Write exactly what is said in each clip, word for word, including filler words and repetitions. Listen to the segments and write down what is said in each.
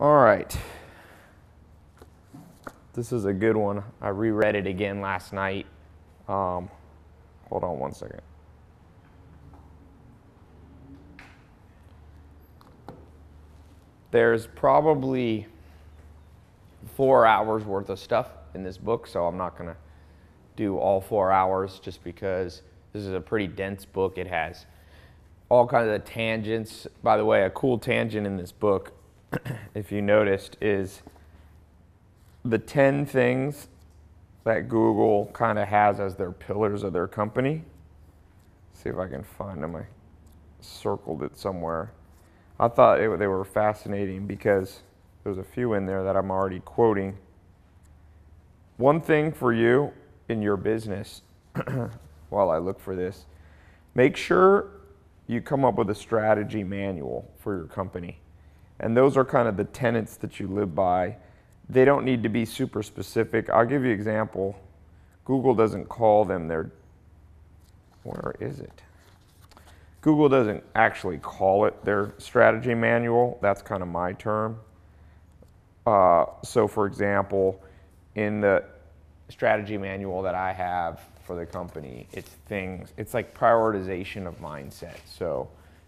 All right. This is a good one. I reread it again last night. Um, hold on one second. There's probably four hours worth of stuff in this book, so I'm not going to do all four hours just because this is a pretty dense book. It has all kinds of tangents. By the way, a cool tangent in this book, if you noticed, is the ten things that Google kind of has as their pillars of their company. See if I can find them. I circled it somewhere. I thought it, they were fascinating because there's a few in there that I'm already quoting. One thing for you in your business, while I look for this, make sure you come up with a strategy manual for your company. And those are kind of the tenets that you live by. They don't need to be super specific. I'll give you an example. Google doesn't call them their, where is it? Google doesn't actually call it their strategy manual. That's kind of my term. Uh, so for example, in the strategy manual that I have for the company, it's things, it's like prioritization of mindset. So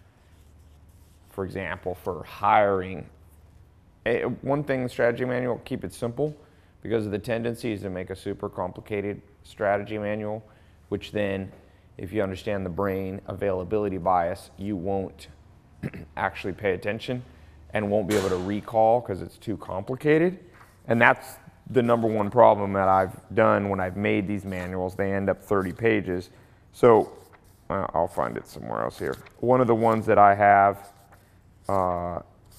for example, for hiring, a, one thing in the strategy manual, keep it simple, because the tendency is to make a super complicated strategy manual, which then, if you understand the brain availability bias, you won't actually pay attention and won't be able to recall because it's too complicated. And that's the number one problem that I've done when I've made these manuals. They end up thirty pages. So uh, I'll find it somewhere else here. One of the ones that I have uh,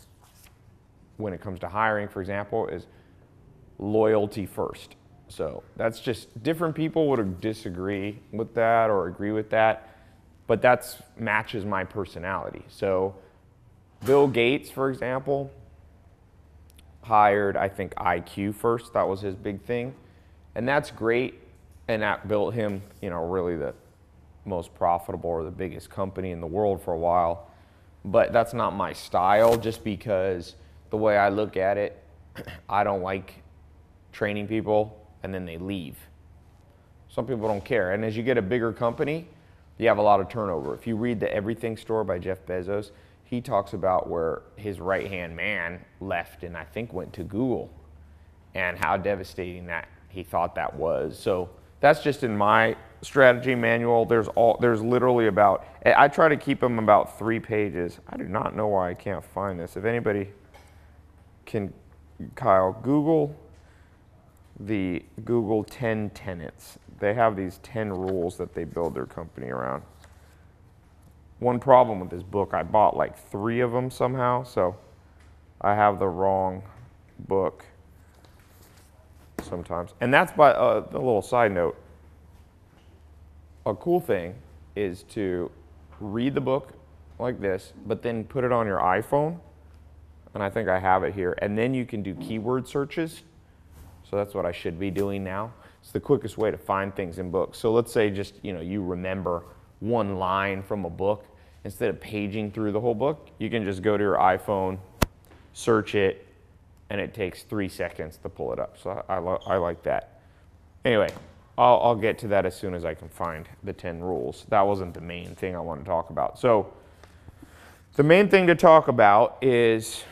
when it comes to hiring, for example, is loyalty first. So that's just, different people would disagree with that or agree with that, but that's matches my personality. So Bill Gates, for example, hired, I think, I Q first. That was his big thing. And that's great. And that built him, you know, really the most profitable or the biggest company in the world for a while. But that's not my style, just because the way I look at it, I don't like training people and then they leave. Some people don't care. And as you get a bigger company, you have a lot of turnover. If you read The Everything Store by Jeff Bezos, he talks about where his right-hand man left and I think went to Google, and how devastating that he thought that was. So that's just in my strategy manual. There's all there's literally about, I try to keep them about three pages. I do not know why I can't find this. If anybody can, Kyle, Google the Google ten tenets. They have these ten rules that they build their company around. One problem with this book, I bought like three of them somehow, so I have the wrong book sometimes. And that's by uh, a little side note. A cool thing is to read the book like this, but then put it on your iPhone, and I think I have it here, and then you can do keyword searches. So that's what I should be doing now. It's the quickest way to find things in books. So let's say just, you know, you remember one line from a book. Instead of paging through the whole book, you can just go to your iPhone, search it, and it takes three seconds to pull it up. So I, I, I like that. Anyway, I'll, I'll get to that as soon as I can find the ten rules. That wasn't the main thing I want to talk about. So the main thing to talk about is,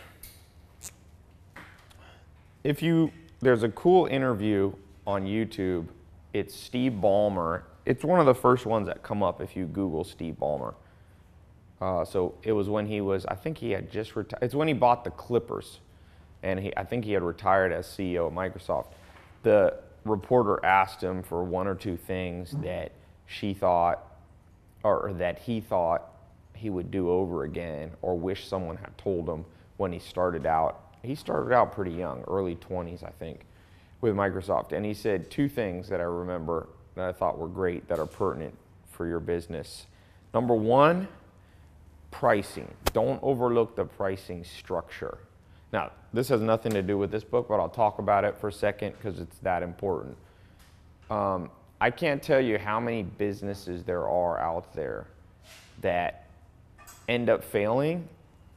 if you, there's a cool interview on YouTube. It's Steve Ballmer. It's one of the first ones that come up if you Google Steve Ballmer. Uh, so it was when he was, I think he had just retired. It's when he bought the Clippers, and he, I think he had retired as C E O of Microsoft. The reporter asked him for one or two things that she thought, or that he thought he would do over again, or wish someone had told him when he started out. He started out pretty young, early twenties, I think, with Microsoft. And he said two things that I remember that I thought were great, that are pertinent for your business. Number one, pricing. Don't overlook the pricing structure. Now, this has nothing to do with this book, but I'll talk about it for a second because it's that important. Um, I can't tell you how many businesses there are out there that end up failing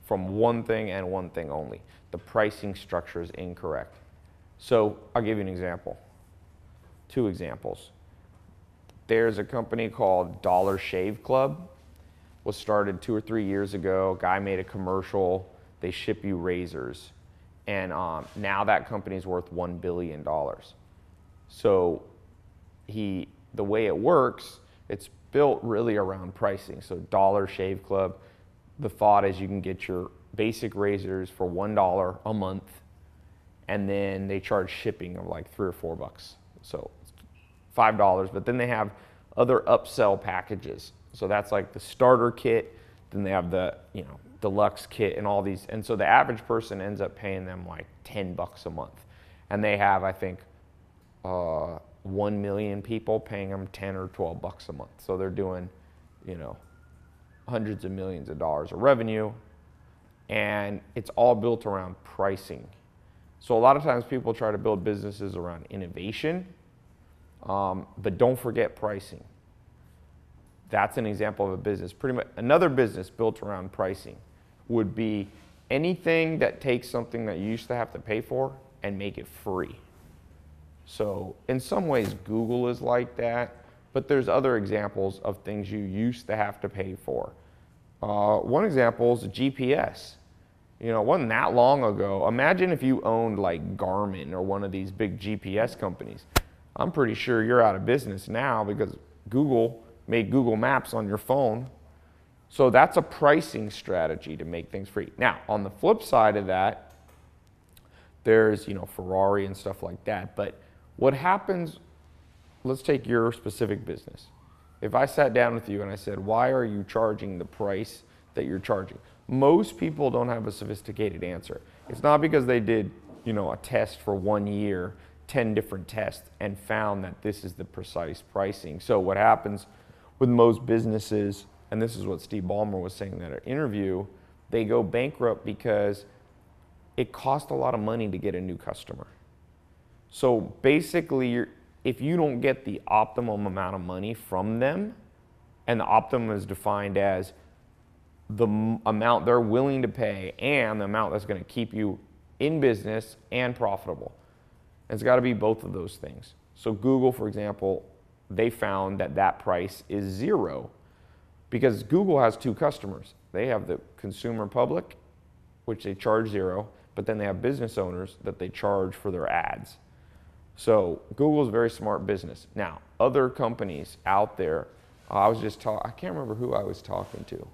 from one thing and one thing only. The pricing structure is incorrect. So I'll give you an example. Two examples. There's a company called Dollar Shave Club. Was started two or three years ago. Guy made a commercial. They ship you razors. And um, now that company is worth one billion dollars. So he, the way it works, it's built really around pricing. So Dollar Shave Club, the thought is you can get your basic razors for one dollar a month, and then they charge shipping of like three or four bucks. So five dollars, but then they have other upsell packages. So that's like the starter kit, then they have the, you know, deluxe kit and all these. And so the average person ends up paying them like ten bucks a month. And they have, I think, uh, one million people paying them ten or twelve bucks a month. So they're doing, you know, hundreds of millions of dollars of revenue. And it's all built around pricing. So a lot of times people try to build businesses around innovation, um, but don't forget pricing. That's an example of a business. Pretty much another business built around pricing would be anything that takes something that you used to have to pay for and make it free. So in some ways Google is like that, but there's other examples of things you used to have to pay for. Uh, one example is G P S. You know, it wasn't that long ago. Imagine if you owned like Garmin or one of these big G P S companies. I'm pretty sure you're out of business now because Google made Google Maps on your phone. So that's a pricing strategy to make things free. Now, on the flip side of that, there's, you know, Ferrari and stuff like that. But what happens, let's take your specific business. If I sat down with you and I said, why are you charging the price that you're charging? Most people don't have a sophisticated answer. It's not because they did, you know, a test for one year, ten different tests, and found that this is the precise pricing. So what happens with most businesses, and this is what Steve Ballmer was saying in that interview, they go bankrupt because it costs a lot of money to get a new customer. So basically, you're, if you don't get the optimum amount of money from them, and the optimum is defined as the m- amount they're willing to pay and the amount that's going to keep you in business and profitable. And it's got to be both of those things. So Google, for example, they found that that price is zero because Google has two customers. They have the consumer public, which they charge zero, but then they have business owners that they charge for their ads. So Google's a very smart business. Now, other companies out there, uh, I was just talking, I can't remember who I was talking to.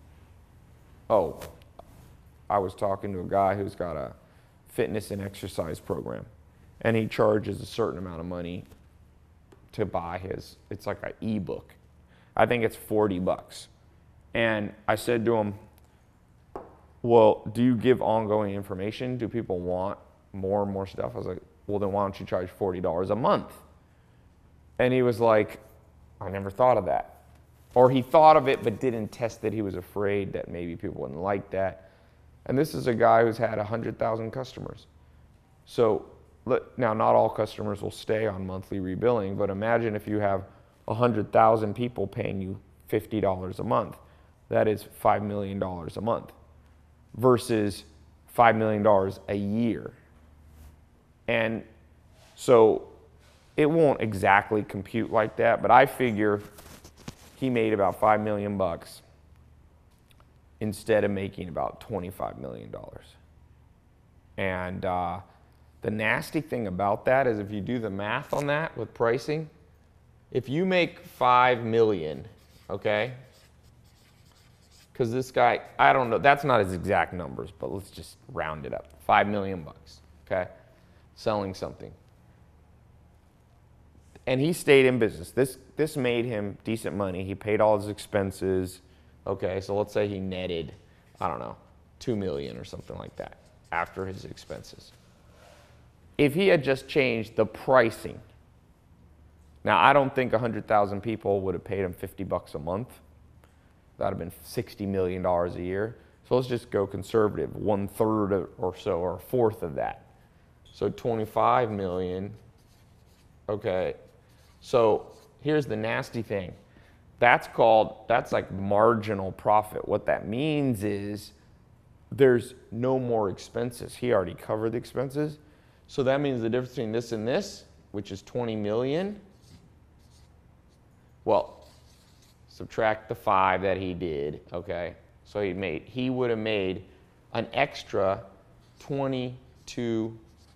Oh, I was talking to a guy who's got a fitness and exercise program, and he charges a certain amount of money to buy his, it's like an ebook. I think it's forty bucks. And I said to him, well, do you give ongoing information? Do people want more and more stuff? I was like, well, then why don't you charge forty dollars a month? And he was like, I never thought of that. Or he thought of it but didn't test it. He was afraid that maybe people wouldn't like that. And this is a guy who's had one hundred thousand customers. So now, not all customers will stay on monthly rebilling, but imagine if you have one hundred thousand people paying you fifty dollars a month. That is five million dollars a month versus five million dollars a year. And so it won't exactly compute like that, but I figure he made about five million bucks instead of making about twenty-five million dollars. And uh, the nasty thing about that is if you do the math on that with pricing, if you make five million, okay? Because this guy, I don't know, that's not his exact numbers, but let's just round it up. Five million bucks, okay? Selling something. And he stayed in business. This, this made him decent money. He paid all his expenses. Okay, so let's say he netted, I don't know, two million or something like that after his expenses. If he had just changed the pricing, now I don't think one hundred thousand people would have paid him fifty bucks a month. That would have been sixty million dollars a year. So let's just go conservative, one third or so, or a fourth of that. So twenty-five million, okay. So here's the nasty thing. That's called, that's like marginal profit. What that means is there's no more expenses. He already covered the expenses. So that means the difference between this and this, which is twenty million, well, subtract the five that he did, okay? So he made, he would have made an extra twenty-two,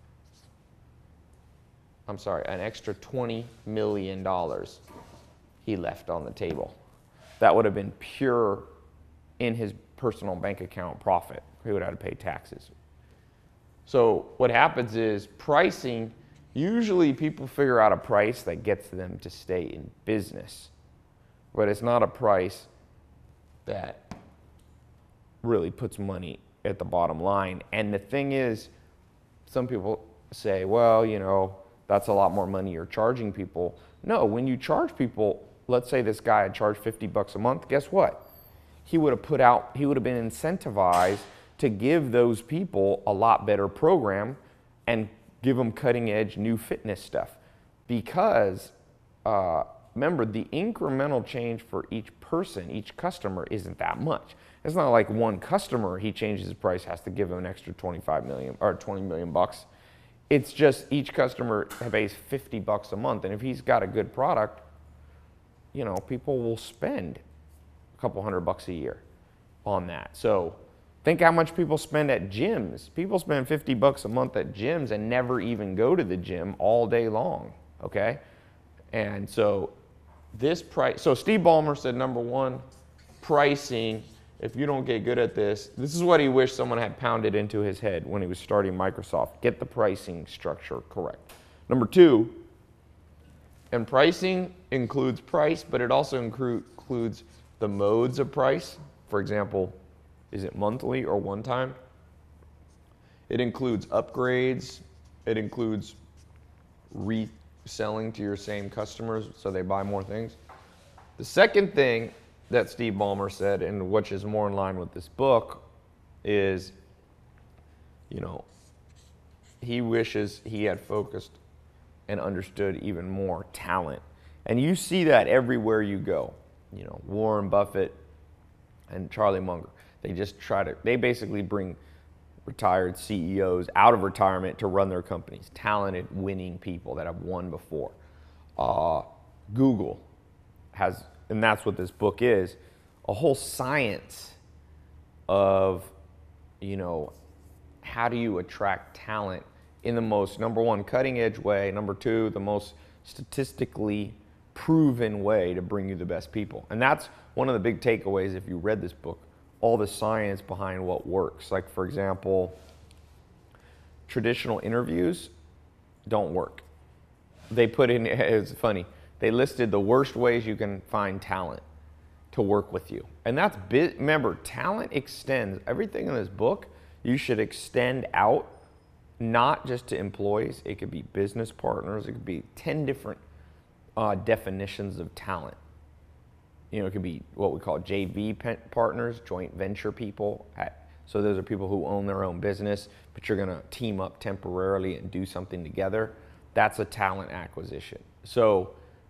I'm sorry, an extra twenty million dollars he left on the table. That would have been pure in his personal bank account profit. He would have had to pay taxes. So what happens is pricing, usually people figure out a price that gets them to stay in business, but it's not a price that really puts money at the bottom line. And the thing is, some people say, well, you know, that's a lot more money you're charging people. No, when you charge people, let's say this guy had charged fifty bucks a month, guess what? He would have put out, he would have been incentivized to give those people a lot better program and give them cutting edge new fitness stuff. Because uh, remember, the incremental change for each person, each customer isn't that much. It's not like one customer, he changes his price, has to give him an extra twenty-five million or twenty million bucks. It's just each customer pays fifty bucks a month. And if he's got a good product, you know, people will spend a couple hundred bucks a year on that. So think how much people spend at gyms. People spend fifty bucks a month at gyms and never even go to the gym all day long, okay? And so this price, so Steve Ballmer said, number one, pricing, if you don't get good at this, this is what he wished someone had pounded into his head when he was starting Microsoft. Get the pricing structure correct. Number two, and pricing includes price, but it also includes the modes of price. For example, is it monthly or one time? It includes upgrades. It includes reselling to your same customers so they buy more things. The second thing that Steve Ballmer said, and which is more in line with this book, is, you know, he wishes he had focused and understood even more talent. And you see that everywhere you go. You know, Warren Buffett and Charlie Munger. They just try to, they basically bring retired C E Os out of retirement to run their companies. Talented, winning people that have won before. Uh, Google has, and that's what this book is, a whole science of, you know, how do you attract talent in the most, number one, cutting edge way, number two, the most statistically proven way to bring you the best people. And that's one of the big takeaways if you read this book, all the science behind what works. Like, for example, traditional interviews don't work. They put in, it's funny, they listed the worst ways you can find talent to work with you. And that's, remember, talent extends. Everything in this book, you should extend out, not just to employees. It could be business partners. It could be ten different uh, definitions of talent. You know, it could be what we call J V partners, joint venture people. At, so those are people who own their own business, but you're gonna team up temporarily and do something together. That's a talent acquisition. So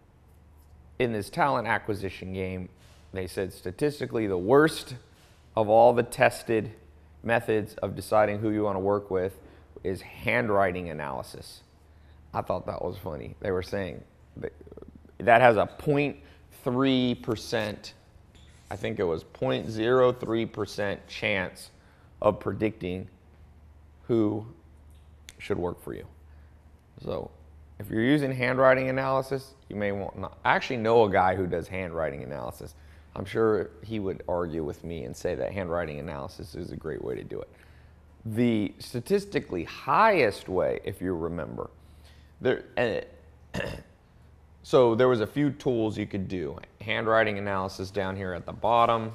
in this talent acquisition game, they said statistically the worst of all the tested methods of deciding who you want to work with is handwriting analysis. I thought that was funny. They were saying that, that has a zero point three percent, I think it was zero point zero three percent chance of predicting who should work for you. So if you're using handwriting analysis, you may want not. I actually know a guy who does handwriting analysis. I'm sure he would argue with me and say that handwriting analysis is a great way to do it. The statistically highest way, if you remember, there, and it, so there was a few tools you could do. Handwriting analysis down here at the bottom.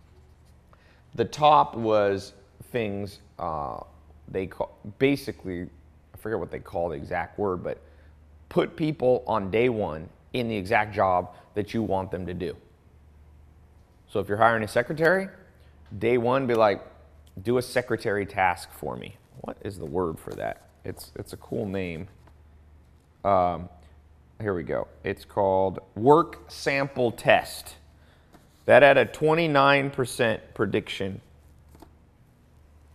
The top was things uh, they call, basically, I forget what they call the exact word, but put people on day one in the exact job that you want them to do. So if you're hiring a secretary, day one, be like, do a secretary task for me. What is the word for that? It's, it's a cool name. Um, here we go. It's called work sample test. That had a twenty-nine percent prediction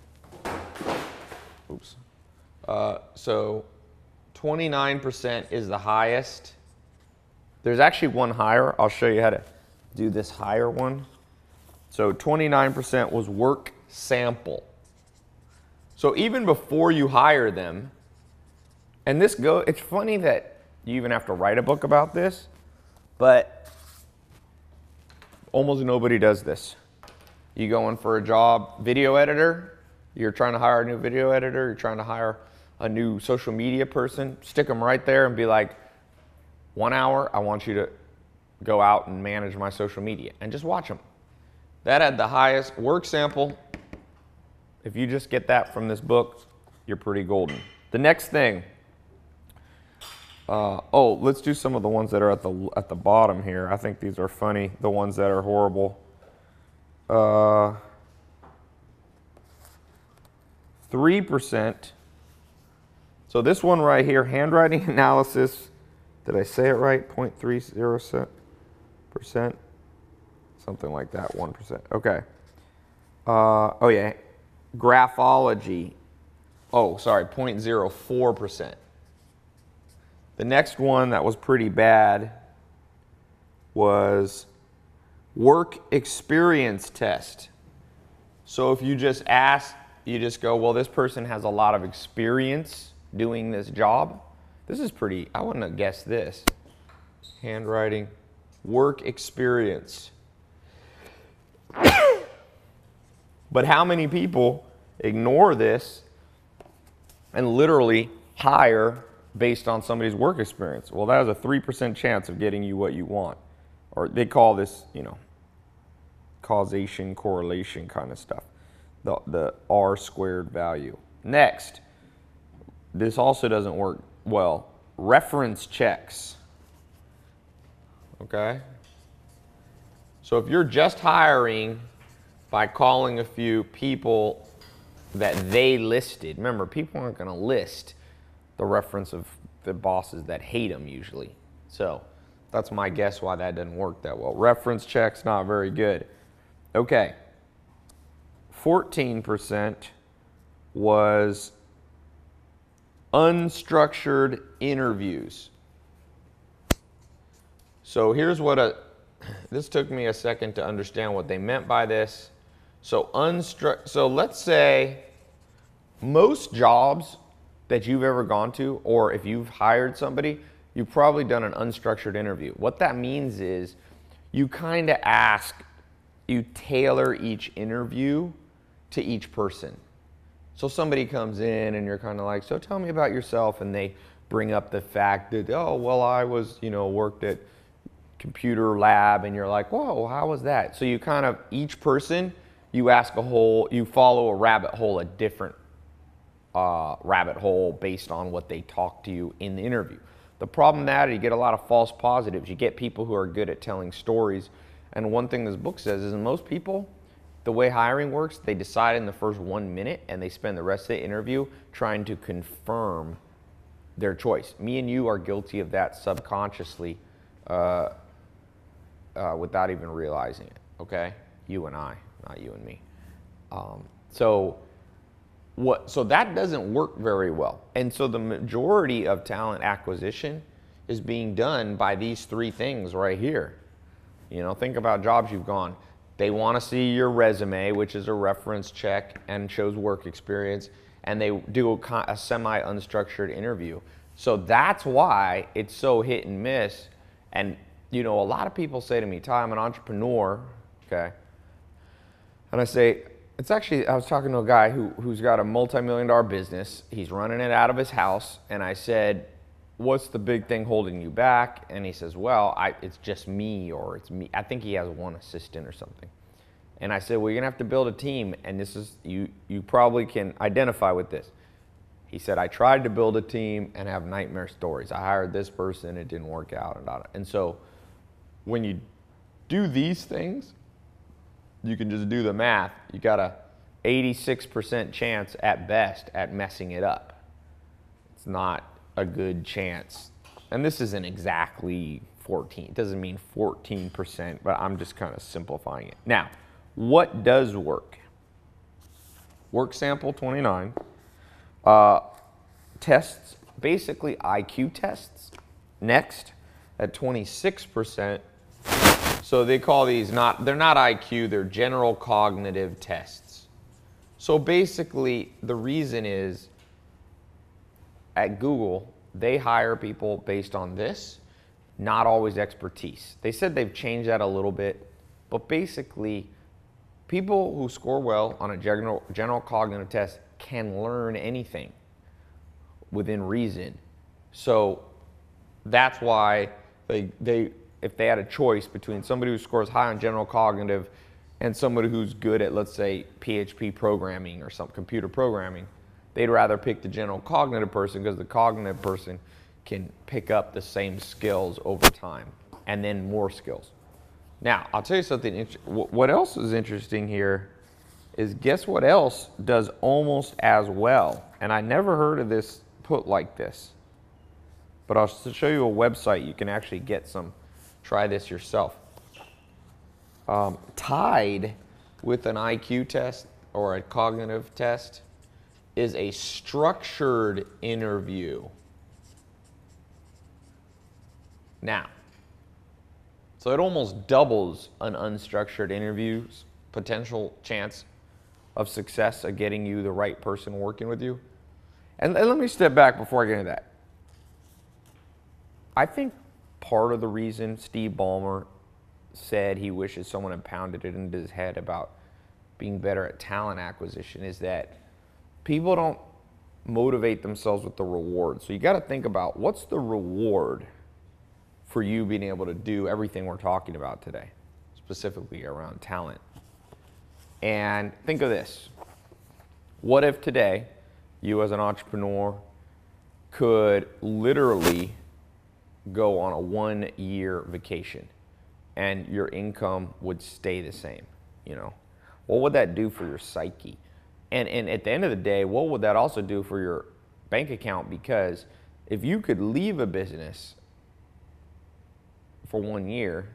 Uh, so twenty-nine percent is the highest. There's actually one higher. I'll show you how to do this higher one. So twenty-nine percent was work sample. So even before you hire them, and this go, it's funny that you even have to write a book about this, but almost nobody does this. You go in for a job, video editor, you're trying to hire a new video editor, you're trying to hire a new social media person, stick them right there and be like, one hour, I want you to go out and manage my social media, and just watch them. That had the highest work sample. If you just get that from this book, you're pretty golden. The next thing, uh, oh, let's do some of the ones that are at the at the bottom here. I think these are funny. The ones that are horrible. Uh, three percent. So this one right here, handwriting analysis. Did I say it right? zero point three zero percent. Something like that, one percent. Okay. Uh, oh, yeah. Graphology. Oh, sorry, zero point zero four percent. The next one that was pretty bad was work experience test. So if you just ask, you just go, well, this person has a lot of experience doing this job. This is pretty, I wouldn't have guessed this. Handwriting, work experience. But how many people ignore this and literally hire based on somebody's work experience? Well, that has a three percent chance of getting you what you want. Or they call this, you know, causation, correlation kind of stuff. The, the R squared value. Next, this also doesn't work well. Reference checks. Okay? So if you're just hiring by calling a few people that they listed, remember, people aren't going to list the reference of the bosses that hate them usually. So that's my guess why that doesn't work that well. Reference checks, not very good. Okay. fourteen percent was unstructured interviews. So here's what a, this took me a second to understand what they meant by this. So unstru- so let's say most jobs that you've ever gone to, or if you've hired somebody, you've probably done an unstructured interview. What that means is you kind of ask, you tailor each interview to each person. So somebody comes in and you're kind of like, so tell me about yourself, and they bring up the fact that, oh, well, I was, you know, worked at computer lab, and you're like, whoa, how was that? So you kind of, each person, you ask a whole, you follow a rabbit hole, a different uh, rabbit hole based on what they talk to you in the interview. The problem with that, you get a lot of false positives. You get people who are good at telling stories. And one thing this book says is most people, the way hiring works, they decide in the first one minute and they spend the rest of the interview trying to confirm their choice. Me and you are guilty of that subconsciously uh, uh, without even realizing it, okay? You and I, not you and me. Um, so, what, so that doesn't work very well. And so the majority of talent acquisition is being done by these three things right here. You know, think about jobs you've gone. They want to see your resume, which is a reference check and shows work experience, and they do a, a semi-unstructured interview. So that's why it's so hit and miss. And, you know, a lot of people say to me, Ty, I'm an entrepreneur, okay? And I say, it's actually, I was talking to a guy who, who's got a multi-million dollar business. He's running it out of his house. And I said, what's the big thing holding you back? And he says, well, I, it's just me, or it's me. I think he has one assistant or something. And I said, well, you're gonna have to build a team, and this is, you, you probably can identify with this. He said, I tried to build a team and have nightmare stories. I hired this person, it didn't work out. And, and so when you do these things, you can just do the math. You got a eighty-six percent chance at best at messing it up. It's not a good chance. And this isn't exactly fourteen. It doesn't mean fourteen percent, but I'm just kind of simplifying it. Now, what does work? Work sample twenty-nine. Uh, tests, basically I Q tests, next at twenty-six percent. So they call these not, they're not I Q, they're general cognitive tests. So basically the reason is at Google, they hire people based on this, not always expertise. They said they've changed that a little bit, but basically people who score well on a general, general cognitive test can learn anything within reason. So that's why they, they, if they had a choice between somebody who scores high on general cognitive and somebody who's good at, let's say, P H P programming or some computer programming, they'd rather pick the general cognitive person because the cognitive person can pick up the same skills over time and then more skills. Now, I'll tell you something. What else is interesting here is guess what else does almost as well? And I never heard of this put like this, but I'll show you a website you can actually get some. Try this yourself. Um, tied with an I Q test or a cognitive test is a structured interview. Now, so it almost doubles an unstructured interview's potential chance of success of getting you the right person working with you. And, and let me step back before I get into that. I think part of the reason Steve Ballmer said he wishes someone had pounded it into his head about being better at talent acquisition is that people don't motivate themselves with the reward. So you got to think about what's the reward for you being able to do everything we're talking about today, specifically around talent. And think of this. What if today you as an entrepreneur could literally go on a one-year vacation and your income would stay the same, you know? What would that do for your psyche? And, and at the end of the day, what would that also do for your bank account? Because if you could leave a business for one year,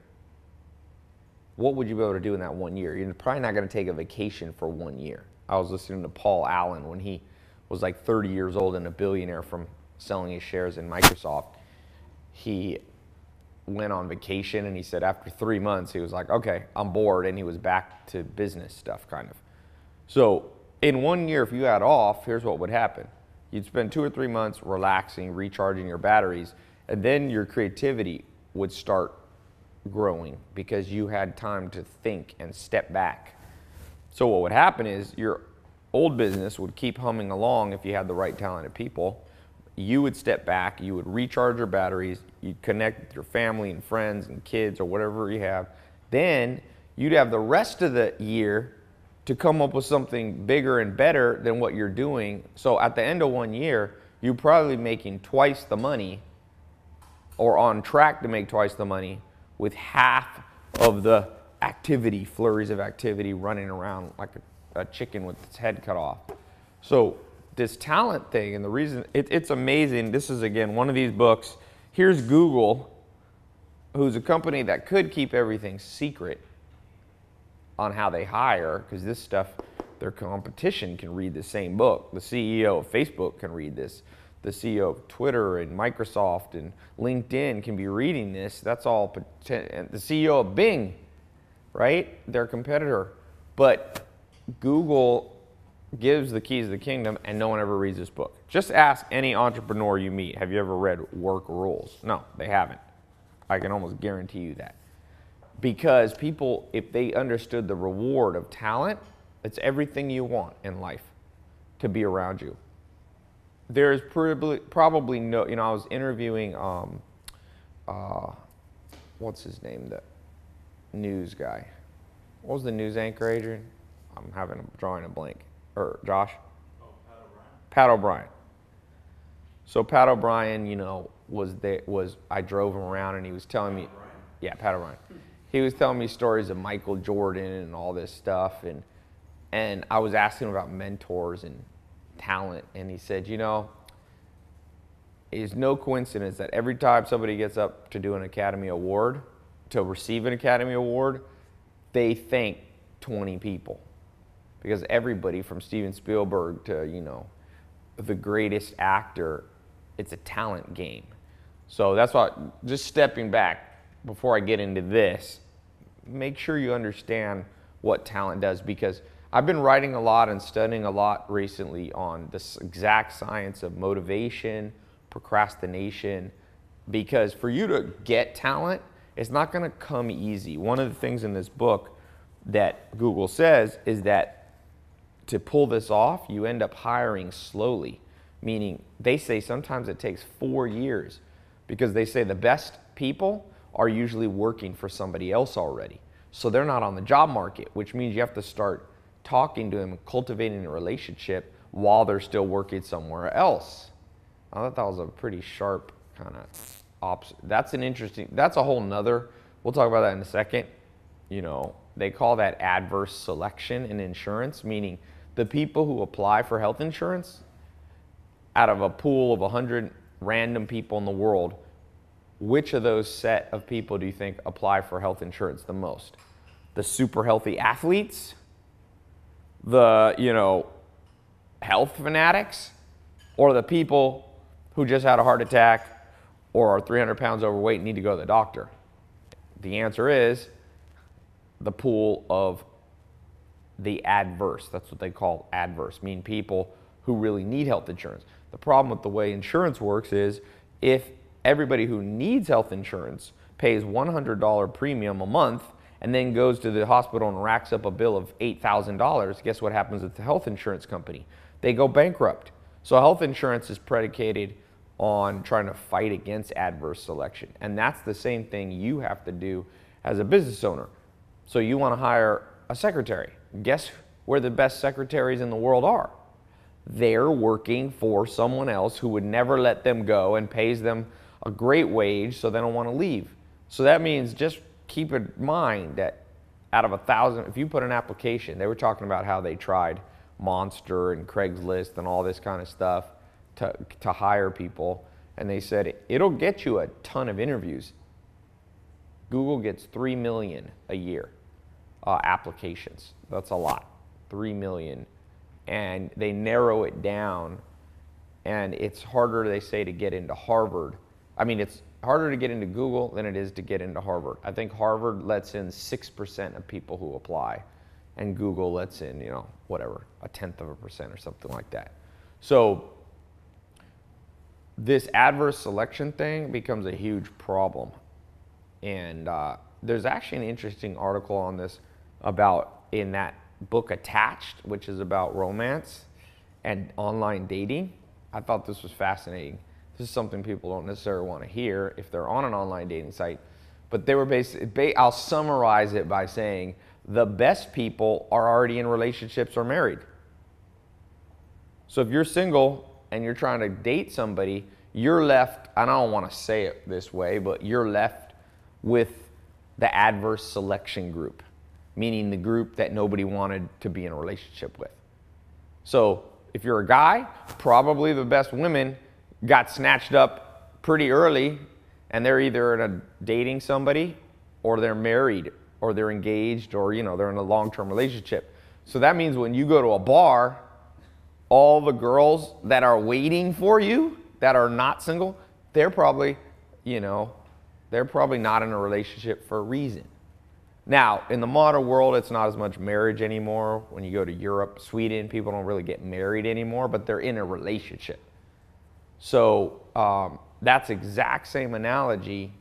what would you be able to do in that one year? You're probably not going to take a vacation for one year. I was listening to Paul Allen when he was like thirty years old and a billionaire from selling his shares in Microsoft. He went on vacation and he said after three months, he was like, okay, I'm bored. And he was back to business stuff kind of. So in one year, if you had off, here's what would happen. You'd spend two or three months relaxing, recharging your batteries, and then your creativity would start growing because you had time to think and step back. So what would happen is your old business would keep humming along if you had the right talented people. You would step back, you would recharge your batteries, you'd connect with your family and friends and kids or whatever you have. Then you'd have the rest of the year to come up with something bigger and better than what you're doing. So at the end of one year, you're probably making twice the money or on track to make twice the money with half of the activity, flurries of activity running around like a, a chicken with its head cut off. So this talent thing, and the reason, it, it's amazing. This is, again, one of these books. Here's Google, who's a company that could keep everything secret on how they hire, because this stuff, their competition can read the same book. The C E O of Facebook can read this. The C E O of Twitter and Microsoft and LinkedIn can be reading this. That's all, the C E O of Bing, right? Their competitor. But Google gives the keys to the kingdom and no one ever reads this book. Just ask any entrepreneur you meet, have you ever read Work Rules? No, they haven't. I can almost guarantee you that. Because people, if they understood the reward of talent, it's everything you want in life to be around you. There's probably, probably no, you know, I was interviewing, um, uh, what's his name, the news guy. What was the news anchor, Adrian? I'm having a, drawing a blank. Or Josh? Oh, Pat O'Brien. Pat O'Brien. So Pat O'Brien, you know, was there, was, I drove him around and he was telling me, O'Brien? yeah, Pat O'Brien. He was telling me stories of Michael Jordan and all this stuff. And, and I was asking him about mentors and talent. And he said, you know, it's no coincidence that every time somebody gets up to do an Academy Award, to receive an Academy Award, they thank twenty people. Because everybody from Steven Spielberg to, you know, the greatest actor, it's a talent game. So that's why, just stepping back before I get into this, make sure you understand what talent does, because I've been writing a lot and studying a lot recently on this exact science of motivation, procrastination, because for you to get talent, it's not going to come easy. One of the things in this book that Google says is that to pull this off, you end up hiring slowly, meaning they say sometimes it takes four years because they say the best people are usually working for somebody else already. So they're not on the job market, which means you have to start talking to them, cultivating a relationship while they're still working somewhere else. I thought that was a pretty sharp kind of opposite. That's an interesting, that's a whole nother, we'll talk about that in a second. You know, they call that adverse selection in insurance, meaning the people who apply for health insurance, out of a pool of one hundred random people in the world, which of those set of people do you think apply for health insurance the most? The super healthy athletes? The, you know, health fanatics? Or the people who just had a heart attack or are three hundred pounds overweight and need to go to the doctor? The answer is the pool of the adverse. That's what they call adverse, mean people who really need health insurance. The problem with the way insurance works is if everybody who needs health insurance pays one hundred dollars premium a month and then goes to the hospital and racks up a bill of eight thousand dollars, guess what happens with the health insurance company? They go bankrupt. So health insurance is predicated on trying to fight against adverse selection. And that's the same thing you have to do as a business owner. So you want to hire a secretary. Guess where the best secretaries in the world are? They're working for someone else who would never let them go and pays them a great wage, so they don't want to leave. So that means just keep in mind that out of a thousand, if you put an application, they were talking about how they tried Monster and Craigslist and all this kind of stuff to, to hire people, and they said it'll get you a ton of interviews. Google gets three million a year uh, applications. That's a lot, three million. And they narrow it down, and it's harder, they say, to get into Harvard. I mean, it's harder to get into Google than it is to get into Harvard. I think Harvard lets in six percent of people who apply, and Google lets in, you know, whatever, a tenth of a percent or something like that. So this adverse selection thing becomes a huge problem. And uh, there's actually an interesting article on this about in that book Attached, which is about romance and online dating. I thought this was fascinating. This is something people don't necessarily want to hear if they're on an online dating site, but they were basically, I'll summarize it by saying the best people are already in relationships or married. So if you're single and you're trying to date somebody, you're left, and I don't want to say it this way, but you're left with the adverse selection group, meaning the group that nobody wanted to be in a relationship with. So if you're a guy, probably the best women got snatched up pretty early, and they're either in a dating somebody, or they're married, or they're engaged, or you know they're in a long-term relationship. So that means when you go to a bar, all the girls that are waiting for you, that are not single, they're probably, you know, they're probably not in a relationship for a reason. Now, in the modern world, it's not as much marriage anymore. When you go to Europe, Sweden, people don't really get married anymore, but they're in a relationship. So um, that's exact same analogy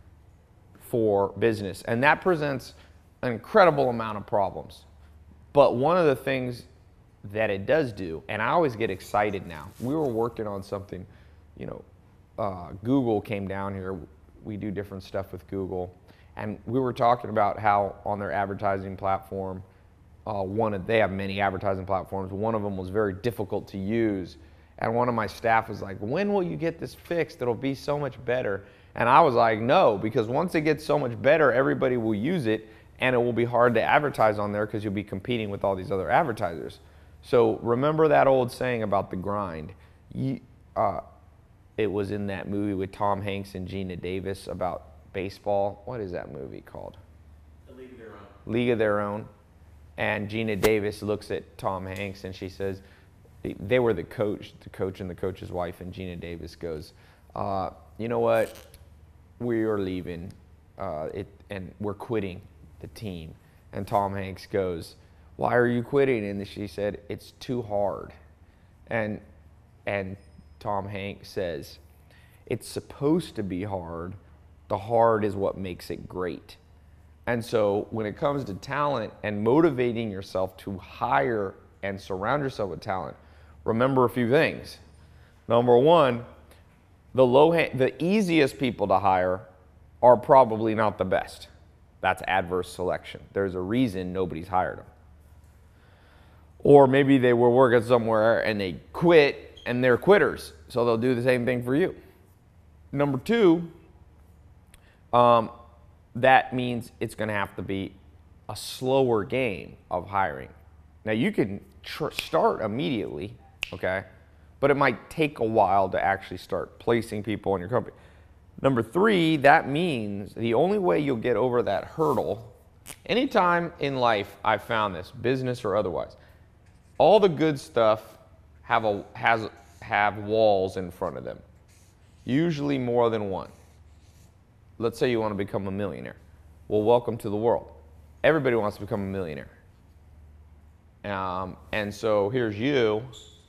for business. And that presents an incredible amount of problems. But one of the things that it does do, and I always get excited now. We were working on something, you know, uh, Google came down here. We do different stuff with Google. And we were talking about how on their advertising platform, uh, one of, they have many advertising platforms. One of them was very difficult to use. And one of my staff was like, when will you get this fixed? It'll be so much better. And I was like, no, because once it gets so much better, everybody will use it, and it will be hard to advertise on there because you'll be competing with all these other advertisers. So remember that old saying about the grind. You, uh, it was in that movie with Tom Hanks and Gina Davis about baseball. What is that movie called? The League of Their Own. League of Their Own. And Gina Davis looks at Tom Hanks and she says, they were the coach, the coach and the coach's wife, and Gina Davis goes, uh, you know what, we are leaving, uh, it, and we're quitting the team. And Tom Hanks goes, why are you quitting? And she said, it's too hard. And, and Tom Hanks says, it's supposed to be hard. The hard is what makes it great. And so when it comes to talent and motivating yourself to hire and surround yourself with talent, remember a few things. Number one, the low, the easiest people to hire are probably not the best. That's adverse selection. There's a reason nobody's hired them. Or maybe they were working somewhere and they quit and they're quitters, so they'll do the same thing for you. Number two, um, that means it's going to have to be a slower game of hiring. Now you can tr- start immediately, okay, but it might take a while to actually start placing people in your company. Number three, that means the only way you'll get over that hurdle, anytime in life I've found this, business or otherwise, all the good stuff have, a, has, have walls in front of them, usually more than one. Let's say you want to become a millionaire. Well, welcome to the world. Everybody wants to become a millionaire. Um, and so here's you.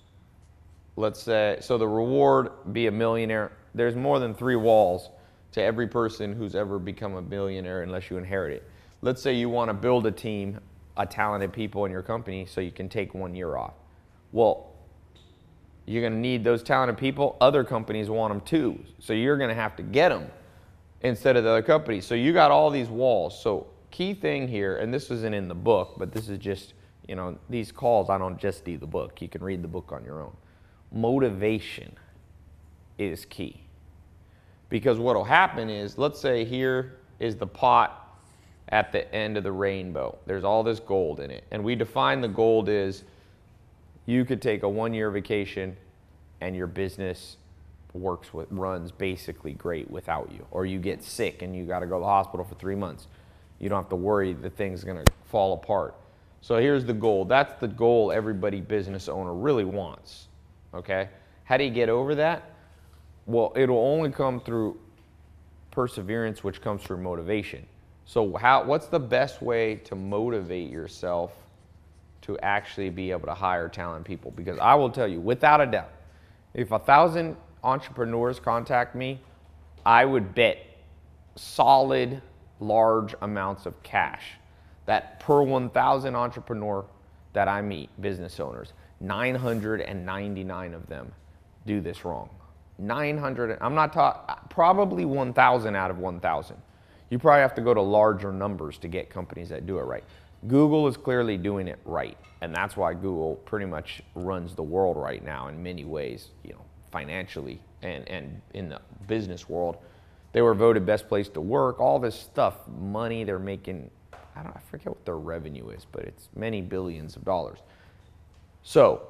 Let's say, so the reward, be a millionaire. There's more than three walls to every person who's ever become a billionaire unless you inherit it. Let's say you want to build a team, a talented people in your company so you can take one year off. Well, you're going to need those talented people. Other companies want them too. So you're going to have to get them instead of the other companies. So you got all these walls. So key thing here, and this isn't in the book, but this is just, you know, these calls, I don't just do the book. You can read the book on your own. Motivation is key. Because what will happen is, let's say here is the pot at the end of the rainbow. There's all this gold in it. And we define the gold is you could take a one-year vacation and your business works with, runs basically great without you. Or you get sick and you got to go to the hospital for three months. You don't have to worry the thing's going to fall apart. So here's the goal. That's the goal everybody business owner really wants. Okay? How do you get over that? Well, it'll only come through perseverance, which comes through motivation. So how, what's the best way to motivate yourself to actually be able to hire talented people? Because I will tell you, without a doubt, if a thousand entrepreneurs contact me, I would bet solid, large amounts of cash that per one thousand entrepreneur that I meet, business owners, nine hundred ninety-nine of them do this wrong. nine hundred, I'm not talking, probably one thousand out of one thousand. You probably have to go to larger numbers to get companies that do it right. Google is clearly doing it right, and that's why Google pretty much runs the world right now in many ways, you know, financially and, and in the business world. They were voted best place to work, all this stuff, money they're making, I don't I forget what their revenue is, but it's many billions of dollars. So,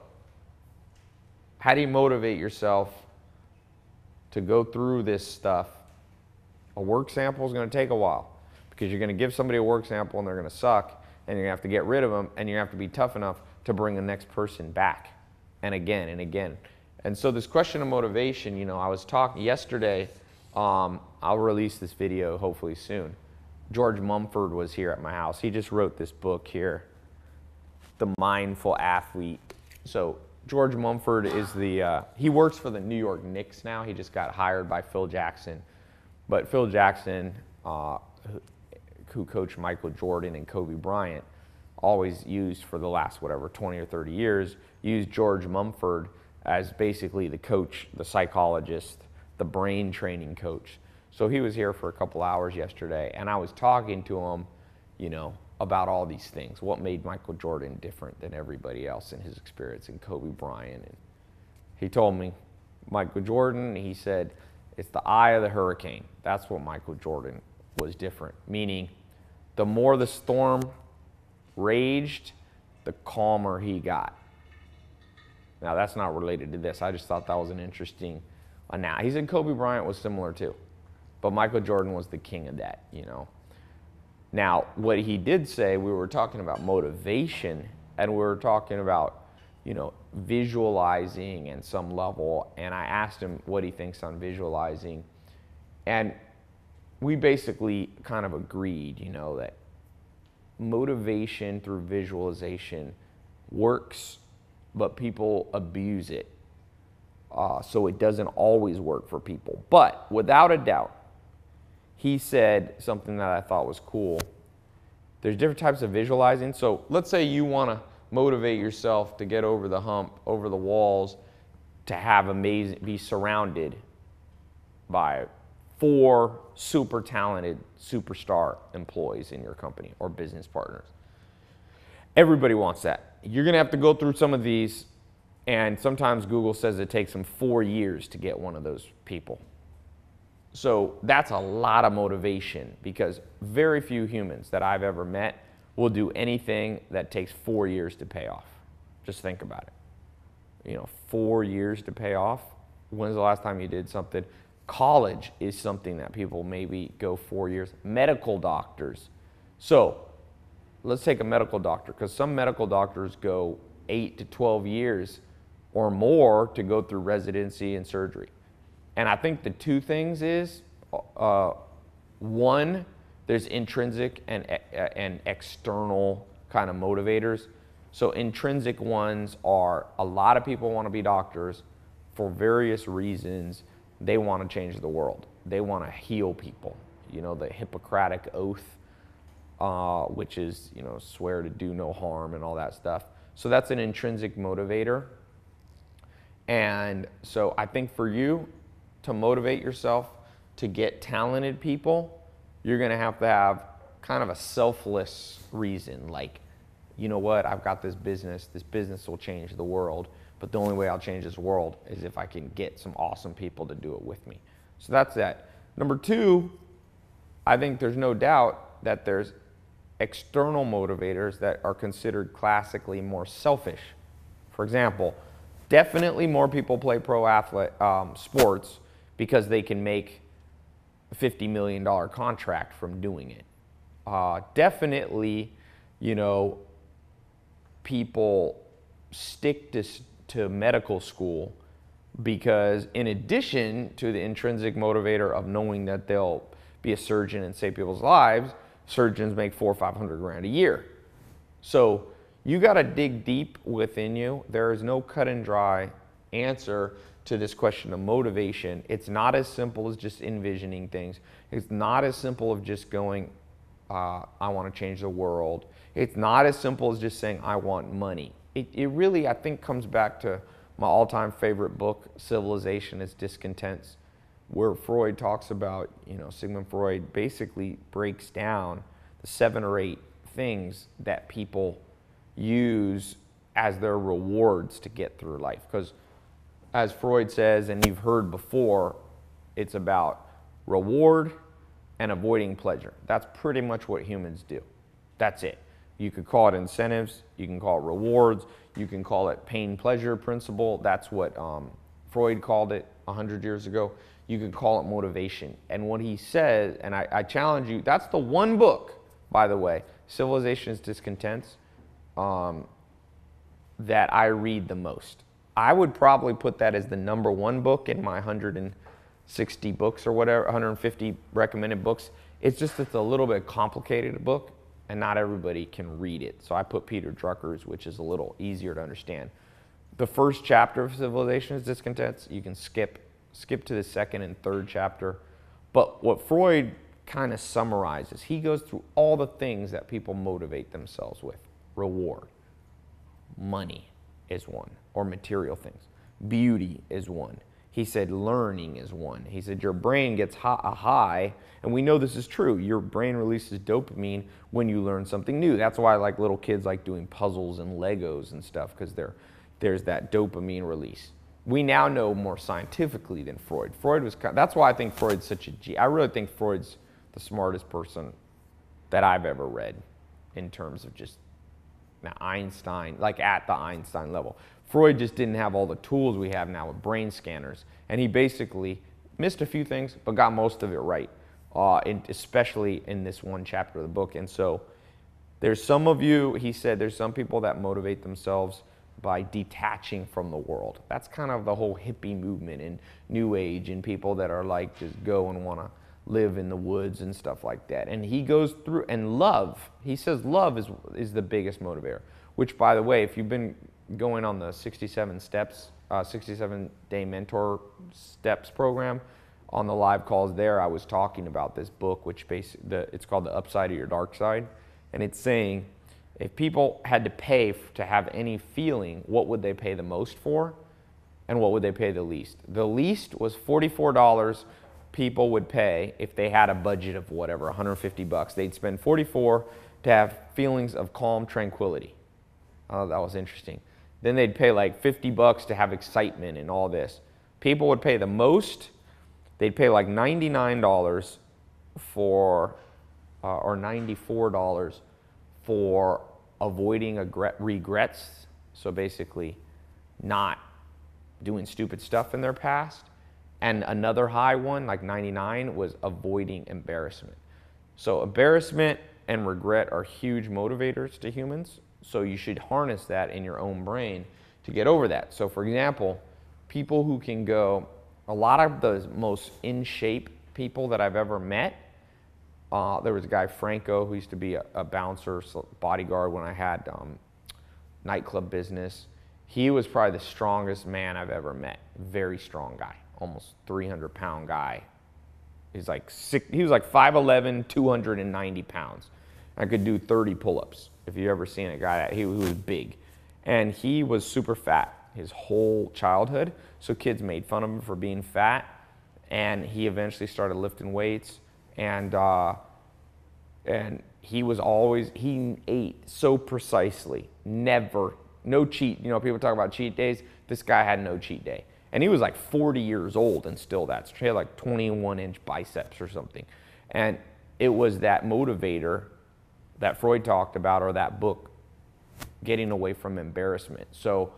how do you motivate yourself to go through this stuff? A work sample is going to take a while because you're going to give somebody a work sample and they're going to suck and you're going to have to get rid of them and you have to be tough enough to bring the next person back and again and again. And so this question of motivation, you know, I was talking yesterday, um, I'll release this video hopefully soon. George Mumford was here at my house. He just wrote this book here, The Mindful Athlete. So George Mumford is the, uh, he works for the New York Knicks now. He just got hired by Phil Jackson. But Phil Jackson, uh, who coached Michael Jordan and Kobe Bryant, always used for the last, whatever, twenty or thirty years, used George Mumford as basically the coach, the psychologist, the brain training coach. So he was here for a couple hours yesterday, and I was talking to him, you know, about all these things. What made Michael Jordan different than everybody else in his experience, and Kobe Bryant. And he told me, Michael Jordan, he said, it's the eye of the hurricane. That's what Michael Jordan was different. Meaning, the more the storm raged, the calmer he got. Now, that's not related to this. I just thought that was an interesting analogy. He said Kobe Bryant was similar too, but Michael Jordan was the king of that, you know. Now, what he did say, we were talking about motivation, and we were talking about you know, visualizing in some level. And I asked him what he thinks on visualizing. And we basically kind of agreed, you know, that motivation through visualization works, but people abuse it. Uh, so it doesn't always work for people. But without a doubt, he said something that I thought was cool. There's different types of visualizing. So let's say you want to motivate yourself to get over the hump, over the walls, to have amazing, be surrounded by four super talented superstar employees in your company or business partners. Everybody wants that. You're going to have to go through some of these, and sometimes Google says it takes them four years to get one of those people. So that's a lot of motivation, because very few humans that I've ever met will do anything that takes four years to pay off. Just think about it. You know, four years to pay off. When's the last time you did something? College is something that people maybe go four years. Medical doctors. So let's take a medical doctor, because some medical doctors go eight to twelve years or more to go through residency and surgery. And I think the two things is, uh, one, there's intrinsic and, and external kind of motivators. So intrinsic ones are, a lot of people want to be doctors for various reasons. They want to change the world. They want to heal people. You know, the Hippocratic Oath, uh, which is, you know, swear to do no harm and all that stuff. So that's an intrinsic motivator. And so I think for you, to motivate yourself to get talented people, you're going to have to have kind of a selfless reason. Like, you know what, I've got this business. This business will change the world. But the only way I'll change this world is if I can get some awesome people to do it with me. So that's that. Number two, I think there's no doubt that there's external motivators that are considered classically more selfish. For example, definitely more people play pro athlete um, sports because they can make a fifty million dollar contract from doing it. Uh, definitely, you know, people stick to, to medical school because, in addition to the intrinsic motivator of knowing that they'll be a surgeon and save people's lives, surgeons make four or five hundred grand a year. So you got to dig deep within you. There is no cut and dry answer to this question of motivation. It's not as simple as just envisioning things. It's not as simple of just going, uh, I want to change the world. It's not as simple as just saying, I want money. It, it really, I think, comes back to my all-time favorite book, Civilization is Discontents, where Freud talks about, you know, Sigmund Freud basically breaks down the seven or eight things that people use as their rewards to get through life. Because as Freud says, and you've heard before, it's about reward and avoiding pleasure. That's pretty much what humans do. That's it. You could call it incentives, you can call it rewards, you can call it pain-pleasure principle. That's what um, Freud called it a hundred years ago. You could call it motivation. And what he says, and I, I challenge you, that's the one book, by the way, Civilization is Discontents, um, that I read the most. I would probably put that as the number one book in my one hundred sixty books or whatever, one hundred fifty recommended books. It's just, it's a little bit complicated a book, and not everybody can read it. So I put Peter Drucker's, which is a little easier to understand. The first chapter of Civilization is Discontents. You can skip skip to the second and third chapter. But what Freud kind of summarizes, he goes through all the things that people motivate themselves with. Reward, money is one, or material things. Beauty is one. He said learning is one. He said your brain gets a high, and we know this is true. Your brain releases dopamine when you learn something new. That's why like little kids like doing puzzles and Legos and stuff, because there's that dopamine release. We now know more scientifically than Freud. Freud was, that's why I think Freud's such a G. I really think Freud's the smartest person that I've ever read in terms of just now Einstein, like at the Einstein level. Freud just didn't have all the tools we have now with brain scanners. And he basically missed a few things, but got most of it right, uh, in, especially in this one chapter of the book. And so there's some of you, he said, there's some people that motivate themselves by detaching from the world. That's kind of the whole hippie movement and New Age and people that are like just go and want to live in the woods and stuff like that. And he goes through, and love, he says love is, is the biggest motivator, which, by the way, if you've been going on the sixty-seven steps, uh, sixty-seven day mentor steps program, on the live calls there, I was talking about this book, which basically, the, it's called The Upside of Your Dark Side. And it's saying, if people had to pay to have any feeling, what would they pay the most for? And what would they pay the least? The least was forty-four dollars people would pay if they had a budget of whatever, one hundred fifty bucks. They'd spend forty-four to have feelings of calm tranquility. Oh, that was interesting. Then they'd pay like fifty bucks to have excitement and all this. People would pay the most. They'd pay like ninety-nine dollars for, uh, or ninety-four dollars for avoiding regrets. So basically not doing stupid stuff in their past. And another high one, like ninety-nine, was avoiding embarrassment. So embarrassment and regret are huge motivators to humans. So you should harness that in your own brain to get over that. So for example, people who can go, a lot of the most in shape people that I've ever met, uh, there was a guy, Franco, who used to be a, a bouncer, bodyguard when I had um, nightclub business. He was probably the strongest man I've ever met. Very strong guy, almost three hundred pound guy. He's like six, he was like five eleven, two hundred ninety pounds. I could do thirty pull-ups. If you've ever seen a guy that, he, he was big. And he was super fat his whole childhood. So kids made fun of him for being fat. And he eventually started lifting weights. And, uh, and he was always, he ate so precisely, never, no cheat. You know, people talk about cheat days. This guy had no cheat day. And he was like forty years old and still that. He had like twenty-one inch biceps or something. And it was that motivator that Freud talked about, or that book, getting away from embarrassment. So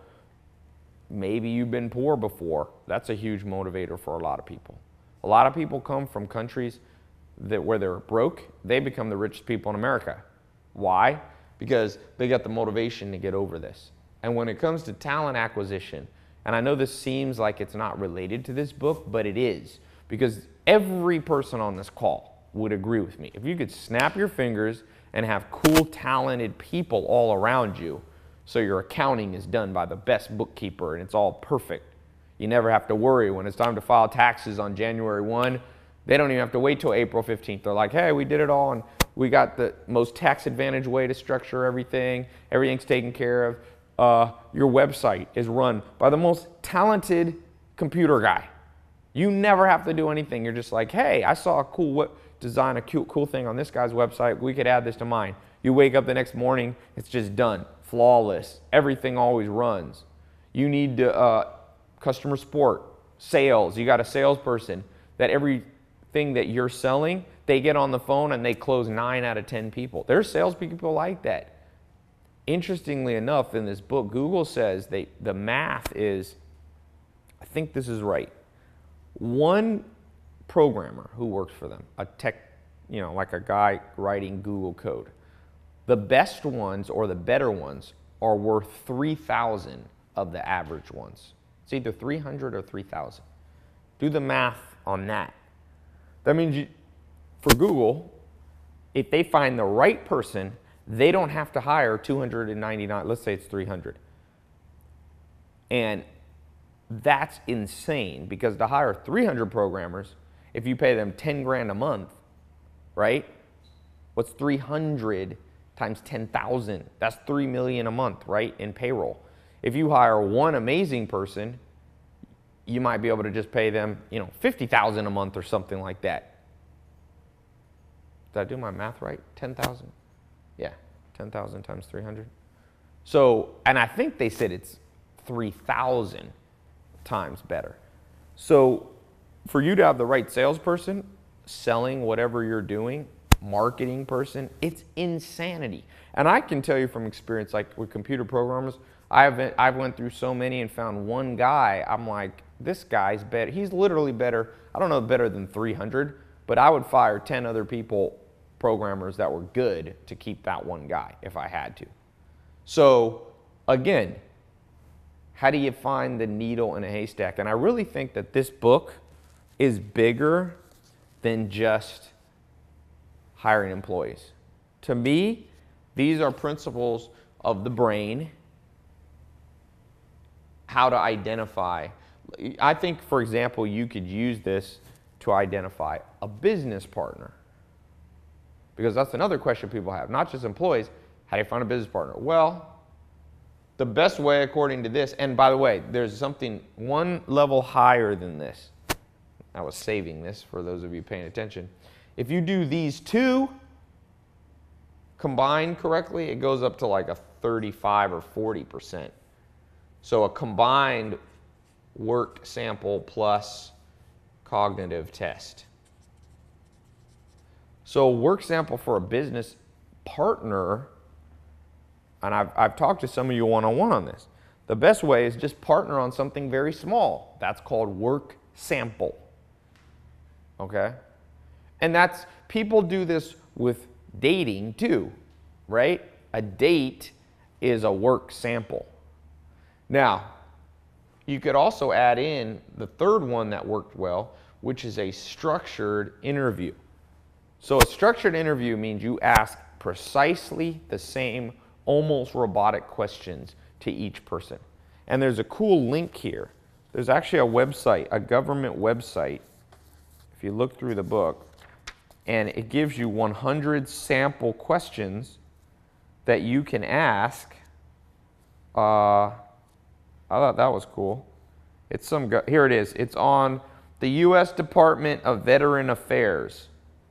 maybe you've been poor before. That's a huge motivator for a lot of people. A lot of people come from countries that where they're broke, they become the richest people in America. Why? Because they got the motivation to get over this. And when it comes to talent acquisition, and I know this seems like it's not related to this book, but it is, because every person on this call would agree with me. If you could snap your fingers and have cool, talented people all around you, so your accounting is done by the best bookkeeper and it's all perfect. You never have to worry when it's time to file taxes on January first. They don't even have to wait till April fifteenth. They're like, hey, we did it all and we got the most tax advantage way to structure everything. Everything's taken care of. Uh, your website is run by the most talented computer guy. You never have to do anything. You're just like, hey, I saw a cool web design, a cool, cool thing on this guy's website. We could add this to mine. You wake up the next morning, it's just done. Flawless. Everything always runs. You need to, uh, customer support, sales. You got a salesperson that everything that you're selling, they get on the phone and they close nine out of ten people. There's salespeople like that. Interestingly enough, in this book, Google says they, the math is, I think this is right, one programmer who works for them, a tech, you know, like a guy writing Google code, the best ones or the better ones are worth three thousand of the average ones. It's either three hundred or three thousand. Do the math on that. That means you, for Google, if they find the right person, they don't have to hire two hundred ninety-nine, let's say it's three hundred. And that's insane, because to hire three hundred programmers, if you pay them ten grand a month, right? What's three hundred times ten thousand? That's three million a month, right, in payroll. If you hire one amazing person, you might be able to just pay them, you know, fifty thousand a month or something like that. Did I do my math right? ten thousand? Yeah, ten thousand times three hundred. So, and I think they said it's three thousand times better. So for you to have the right salesperson, selling whatever you're doing, marketing person, it's insanity. And I can tell you from experience, like with computer programmers, I've, I've went through so many and found one guy, I'm like, this guy's better. He's literally better, I don't know, better than three hundred, but I would fire ten other people, programmers that were good, to keep that one guy if I had to. So again, How do you find the needle in a haystack? And I really think that this book is bigger than just hiring employees. To me, these are principles of the brain, how to identify. I think, for example, you could use this to identify a business partner. Because that's another question people have, not just employees. How do you find a business partner? Well, the best way according to this, and by the way, there's something one level higher than this. I was saving this for those of you paying attention. If you do these two combined correctly, it goes up to like a thirty-five or forty percent. So a combined work sample plus cognitive test. So work sample for a business partner, and I've, I've talked to some of you one-on-one on this. The best way is just partner on something very small. That's called work sample. Okay? And that's, people do this with dating too, right? A date is a work sample. Now, you could also add in the third one that worked well, which is a structured interview. So a structured interview means you ask precisely the same, almost robotic questions to each person. And there's a cool link here. There's actually a website, a government website, if you look through the book, and it gives you one hundred sample questions that you can ask. Uh, I thought that was cool. It's some, go here it is. It's on the U S Department of Veteran Affairs.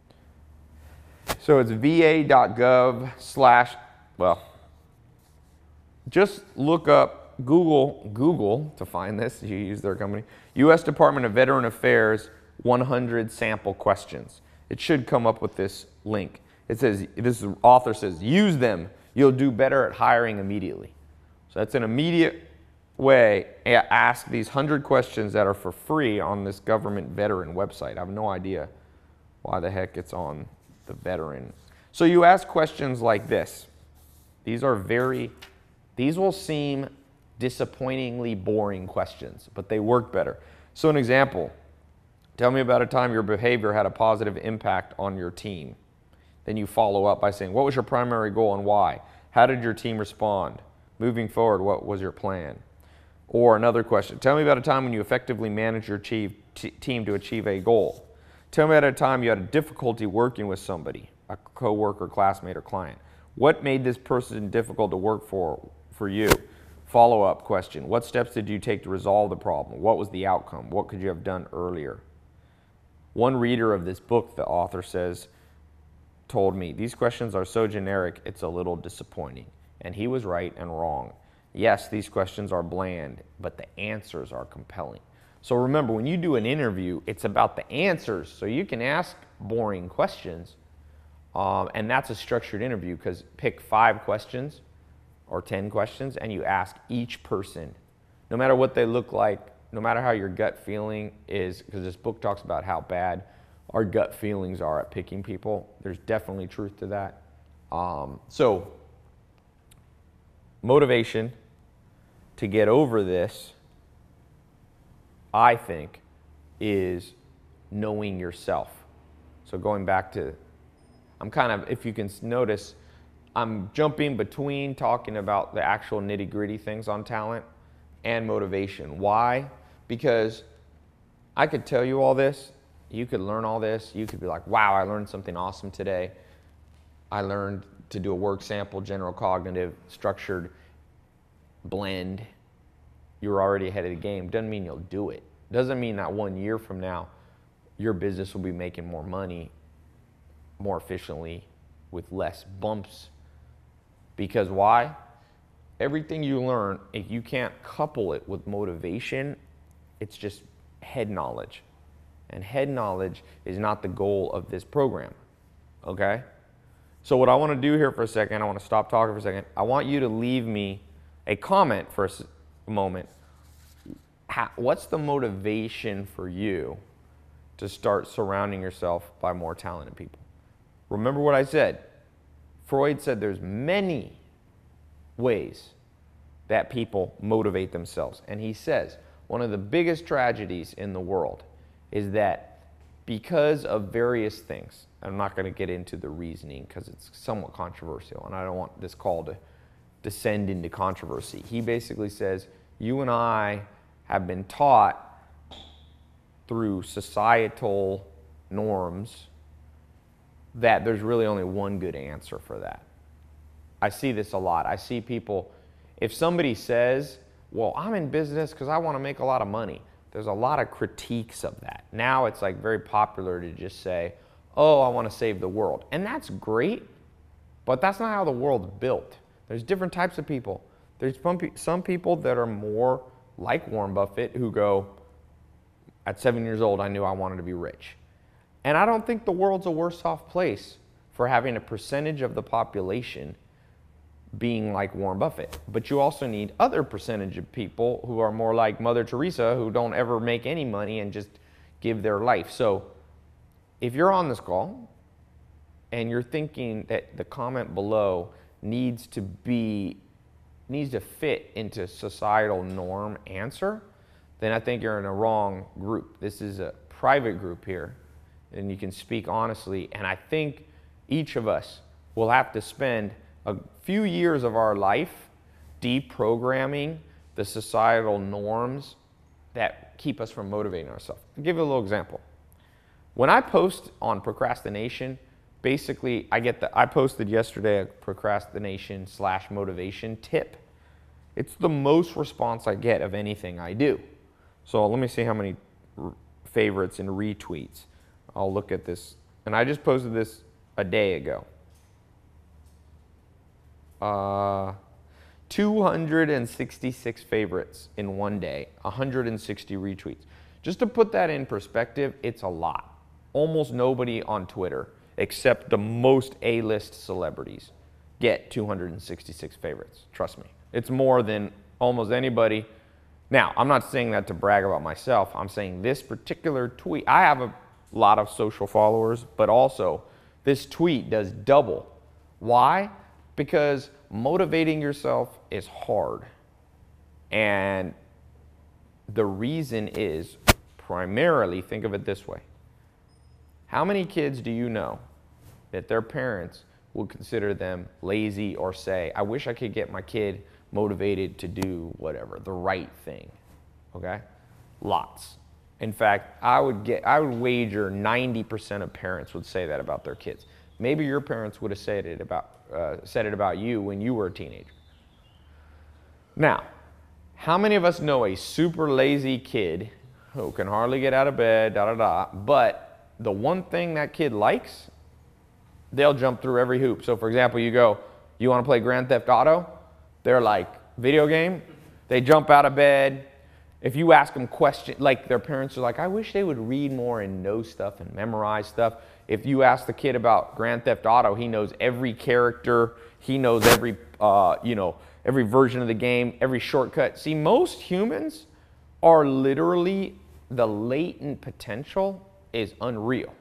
So it's V A dot gov slash, well, just look up, Google, Google to find this, you use their company, U S Department of Veteran Affairs one hundred sample questions. It should come up with this link. It says, this author says, use them, you'll do better at hiring immediately. So that's an immediate way, ask these one hundred questions that are for free on this government veteran website. I have no idea why the heck it's on the veteran. So you ask questions like this. These are very, these will seem disappointingly boring questions, but they work better. So an example, tell me about a time your behavior had a positive impact on your team. Then you follow up by saying, what was your primary goal and why? How did your team respond? Moving forward, what was your plan? Or another question, tell me about a time when you effectively managed your achieve, team to achieve a goal. Tell me about a time you had a difficulty working with somebody, a coworker, classmate, or client. What made this person difficult to work for, for you? Follow-up question, what steps did you take to resolve the problem? What was the outcome? What could you have done earlier? One reader of this book, the author says, told me, these questions are so generic, it's a little disappointing. And he was right and wrong. Yes, these questions are bland, but the answers are compelling. So remember, when you do an interview, it's about the answers. So you can ask boring questions, um, and that's a structured interview, because pick five questions or ten questions, and you ask each person, no matter what they look like, no matter how your gut feeling is, because this book talks about how bad our gut feelings are at picking people. There's definitely truth to that. Um, so motivation to get over this, I think, is knowing yourself. So going back to, I'm kind of, if you can notice, I'm jumping between talking about the actual nitty-gritty things on talent and motivation. Why? Because I could tell you all this, you could learn all this, you could be like, wow, I learned something awesome today. I learned to do a work sample, general cognitive, structured blend. You're already ahead of the game. Doesn't mean you'll do it. Doesn't mean that one year from now, your business will be making more money more efficiently with less bumps. Because why? Everything you learn, if you can't couple it with motivation, it's just head knowledge. And head knowledge is not the goal of this program, okay? So what I want to do here for a second, I want to stop talking for a second. I want you to leave me a comment for a moment. How, what's the motivation for you to start surrounding yourself by more talented people? Remember what I said. Freud said there's many ways that people motivate themselves. And he says, one of the biggest tragedies in the world is that because of various things, I'm not going to get into the reasoning because it's somewhat controversial, and I don't want this call to descend into controversy. He basically says, you and I have been taught through societal norms that there's really only one good answer for that. I see this a lot. I see people, if somebody says, well, I'm in business because I want to make a lot of money, there's a lot of critiques of that. Now it's like very popular to just say, oh, I want to save the world. And that's great, but that's not how the world's built. There's different types of people. There's some people that are more like Warren Buffett who go, at seven years old, I knew I wanted to be rich. And I don't think the world's a worse off place for having a percentage of the population being like Warren Buffett. But you also need other percentage of people who are more like Mother Teresa, who don't ever make any money and just give their life. So if you're on this call and you're thinking that the comment below needs to be, needs to fit into societal norm answer, then I think you're in a wrong group. This is a private group here, and you can speak honestly. And I think each of us will have to spend a few years of our life deprogramming the societal norms that keep us from motivating ourselves. I'll give you a little example. When I post on procrastination, basically I get the, I posted yesterday a procrastination slash motivation tip. It's the most response I get of anything I do. So let me see how many favorites and retweets. I'll look at this. And I just posted this a day ago. Uh, two hundred sixty-six favorites in one day, one hundred sixty retweets. Just to put that in perspective, it's a lot. Almost nobody on Twitter, except the most A-list celebrities, get two hundred sixty-six favorites. Trust me. It's more than almost anybody. Now, I'm not saying that to brag about myself. I'm saying this particular tweet, I have a lot of social followers, but also this tweet does double. Why? Because motivating yourself is hard. And the reason is primarily, think of it this way. How many kids do you know that their parents would consider them lazy or say, I wish I could get my kid motivated to do whatever, the right thing, okay? Lots. In fact, I would get, I would wager ninety percent of parents would say that about their kids. Maybe your parents would have said it about, uh, said it about you when you were a teenager. Now, how many of us know a super lazy kid who can hardly get out of bed, da da da, but the one thing that kid likes, they'll jump through every hoop. So for example, you go, you want to play Grand Theft Auto? They're like, video game? They jump out of bed. If you ask them questions, like their parents are like, I wish they would read more and know stuff and memorize stuff. If you ask the kid about Grand Theft Auto, he knows every character. He knows every, uh, you know, every version of the game, every shortcut. See, most humans are literally, the latent potential is unreal.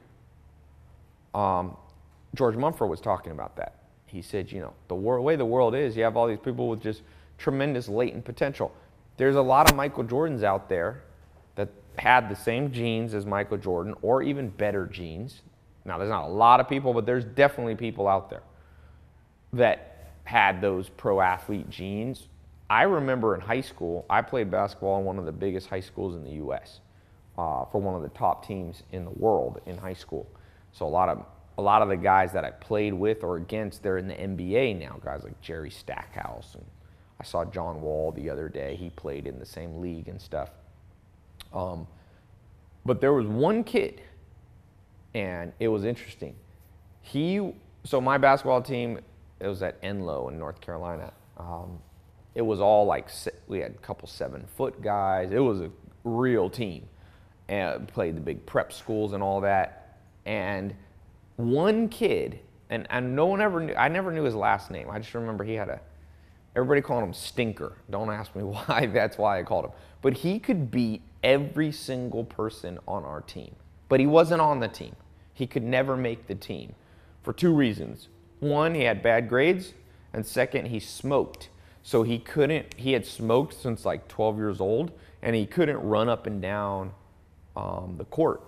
Um, George Mumford was talking about that. He said, you know, the wor- way the world is, you have all these people with just tremendous latent potential. There's a lot of Michael Jordans out there that had the same genes as Michael Jordan, or even better genes. Now, there's not a lot of people, but there's definitely people out there that had those pro athlete genes. I remember in high school, I played basketball in one of the biggest high schools in the U S uh, for one of the top teams in the world in high school. So a lot of A lot of the guys that I played with or against, they're in the N B A now. Guys like Jerry Stackhouse, and I saw John Wall the other day. He played in the same league and stuff. Um, but there was one kid, and it was interesting. He, so my basketball team, it was at Enloe in North Carolina. Um, it was all like, we had a couple seven-foot guys. It was a real team, and played the big prep schools and all that. And one kid, and, and no one ever knew, I never knew his last name. I just remember he had a, everybody called him Stinker. Don't ask me why, that's why I called him. But he could beat every single person on our team. But he wasn't on the team. He could never make the team for two reasons. One, he had bad grades, and second, he smoked. So he couldn't, he had smoked since like twelve years old, and he couldn't run up and down um, the court.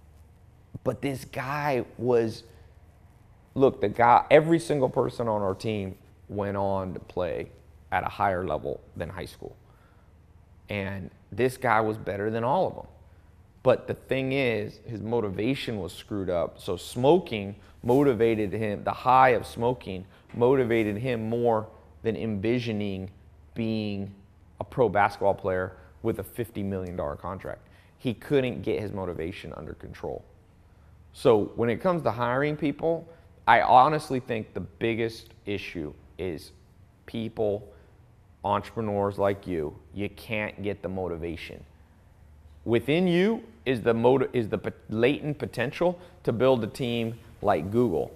But this guy was, look, the guy, every single person on our team went on to play at a higher level than high school. And this guy was better than all of them. But the thing is, his motivation was screwed up. So smoking motivated him, the high of smoking motivated him more than envisioning being a pro basketball player with a fifty million dollar contract. He couldn't get his motivation under control. So when it comes to hiring people, I honestly think the biggest issue is people, entrepreneurs like you, you can't get the motivation. Within you is the motiv- is the latent potential to build a team like Google,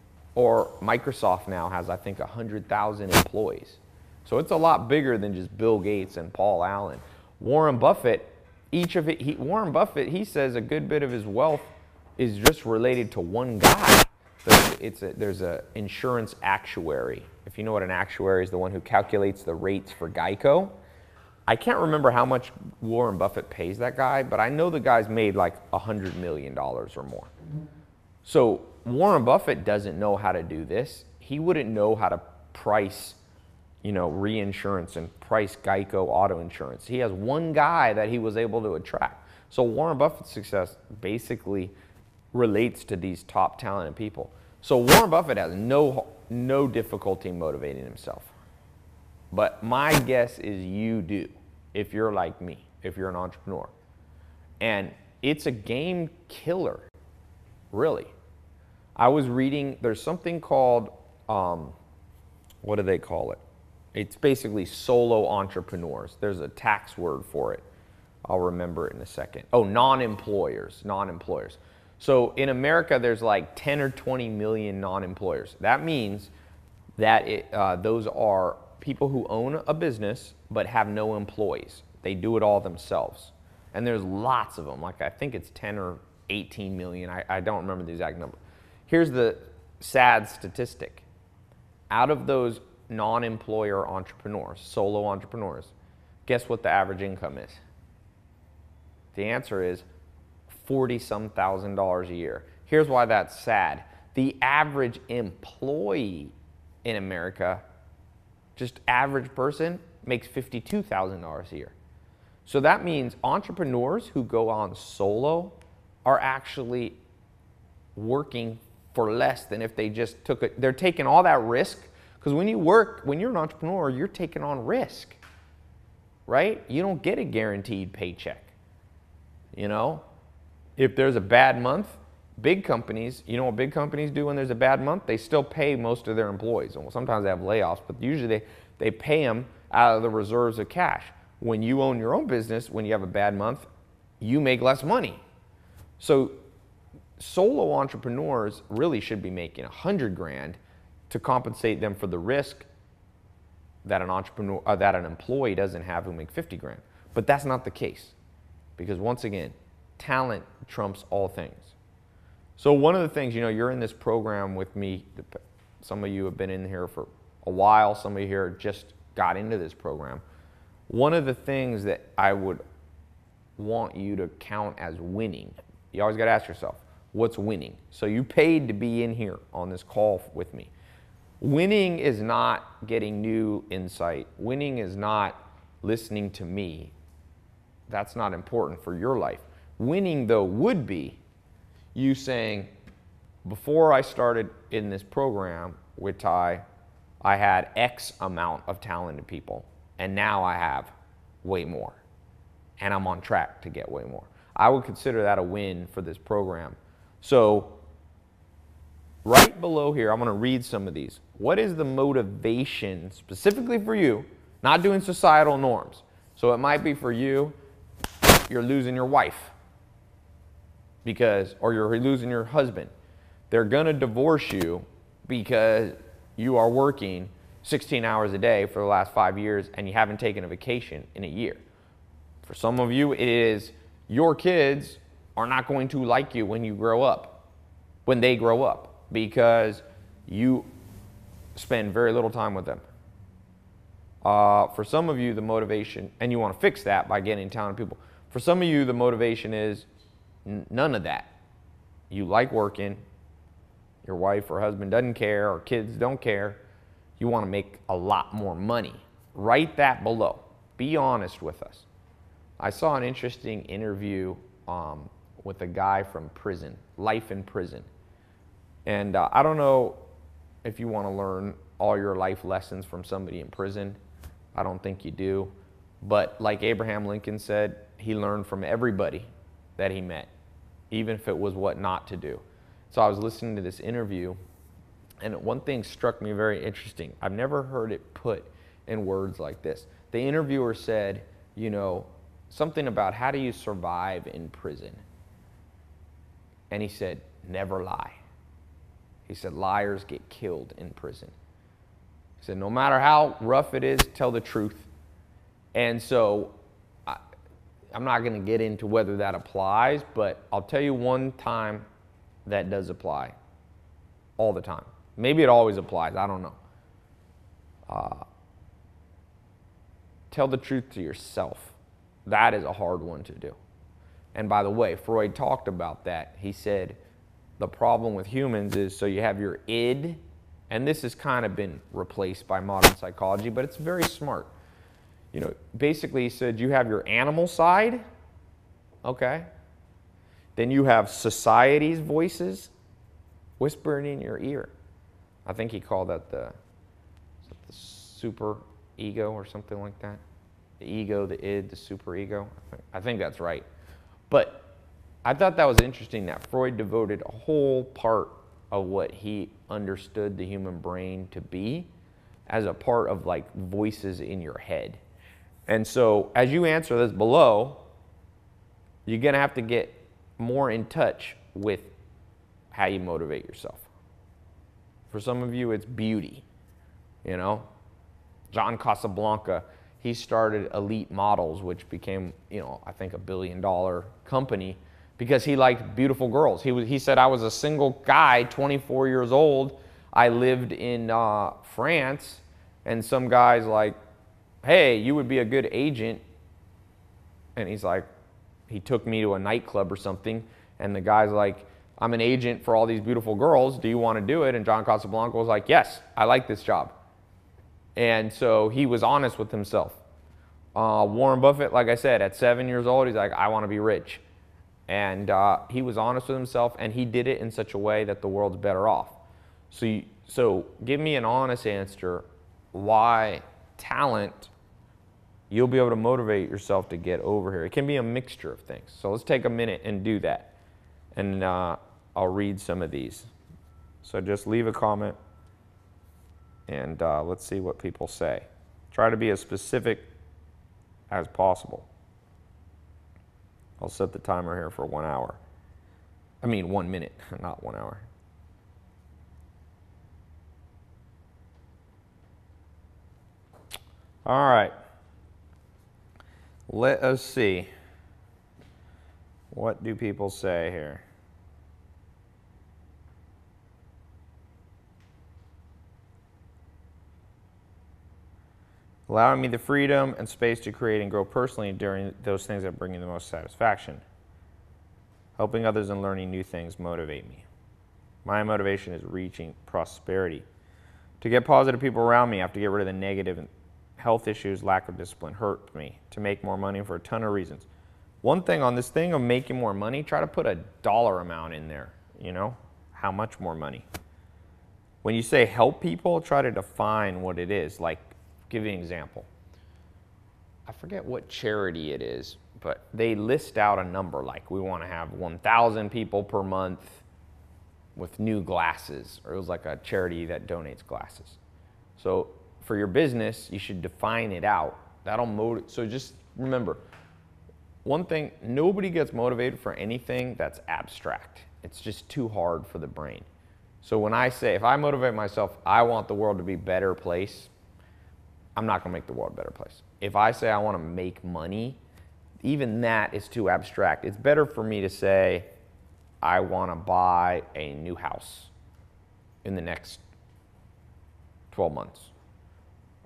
or Microsoft now has, I think, one hundred thousand employees. So it's a lot bigger than just Bill Gates and Paul Allen. Warren Buffett, each of it, he, Warren Buffett, he says a good bit of his wealth is just related to one guy. There's, it's a, there's a insurance actuary. If you know what an actuary is, the one who calculates the rates for Geico. I can't remember how much Warren Buffett pays that guy, but I know the guy's made like one hundred million dollars or more. So Warren Buffett doesn't know how to do this. He wouldn't know how to price, you know, reinsurance and price Geico auto insurance. He has one guy that he was able to attract. So Warren Buffett's success basically relates to these top talented people. So Warren Buffett has no, no difficulty motivating himself. But my guess is you do, if you're like me, if you're an entrepreneur. And it's a game killer, really. I was reading, there's something called, um, what do they call it? It's basically solo entrepreneurs. There's a tax word for it. I'll remember it in a second. Oh, non-employers, non-employers. So in America, there's like ten or twenty million non-employers. That means that it, uh, those are people who own a business but have no employees. They do it all themselves. And there's lots of them. Like I think it's ten or eighteen million. I, I don't remember the exact number. Here's the sad statistic. Out of those non-employer entrepreneurs, solo entrepreneurs, guess what the average income is? The answer is forty some thousand dollars a year. Here's why that's sad. The average employee in America, just average person, makes fifty-two thousand dollars a year. So that means entrepreneurs who go on solo are actually working for less than if they just took it. They're taking all that risk, because when you work, when you're an entrepreneur, you're taking on risk, right? You don't get a guaranteed paycheck, you know? If there's a bad month, big companies, you know what big companies do when there's a bad month? They still pay most of their employees. Well, sometimes they have layoffs, but usually they, they pay them out of the reserves of cash. When you own your own business, when you have a bad month, you make less money. So solo entrepreneurs really should be making a hundred grand to compensate them for the risk that an entrepreneur, uh, that an employee doesn't have who make fifty grand. But that's not the case, because once again, talent trumps all things. So one of the things, you know, you're in this program with me. Some of you have been in here for a while. Some of you here just got into this program. One of the things that I would want you to count as winning, you always got to ask yourself, what's winning? So you paid to be in here on this call with me. Winning is not getting new insight. Winning is not listening to me. That's not important for your life. Winning, though, would be you saying, before I started in this program with Ty, I had X amount of talented people, and now I have way more, and I'm on track to get way more. I would consider that a win for this program. So right below here, I'm going to read some of these. What is the motivation specifically for you, not doing societal norms? So it might be for you, you're losing your wife, because, or you're losing your husband. They're going to divorce you because you are working sixteen hours a day for the last five years and you haven't taken a vacation in a year. For some of you, it is your kids are not going to like you when you grow up, when they grow up, because you spend very little time with them. Uh, for some of you, the motivation, and you want to fix that by getting talented people. For some of you, the motivation is n- none of that. You like working, your wife or husband doesn't care, or kids don't care. You want to make a lot more money. Write that below. Be honest with us. I saw an interesting interview um, with a guy from prison, life in prison. And uh, I don't know if you want to learn all your life lessons from somebody in prison. I don't think you do. But like Abraham Lincoln said, he learned from everybody that he met, even if it was what not to do. So I was listening to this interview, and one thing struck me very interesting. I've never heard it put in words like this. The interviewer said, you know, something about how do you survive in prison? And he said, never lie. He said, liars get killed in prison. He said, no matter how rough it is, tell the truth. And so I, I'm not going to get into whether that applies, but I'll tell you one time that does apply all the time. Maybe it always applies. I don't know. Uh, tell the truth to yourself. That is a hard one to do. And by the way, Freud talked about that. He said the problem with humans is, so you have your id, and this has kind of been replaced by modern psychology, but it's very smart. You know, basically he said you have your animal side, okay? Then you have society's voices whispering in your ear. I think he called that the, the super ego or something like that. The ego, the id, the super ego. I think, I think that's right. But I thought that was interesting that Freud devoted a whole part of what he understood the human brain to be as a part of like voices in your head. And so as you answer this below, you're going to have to get more in touch with how you motivate yourself. For some of you, it's beauty, you know. John Casablanca, he started Elite Models, which became, you know, I think a billion dollar company because he liked beautiful girls. He was, he said, I was a single guy, twenty-four years old. I lived in uh, France, and some guy's like, hey, you would be a good agent. And he's like, he took me to a nightclub or something, and the guy's like, I'm an agent for all these beautiful girls. Do you want to do it? And John Casablanca was like, yes, I like this job. And so he was honest with himself. Uh, Warren Buffett, like I said, at seven years old, he's like, I want to be rich. And uh, he was honest with himself, and he did it in such a way that the world's better off. So, you, so give me an honest answer why talent, you'll be able to motivate yourself to get over here. It can be a mixture of things. So let's take a minute and do that. And uh, I'll read some of these. So just leave a comment, and uh, let's see what people say. Try to be as specific as possible. I'll set the timer here for one hour. I mean one minute, not one hour. All right. Let us see. What do people say here? Allowing me the freedom and space to create and grow personally during those things that bring you the most satisfaction. Helping others and learning new things motivate me. My motivation is reaching prosperity. To get positive people around me, I have to get rid of the negative. Health issues, lack of discipline hurt me. To make more money for a ton of reasons. One thing on this thing of making more money, try to put a dollar amount in there, you know, how much more money. When you say help people, try to define what it is. Like, give you an example. I forget what charity it is, but they list out a number like we want to have one thousand people per month with new glasses, or it was like a charity that donates glasses. So for your business, you should define it out. That'll motivate. So just remember, one thing, nobody gets motivated for anything that's abstract. It's just too hard for the brain. So when I say, if I motivate myself, I want the world to be a better place, I'm not going to make the world a better place. If I say I want to make money, even that is too abstract. It's better for me to say I want to buy a new house in the next twelve months.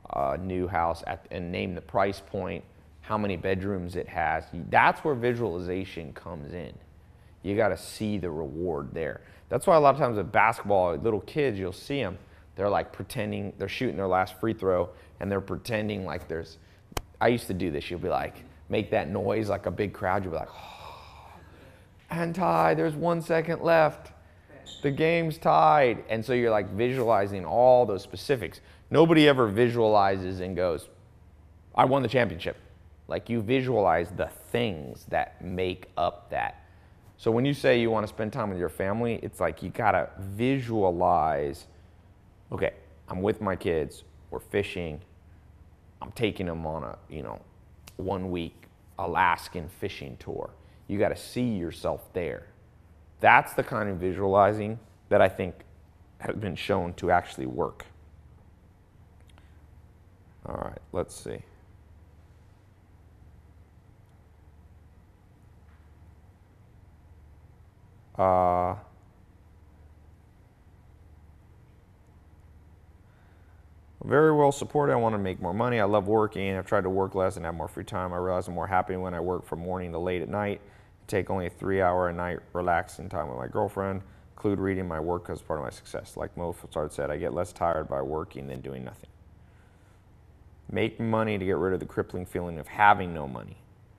a new house at, and name the price point, how many bedrooms it has. That's where visualization comes in. You got to see the reward there. That's why a lot of times with basketball, little kids, you'll see them, they're like pretending, they're shooting their last free throw, and they're pretending like there's, I used to do this, you'll be like, make that noise like a big crowd, you'll be like, oh, and tie, there's one second left. The game's tied. And so you're like visualizing all those specifics. Nobody ever visualizes and goes, I won the championship. Like you visualize the things that make up that. So when you say you want to spend time with your family, it's like you got to visualize, okay, I'm with my kids, we're fishing, I'm taking them on a, you know, one week Alaskan fishing tour. You got to see yourself there. That's the kind of visualizing that I think has been shown to actually work. All right, let's see. Uh, very well supported. I want to make more money. I love working. I've tried to work less and have more free time. I realize I'm more happy when I work from morning to late at night. Take only a three hour a night relaxing time with my girlfriend. Include reading my work as part of my success. Like Mozart said, I get less tired by working than doing nothing. Make money to get rid of the crippling feeling of having no money.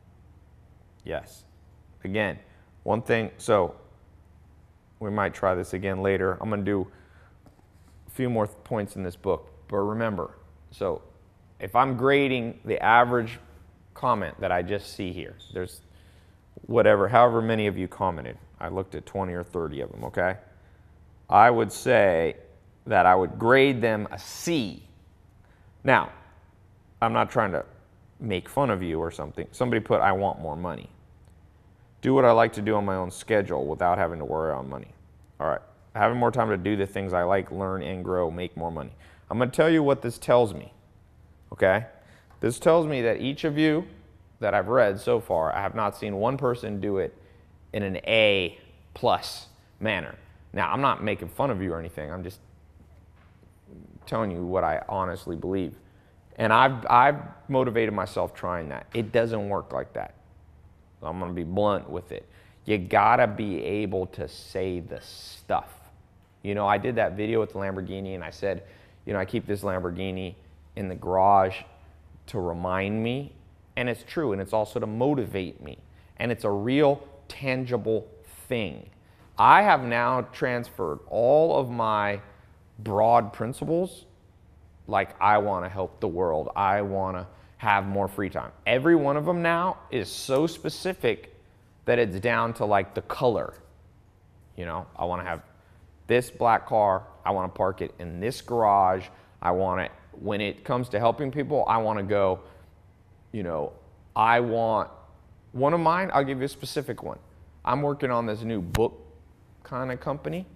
Yes. Again, one thing, so we might try this again later. I'm going to do a few more points in this book. But remember, so if I'm grading the average comment that I just see here, there's whatever, however many of you commented. I looked at twenty or thirty of them, okay? I would say that I would grade them a C. Now, I'm not trying to make fun of you or something. Somebody put, I want more money. Do what I like to do on my own schedule without having to worry on money. All right, having more time to do the things I like, learn and grow, make more money. I'm going to tell you what this tells me, okay? This tells me that each of you that I've read so far, I have not seen one person do it in an A plus manner. Now, I'm not making fun of you or anything. I'm just telling you what I honestly believe. And I've, I've motivated myself trying that. It doesn't work like that. I'm going to be blunt with it. You got to be able to say the stuff. You know, I did that video with the Lamborghini, and I said, you know, I keep this Lamborghini in the garage to remind me. And it's true, and it's also to motivate me. And it's a real tangible thing. I have now transferred all of my broad principles, like I want to help the world, I want to have more free time. Every one of them now is so specific that it's down to like the color. You know, I want to have this black car, I want to park it in this garage, I want it, when it comes to helping people, I want to go, you know, I want, one of mine, I'll give you a specific one. I'm working on this new book kind of company,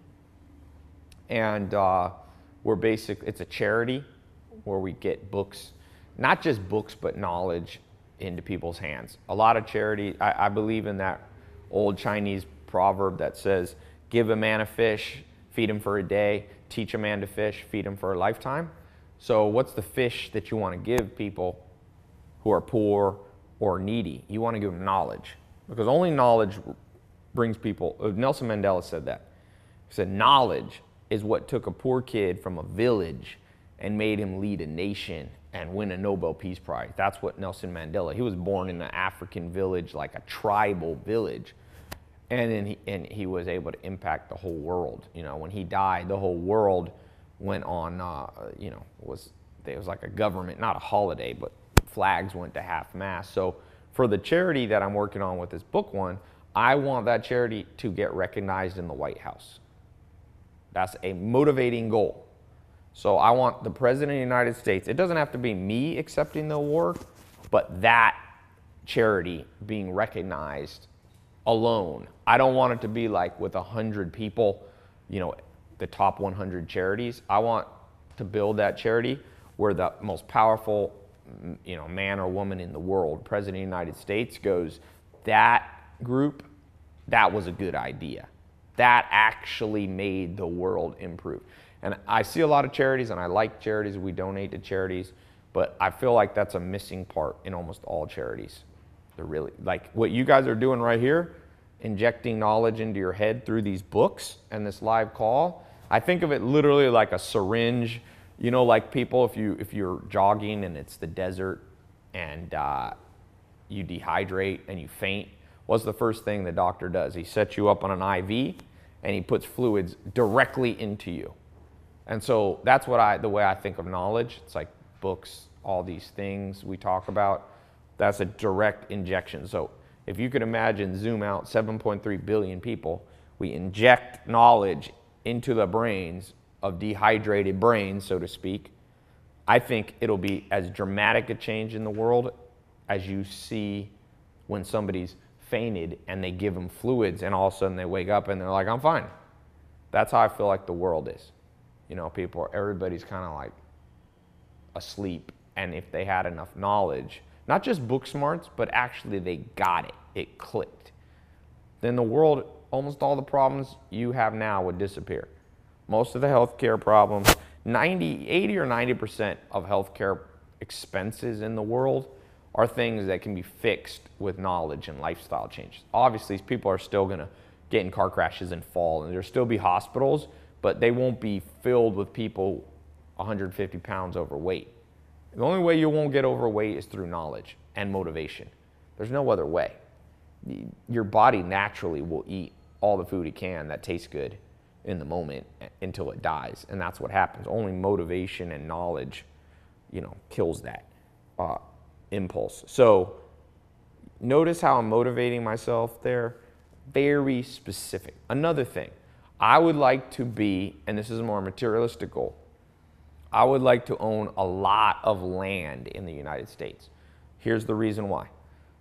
and uh, we're basic, it's a charity where we get books, not just books, but knowledge into people's hands. A lot of charity, I, I believe in that old Chinese proverb that says, give a man a fish, feed him for a day, teach a man to fish, feed him for a lifetime. So what's the fish that you want to give people who are poor or needy? You want to give them knowledge, because only knowledge brings people, Nelson Mandela said that. He said knowledge is what took a poor kid from a village and made him lead a nation and win a Nobel Peace Prize. That's what Nelson Mandela, he was born in an African village, like a tribal village. And then he, and he was able to impact the whole world. You know, when he died, the whole world went on, uh, you know, was, it was like a government, not a holiday, but flags went to half mast. So for the charity that I'm working on with this book one, I want that charity to get recognized in the White House. That's a motivating goal. So I want the President of the United States, it doesn't have to be me accepting the award, but that charity being recognized alone. I don't want it to be like with a hundred people, you know, the top one hundred charities. I want to build that charity where the most powerful, you know, man or woman in the world, President of the United States, goes, that group, that was a good idea. That actually made the world improve. And I see a lot of charities, and I like charities. We donate to charities. But I feel like that's a missing part in almost all charities. They're really, like what you guys are doing right here, injecting knowledge into your head through these books and this live call. I think of it literally like a syringe. You know, like people, if, you, if you're jogging and it's the desert and uh, you dehydrate and you faint, what's the first thing the doctor does? He sets you up on an I V and he puts fluids directly into you. And so that's what I, the way I think of knowledge. It's like books, all these things we talk about. That's a direct injection. So if you could imagine, zoom out, seven point three billion people, we inject knowledge into the brains of dehydrated brains, so to speak. I think it'll be as dramatic a change in the world as you see when somebody's fainted and they give them fluids and all of a sudden they wake up and they're like, I'm fine. That's how I feel like the world is. You know, people, everybody's kind of like asleep. And if they had enough knowledge, not just book smarts, but actually they got it, it clicked, then the world, almost all the problems you have now would disappear. Most of the healthcare problems, ninety, eighty or ninety percent of healthcare expenses in the world are things that can be fixed with knowledge and lifestyle changes. Obviously, people are still gonna get in car crashes and fall, and there'll still be hospitals, but they won't be filled with people one hundred fifty pounds overweight. The only way you won't get overweight is through knowledge and motivation. There's no other way. Your body naturally will eat all the food it can that tastes good in the moment until it dies, and that's what happens. Only motivation and knowledge, you know, kills that uh, impulse. So notice how I'm motivating myself there. Very specific. Another thing, I would like to be, and this is a more materialistic goal, I would like to own a lot of land in the United States. Here's the reason why.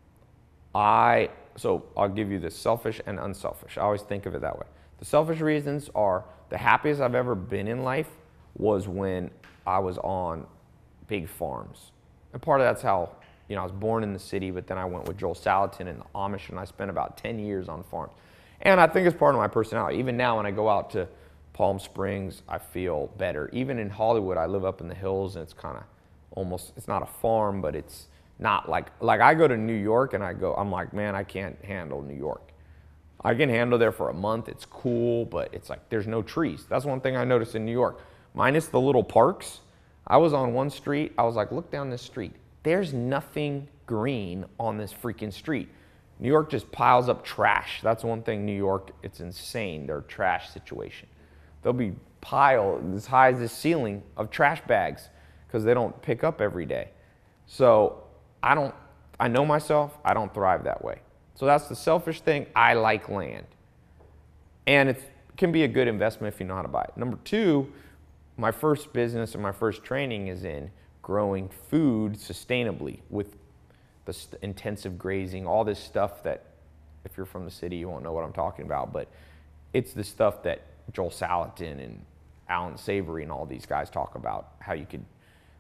I, so I'll give you the selfish and unselfish. I always think of it that way. The selfish reasons are the happiest I've ever been in life was when I was on big farms. And part of that's how, you know, I was born in the city, but then I went with Joel Salatin and the Amish, and I spent about ten years on farms. And I think it's part of my personality. Even now when I go out to Palm Springs, I feel better. Even in Hollywood, I live up in the hills, and it's kind of almost, it's not a farm, but it's not like, like I go to New York and I go, I'm like, man, I can't handle New York. I can handle there for a month, it's cool, but it's like, there's no trees. That's one thing I noticed in New York. Minus the little parks, I was on one street, I was like, look down this street. There's nothing green on this freaking street. New York just piles up trash. That's one thing, New York, it's insane, their trash situation. They'll be piled as high as the ceiling of trash bags because they don't pick up every day. So I don't, I know myself, I don't thrive that way. So that's the selfish thing. I like land. And it can be a good investment if you know how to buy it. Number two, my first business and my first training is in growing food sustainably with the intensive grazing, all this stuff that if you're from the city, you won't know what I'm talking about, but it's the stuff that Joel Salatin and Alan Savory and all these guys talk about, how you could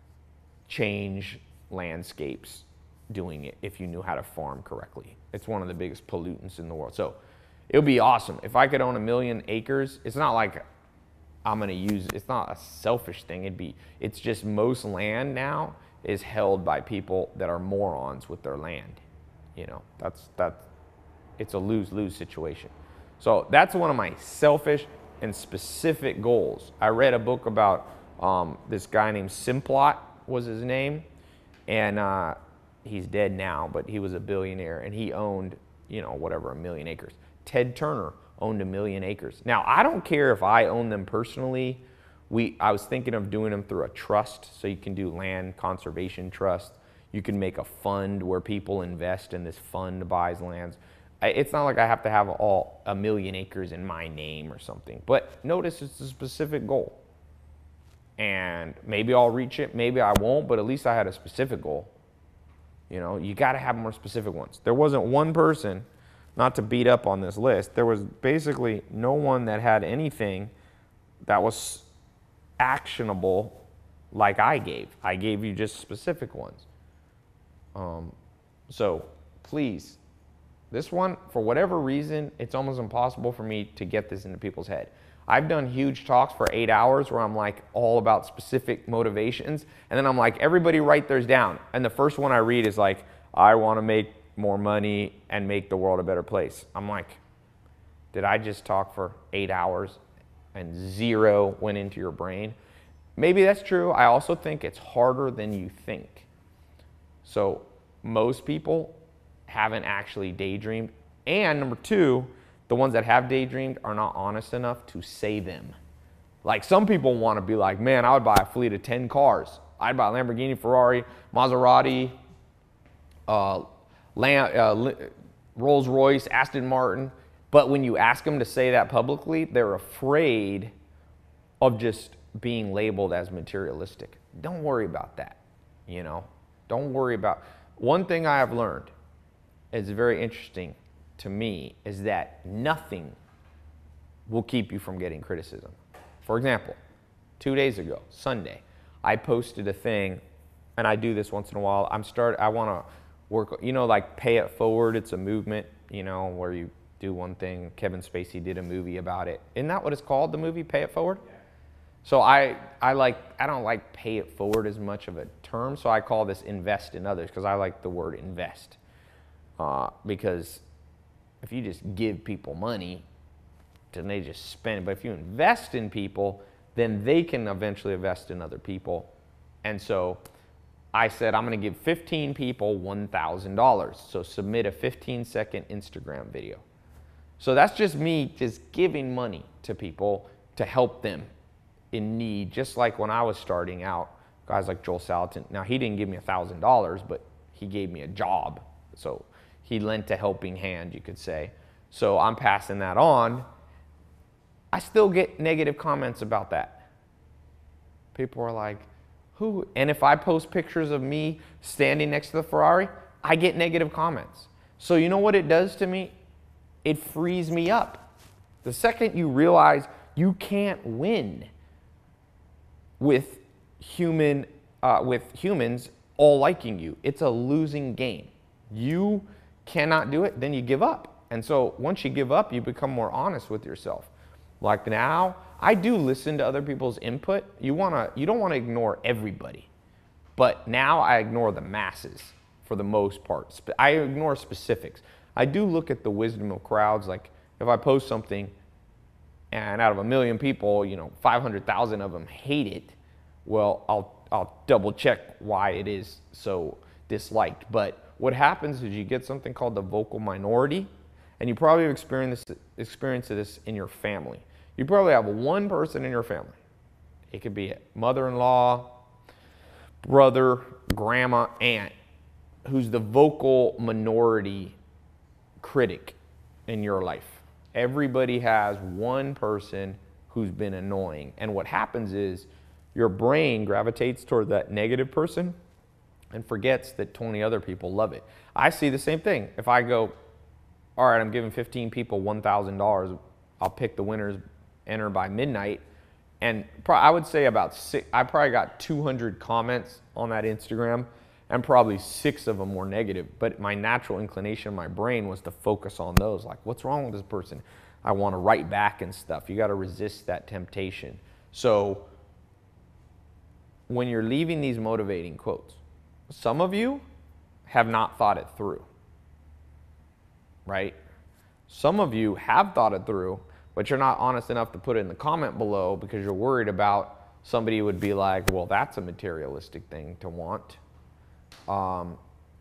change landscapes doing it if you knew how to farm correctly. It's one of the biggest pollutants in the world. So it would be awesome. If I could own a million acres, it's not like I'm gonna use, it's not a selfish thing. It'd be, it's just most land now is held by people that are morons with their land. You know, that's, that's, it's a lose-lose situation. So that's one of my selfish and specific goals. I read a book about um, this guy named Simplot was his name, and uh, he's dead now, but he was a billionaire, and he owned, you know, whatever, a million acres. Ted Turner owned a million acres. Now, I don't care if I own them personally. We, I was thinking of doing them through a trust, so you can do land conservation trust. You can make a fund where people invest, and this fund buys lands. It's not like I have to have all a million acres in my name or something, but notice it's a specific goal. And maybe I'll reach it, maybe I won't, but at least I had a specific goal. You know, you gotta have more specific ones. There wasn't one person, not to beat up on this list, there was basically no one that had anything that was actionable like I gave. I gave you just specific ones. Um, so please, This one, for whatever reason, it's almost impossible for me to get this into people's head. I've done huge talks for eight hours where I'm like all about specific motivations. And then I'm like, everybody write theirs down. And the first one I read is like, I want to make more money and make the world a better place. I'm like, did I just talk for eight hours and zero went into your brain? Maybe that's true. I also think it's harder than you think. So most people haven't actually daydreamed. And number two, the ones that have daydreamed are not honest enough to say them. Like some people want to be like, man, I would buy a fleet of ten cars. I'd buy a Lamborghini, Ferrari, Maserati, uh, Lam uh, Rolls Royce, Aston Martin. But when you ask them to say that publicly, they're afraid of just being labeled as materialistic. Don't worry about that, you know. Don't worry about. One thing I have learned is very interesting to me is that nothing will keep you from getting criticism. For example, two days ago, Sunday, I posted a thing, and I do this once in a while. I'm start. I want to work. You know, like Pay It Forward. It's a movement. You know, where you do one thing. Kevin Spacey did a movie about it. Isn't that what it's called? The movie Pay It Forward. Yeah. So I I like I don't like Pay It Forward as much of a term. So I call this Invest in Others because I like the word invest. Uh, because if you just give people money, then they just spend it. But if you invest in people, then they can eventually invest in other people. And so I said, I'm going to give fifteen people one thousand dollars. So submit a fifteen second Instagram video. So that's just me just giving money to people to help them in need. Just like when I was starting out, guys like Joel Salatin. Now, he didn't give me one thousand dollars, but he gave me a job. So he lent a helping hand, you could say. So I'm passing that on. I still get negative comments about that. People are like, who? And if I post pictures of me standing next to the Ferrari, I get negative comments. So you know what it does to me? It frees me up. The second you realize you can't win with human, uh, with humans all liking you. It's a losing game. You cannot do it, then you give up. And so once you give up, you become more honest with yourself. Like now, I do listen to other people's input. You wanna, you don't want to ignore everybody. But now I ignore the masses for the most part. I ignore specifics. I do look at the wisdom of crowds. Like if I post something and out of a million people, you know, five hundred thousand of them hate it, well, I'll, I'll double check why it is so disliked. But what happens is you get something called the vocal minority, and you probably have experienced this, experience this in your family. You probably have one person in your family. It could be a mother-in-law, brother, grandma, aunt, who's the vocal minority critic in your life. Everybody has one person who's been annoying. And what happens is your brain gravitates toward that negative person and forgets that twenty other people love it. I see the same thing. If I go, all right, I'm giving fifteen people one thousand dollars, I'll pick the winners, enter by midnight, and I would say about six, I probably got two hundred comments on that Instagram, and probably six of them were negative. But my natural inclination in my brain was to focus on those. Like, what's wrong with this person? I want to write back and stuff. You got to resist that temptation. So when you're leaving these motivating quotes, some of you have not thought it through, right? Some of you have thought it through, but you're not honest enough to put it in the comment below because you're worried about somebody would be like, well, that's a materialistic thing to want. Um,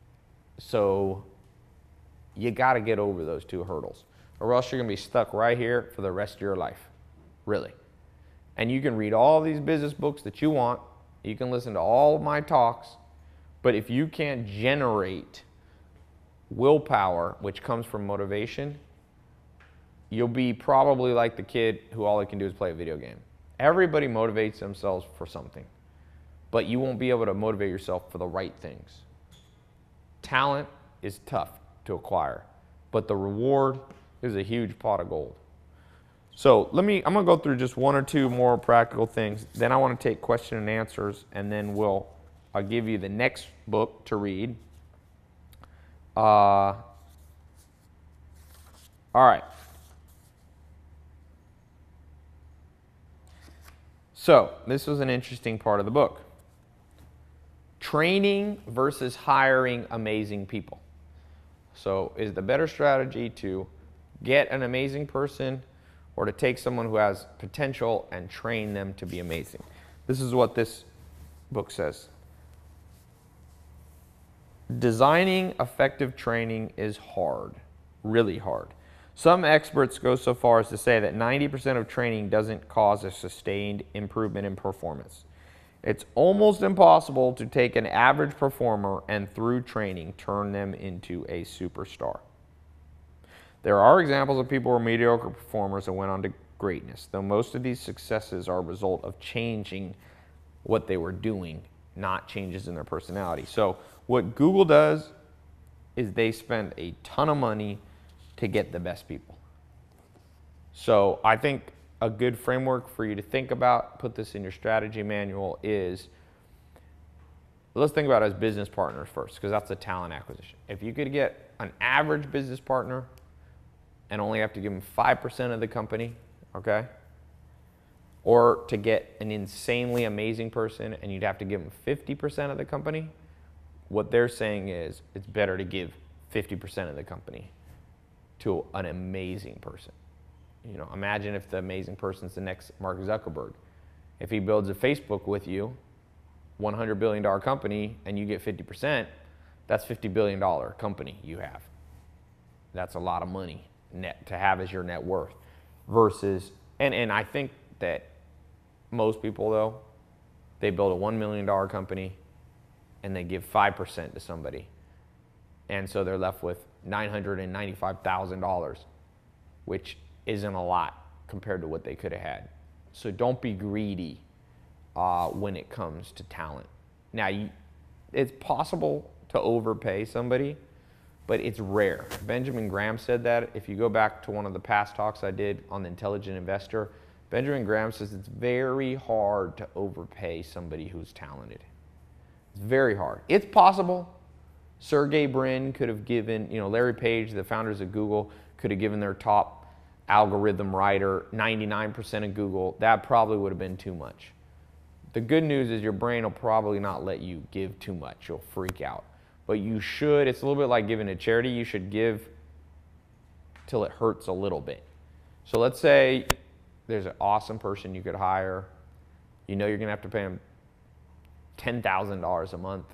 so you got to get over those two hurdles, or else you're going to be stuck right here for the rest of your life, really. And you can read all these business books that you want. You can listen to all of my talks. But if you can't generate willpower, which comes from motivation, you'll be probably like the kid who all he can do is play a video game. Everybody motivates themselves for something, but you won't be able to motivate yourself for the right things. Talent is tough to acquire, but the reward is a huge pot of gold. So let me, I'm gonna go through just one or two more practical things. Then I wanna take question and answers, and then we'll, I'll give you the next book to read. Uh, All right. So this was an interesting part of the book. Training versus hiring amazing people. So is the better strategy to get an amazing person or to take someone who has potential and train them to be amazing? This is what this book says. Designing effective training is hard, really hard. Some experts go so far as to say that ninety percent of training doesn't cause a sustained improvement in performance. It's almost impossible to take an average performer and through training turn them into a superstar. There are examples of people who are mediocre performers and went on to greatness, though most of these successes are a result of changing what they were doing, not changes in their personality. So what Google does is they spend a ton of money to get the best people. So I think a good framework for you to think about, put this in your strategy manual, is let's think about it as business partners first, because that's a talent acquisition. If you could get an average business partner and only have to give them five percent of the company, okay? Or to get an insanely amazing person and you'd have to give them fifty percent of the company, what they're saying is it's better to give fifty percent of the company to an amazing person. You know, imagine if the amazing person's the next Mark Zuckerberg. If he builds a Facebook with you, one hundred billion dollar company, and you get fifty percent, that's fifty billion dollar company you have. That's a lot of money net to have as your net worth. Versus, and, and I think that most people though, they build a one million dollar company and they give five percent to somebody. And so they're left with nine hundred ninety-five thousand dollars, which isn't a lot compared to what they could have had. So don't be greedy uh, when it comes to talent. Now, you, it's possible to overpay somebody, but it's rare. Benjamin Graham said that. If you go back to one of the past talks I did on the Intelligent Investor, Benjamin Graham says it's very hard to overpay somebody who's talented. It's very hard. It's possible. Sergey Brin could have given, you know, Larry Page, the founders of Google, could have given their top algorithm writer ninety-nine percent of Google. That probably would have been too much. The good news is your brain will probably not let you give too much. You'll freak out. But you should, it's a little bit like giving to charity. You should give till it hurts a little bit. So let's say there's an awesome person you could hire. You know you're going to have to pay them ten thousand dollars a month.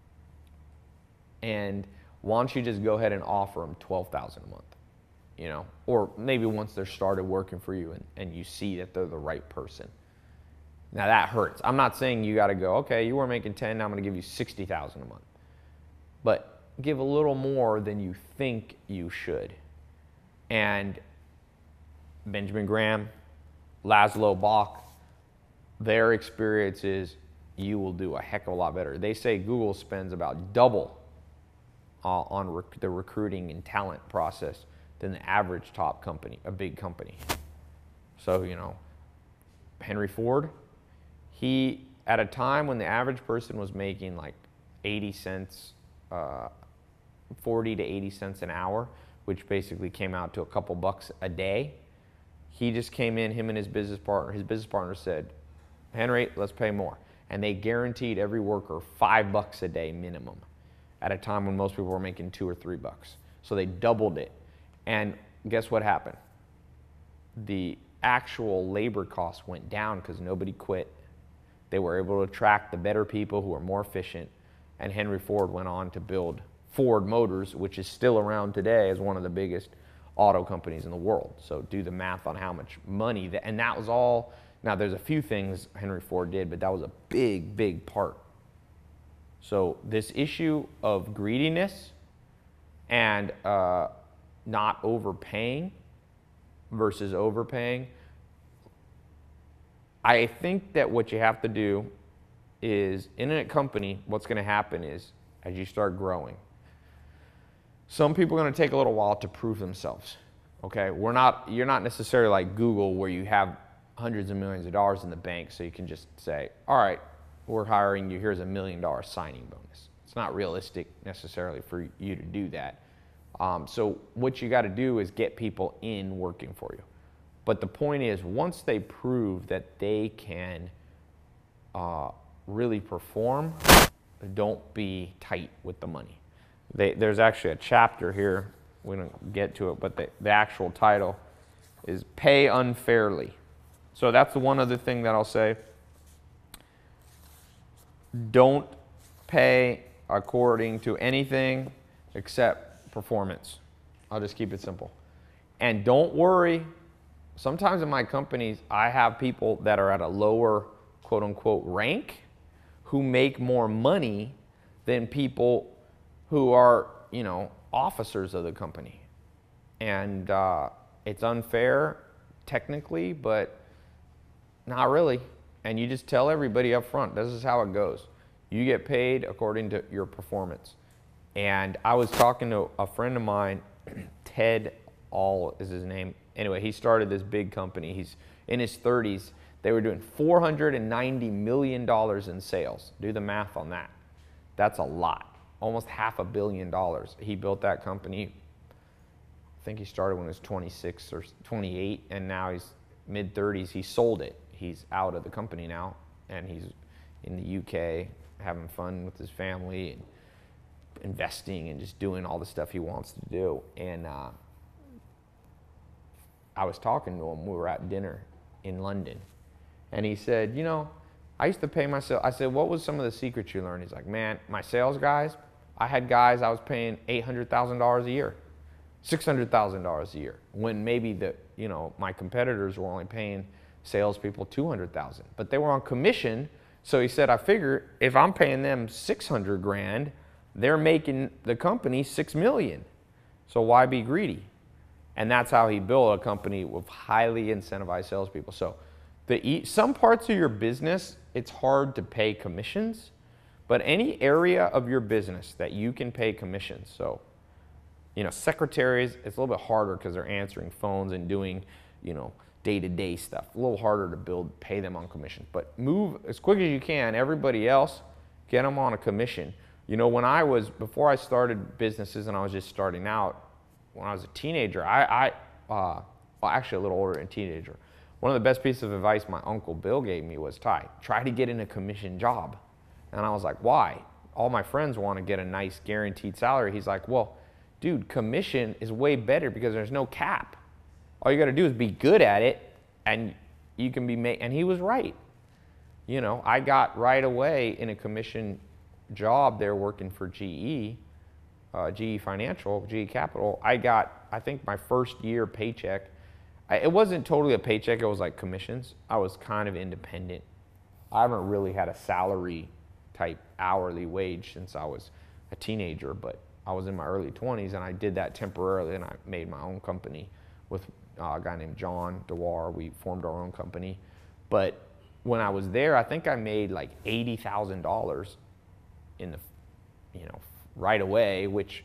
And why don't you just go ahead and offer them twelve thousand dollars a month? You know, or maybe once they're started working for you and, and you see that they're the right person. Now that hurts. I'm not saying you got to go, okay, you were making ten, now I'm going to give you sixty thousand dollars a month. But give a little more than you think you should. And Benjamin Graham, Laszlo Bock, their experience is you will do a heck of a lot better. They say Google spends about double uh, on rec the recruiting and talent process than the average top company, a big company. So, you know, Henry Ford, he, at a time when the average person was making like eighty cents, uh, forty to eighty cents an hour, which basically came out to a couple bucks a day, he just came in, him and his business partner, his business partner said, Henry, let's pay more. And they guaranteed every worker five bucks a day minimum at a time when most people were making two or three bucks. So they doubled it. And guess what happened? The actual labor costs went down because nobody quit. They were able to attract the better people who were more efficient. And Henry Ford went on to build Ford Motors, which is still around today as one of the biggest auto companies in the world. So do the math on how much money, that, and that was all. Now there's a few things Henry Ford did, but that was a big, big part. So this issue of greediness and uh, not overpaying versus overpaying, I think that what you have to do is, in a company, what's going to happen is, as you start growing, some people are going to take a little while to prove themselves. Okay, we're not, you're not necessarily like Google where you have hundreds of millions of dollars in the bank, so you can just say, all right, we're hiring you, here's a million dollar signing bonus. It's not realistic necessarily for you to do that. Um, so what you got to do is get people in working for you. But the point is, once they prove that they can uh, really perform, don't be tight with the money. They, there's actually a chapter here, we don't get to it, but the, the actual title is Pay Unfairly. So that's the one other thing that I'll say. Don't pay according to anything except performance. I'll just keep it simple. And don't worry, sometimes in my companies, I have people that are at a lower quote unquote rank who make more money than people who are, you know, officers of the company. And uh, it's unfair technically, but not really. And you just tell everybody up front, this is how it goes. You get paid according to your performance. And I was talking to a friend of mine, Ted All is his name. Anyway, he started this big company. He's in his thirties. They were doing four hundred ninety million dollars in sales. Do the math on that. That's a lot. Almost half a billion dollars. He built that company. I think he started when he was twenty-six or twenty-eight, and now he's mid thirties. He sold it. He's out of the company now, and he's in the U K having fun with his family and investing and just doing all the stuff he wants to do. And uh, I was talking to him. We were at dinner in London, and he said, you know, I used to pay myself. I said, what was some of the secrets you learned? He's like, man, my sales guys, I had guys I was paying eight hundred thousand dollars a year, six hundred thousand dollars a year, when maybe the, you know, my competitors were only paying salespeople two hundred thousand dollars, but they were on commission. So he said, I figure if I'm paying them six hundred grand, they're making the company six million. So why be greedy? And that's how he built a company with highly incentivized salespeople. So the, some parts of your business, it's hard to pay commissions, but any area of your business that you can pay commissions. So, you know, secretaries, it's a little bit harder because they're answering phones and doing, you know, day-to-day stuff. A little harder to build, pay them on commission. But move as quick as you can. Everybody else, get them on a commission. You know, when I was, before I started businesses and I was just starting out, when I was a teenager, I, I uh, well, actually a little older than a teenager, one of the best pieces of advice my Uncle Bill gave me was, Ty, try to get in a commission job. And I was like, why? All my friends want to get a nice guaranteed salary. He's like, well, dude, commission is way better because there's no cap. All you got to do is be good at it, and you can be made. And he was right. You know, I got right away in a commission job there working for G E, uh, G E Financial, G E Capital. I got, I think, my first year paycheck. I, it wasn't totally a paycheck. It was like commissions. I was kind of independent. I haven't really had a salary type hourly wage since I was a teenager, but I was in my early twenties, and I did that temporarily, and I made my own company with uh, a guy named John DeWar. We formed our own company. But when I was there, I think I made like eighty thousand dollars in the, you know, right away, which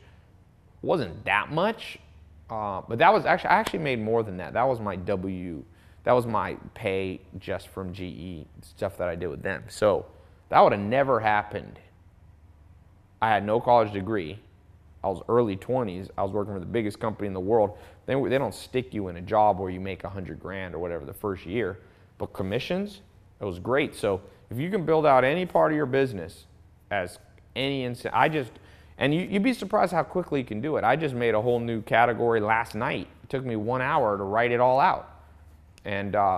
wasn't that much. Uh, but that was actually, I actually made more than that. That was my W, that was my pay just from G E, stuff that I did with them. So that would have never happened. I had no college degree. I was early twenties. I was working for the biggest company in the world. They, they don't stick you in a job where you make a hundred grand or whatever the first year. But commissions, it was great. So if you can build out any part of your business as any incentive, I just, and you, you'd be surprised how quickly you can do it. I just made a whole new category last night. It took me one hour to write it all out. And uh,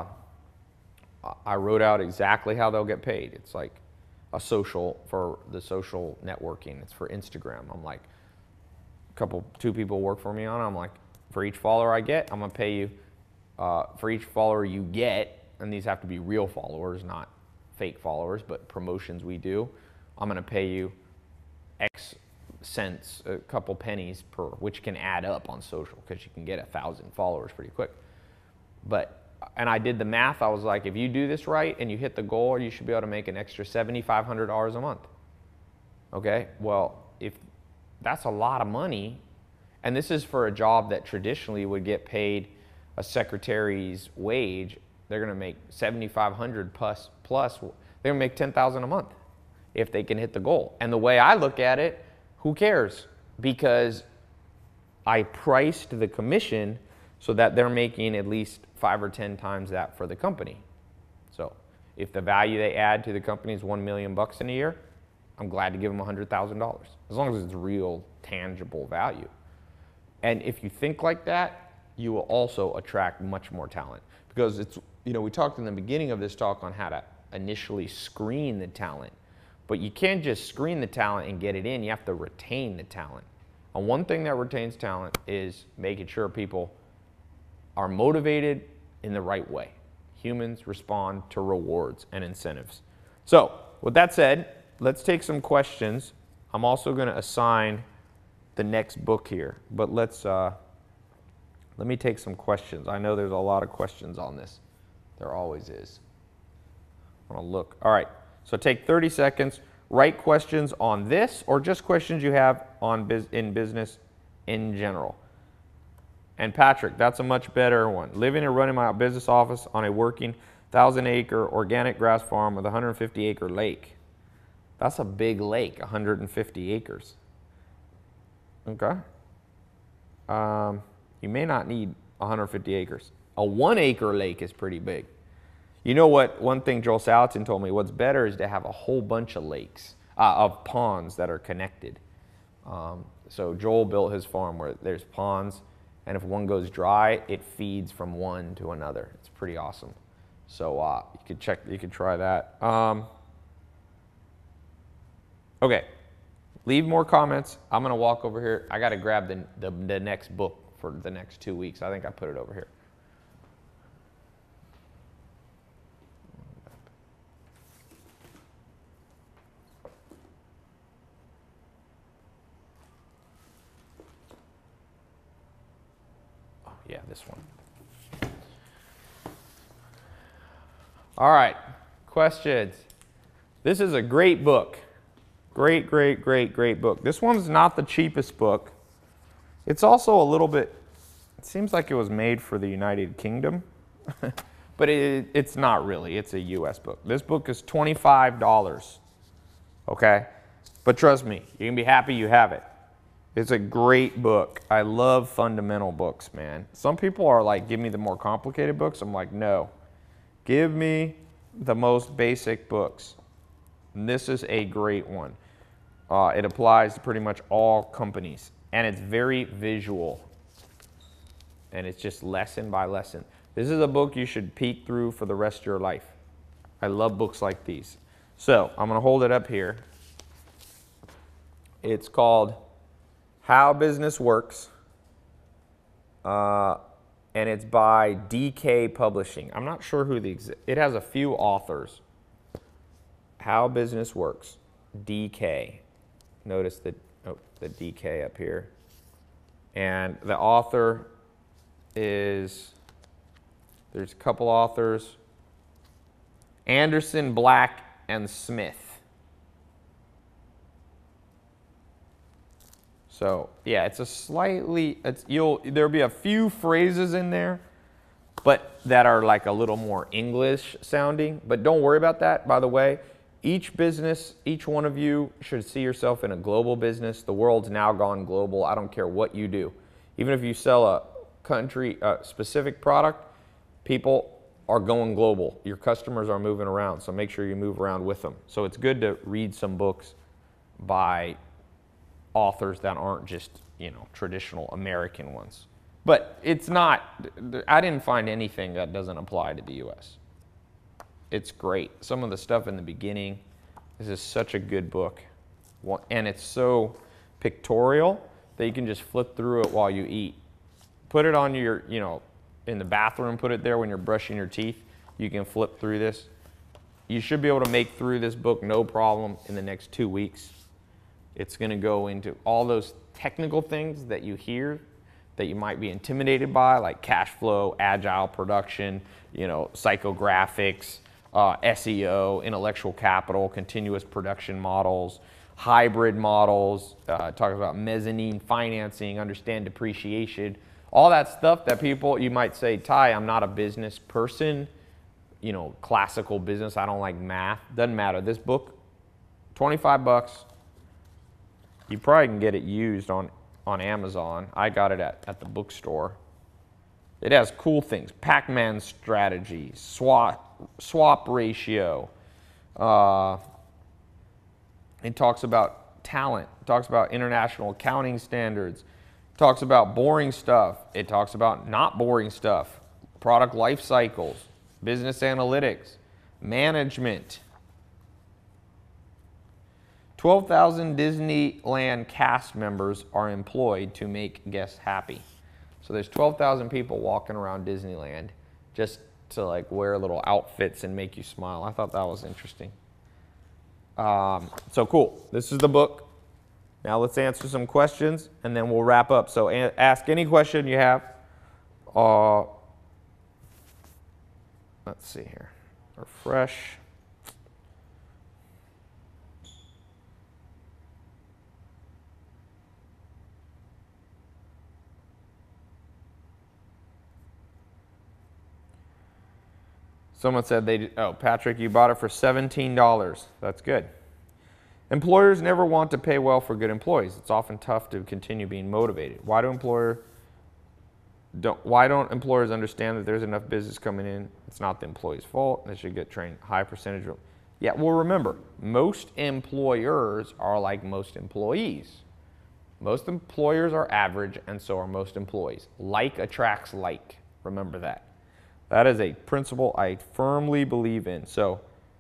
I wrote out exactly how they'll get paid. It's like a social, for the social networking. It's for Instagram. I'm like, a couple, two people work for me on it. I'm like, for each follower I get, I'm gonna pay you, uh, for each follower you get, and these have to be real followers, not fake followers, but promotions we do, I'm gonna pay you X cents, a couple pennies per, which can add up on social because you can get a thousand followers pretty quick. But, and I did the math. I was like, if you do this right and you hit the goal, you should be able to make an extra seven thousand five hundred dollars a month. Okay, well, if that's a lot of money, and this is for a job that traditionally would get paid a secretary's wage, they're gonna make seven thousand five hundred plus, plus, they're gonna make ten thousand a month if they can hit the goal. And the way I look at it, who cares? Because I priced the commission so that they're making at least five or ten times that for the company. So if the value they add to the company is one million bucks in a year, I'm glad to give them one hundred thousand dollars, as long as it's real, tangible value. And if you think like that, you will also attract much more talent. Because it's, you know, we talked in the beginning of this talk on how to initially screen the talent. But you can't just screen the talent and get it in, you have to retain the talent. And one thing that retains talent is making sure people are motivated in the right way. Humans respond to rewards and incentives. So, with that said, let's take some questions. I'm also going to assign the next book here, but let's uh, let me take some questions. I know there's a lot of questions on this. There always is. I want to look. All right, so take thirty seconds. Write questions on this or just questions you have on biz in business in general. And Patrick, that's a much better one. Living and running my business office on a working thousand acre organic grass farm with a one hundred fifty acre lake. That's a big lake, one hundred fifty acres. Okay. Um, you may not need one hundred fifty acres. A one acre lake is pretty big. You know what, one thing Joel Salatin told me, what's better is to have a whole bunch of lakes, uh, of ponds that are connected. Um, so Joel built his farm where there's ponds, and if one goes dry, it feeds from one to another. It's pretty awesome. So uh, you could check, you could try that. Um, okay, leave more comments. I'm gonna walk over here. I gotta grab the, the, the next book for the next two weeks. I think I put it over here. Yeah, this one. All right, questions. This is a great book. Great, great, great, great book. This one's not the cheapest book. It's also a little bit, it seems like it was made for the United Kingdom, but it, it's not really. It's a U S book. This book is twenty-five dollars, okay? But trust me, you can be happy you have it. It's a great book. I love fundamental books, man. Some people are like, give me the more complicated books. I'm like, no. Give me the most basic books. And this is a great one. Uh, it applies to pretty much all companies. And it's very visual. And it's just lesson by lesson. This is a book you should peek through for the rest of your life. I love books like these. So, I'm going to hold it up here. It's called How Business Works, uh, and it's by D K Publishing. I'm not sure who the, ex it has a few authors. How Business Works, D K. Notice the, oh, the D K up here. And the author is, there's a couple authors, Anderson, Black, and Smith. So yeah, it's a slightly, it's, you'll, there'll be a few phrases in there, but that are like a little more English sounding, but don't worry about that, by the way. Each business, each one of you should see yourself in a global business. The world's now gone global. I don't care what you do. Even if you sell a country, a specific product, people are going global. Your customers are moving around, so make sure you move around with them. So it's good to read some books by authors that aren't just, you know, traditional American ones. But it's not, I didn't find anything that doesn't apply to the U S. It's great. Some of the stuff in the beginning, this is such a good book. And it's so pictorial that you can just flip through it while you eat. Put it on your, you know, in the bathroom, put it there when you're brushing your teeth. You can flip through this. You should be able to make through this book no problem in the next two weeks. It's going to go into all those technical things that you hear that you might be intimidated by, like cash flow, agile production, you know, psychographics, uh, S E O, intellectual capital, continuous production models, hybrid models, uh, talk about mezzanine financing, understand depreciation, all that stuff that people, you might say, Ty, I'm not a business person, you know, classical business, I don't like math. Doesn't matter. This book, twenty-five bucks. You probably can get it used on on Amazon. I got it at, at the bookstore. It has cool things. Pac-Man strategy, swap, swap ratio. Uh, it talks about talent. It talks about international accounting standards. It talks about boring stuff. It talks about not boring stuff. Product life cycles, business analytics, management. twelve thousand Disneyland cast members are employed to make guests happy. So there's twelve thousand people walking around Disneyland just to like wear little outfits and make you smile. I thought that was interesting. Um, so cool. This is the book. Now let's answer some questions and then we'll wrap up. So ask any question you have. Uh, let's see here. Refresh. Someone said they, oh, Patrick, you bought it for seventeen dollars. That's good. Employers never want to pay well for good employees. It's often tough to continue being motivated. Why do employer, don't, why don't employers understand that there's enough business coming in? It's not the employee's fault. They should get trained high percentage. Of, yeah, well, remember, most employers are like most employees. Most employers are average, and so are most employees. Like attracts like. Remember that. That is a principle I firmly believe in. So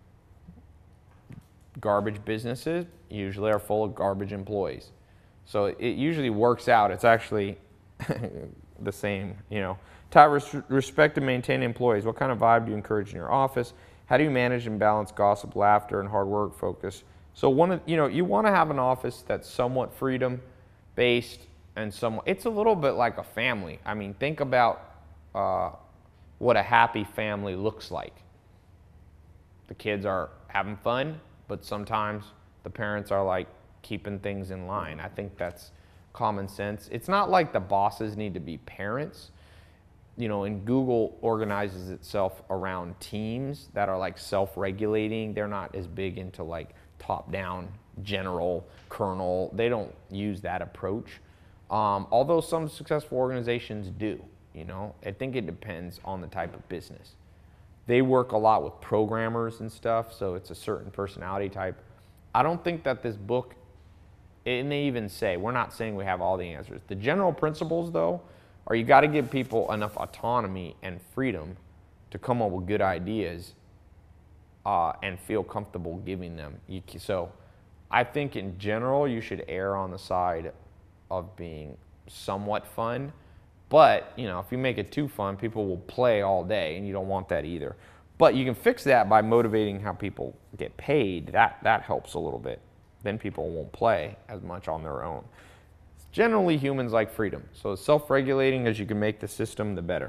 garbage businesses usually are full of garbage employees. So it usually works out. It's actually the same, you know. Ty, res respect and maintain employees. What kind of vibe do you encourage in your office? How do you manage and balance gossip, laughter, and hard work focus? So one of, you know, you want to have an office that's somewhat freedom based and somewhat, it's a little bit like a family. I mean, think about uh, what a happy family looks like. The kids are having fun, but sometimes the parents are like keeping things in line. I think that's common sense. It's not like the bosses need to be parents. You know, and Google organizes itself around teams that are like self-regulating. They're not as big into like top-down general, colonel. They don't use that approach. Um, although some successful organizations do. You know, I think it depends on the type of business. They work a lot with programmers and stuff, so it's a certain personality type. I don't think that this book, and they even say, we're not saying we have all the answers. The general principles, though, are you got to give people enough autonomy and freedom to come up with good ideas uh, and feel comfortable giving them. You, so I think in general, you should err on the side of being somewhat fun. But, you know, if you make it too fun, people will play all day, and you don't want that either. But you can fix that by motivating how people get paid. That, that helps a little bit. Then people won't play as much on their own. Generally, humans like freedom. So as self-regulating as you can make the system, the better.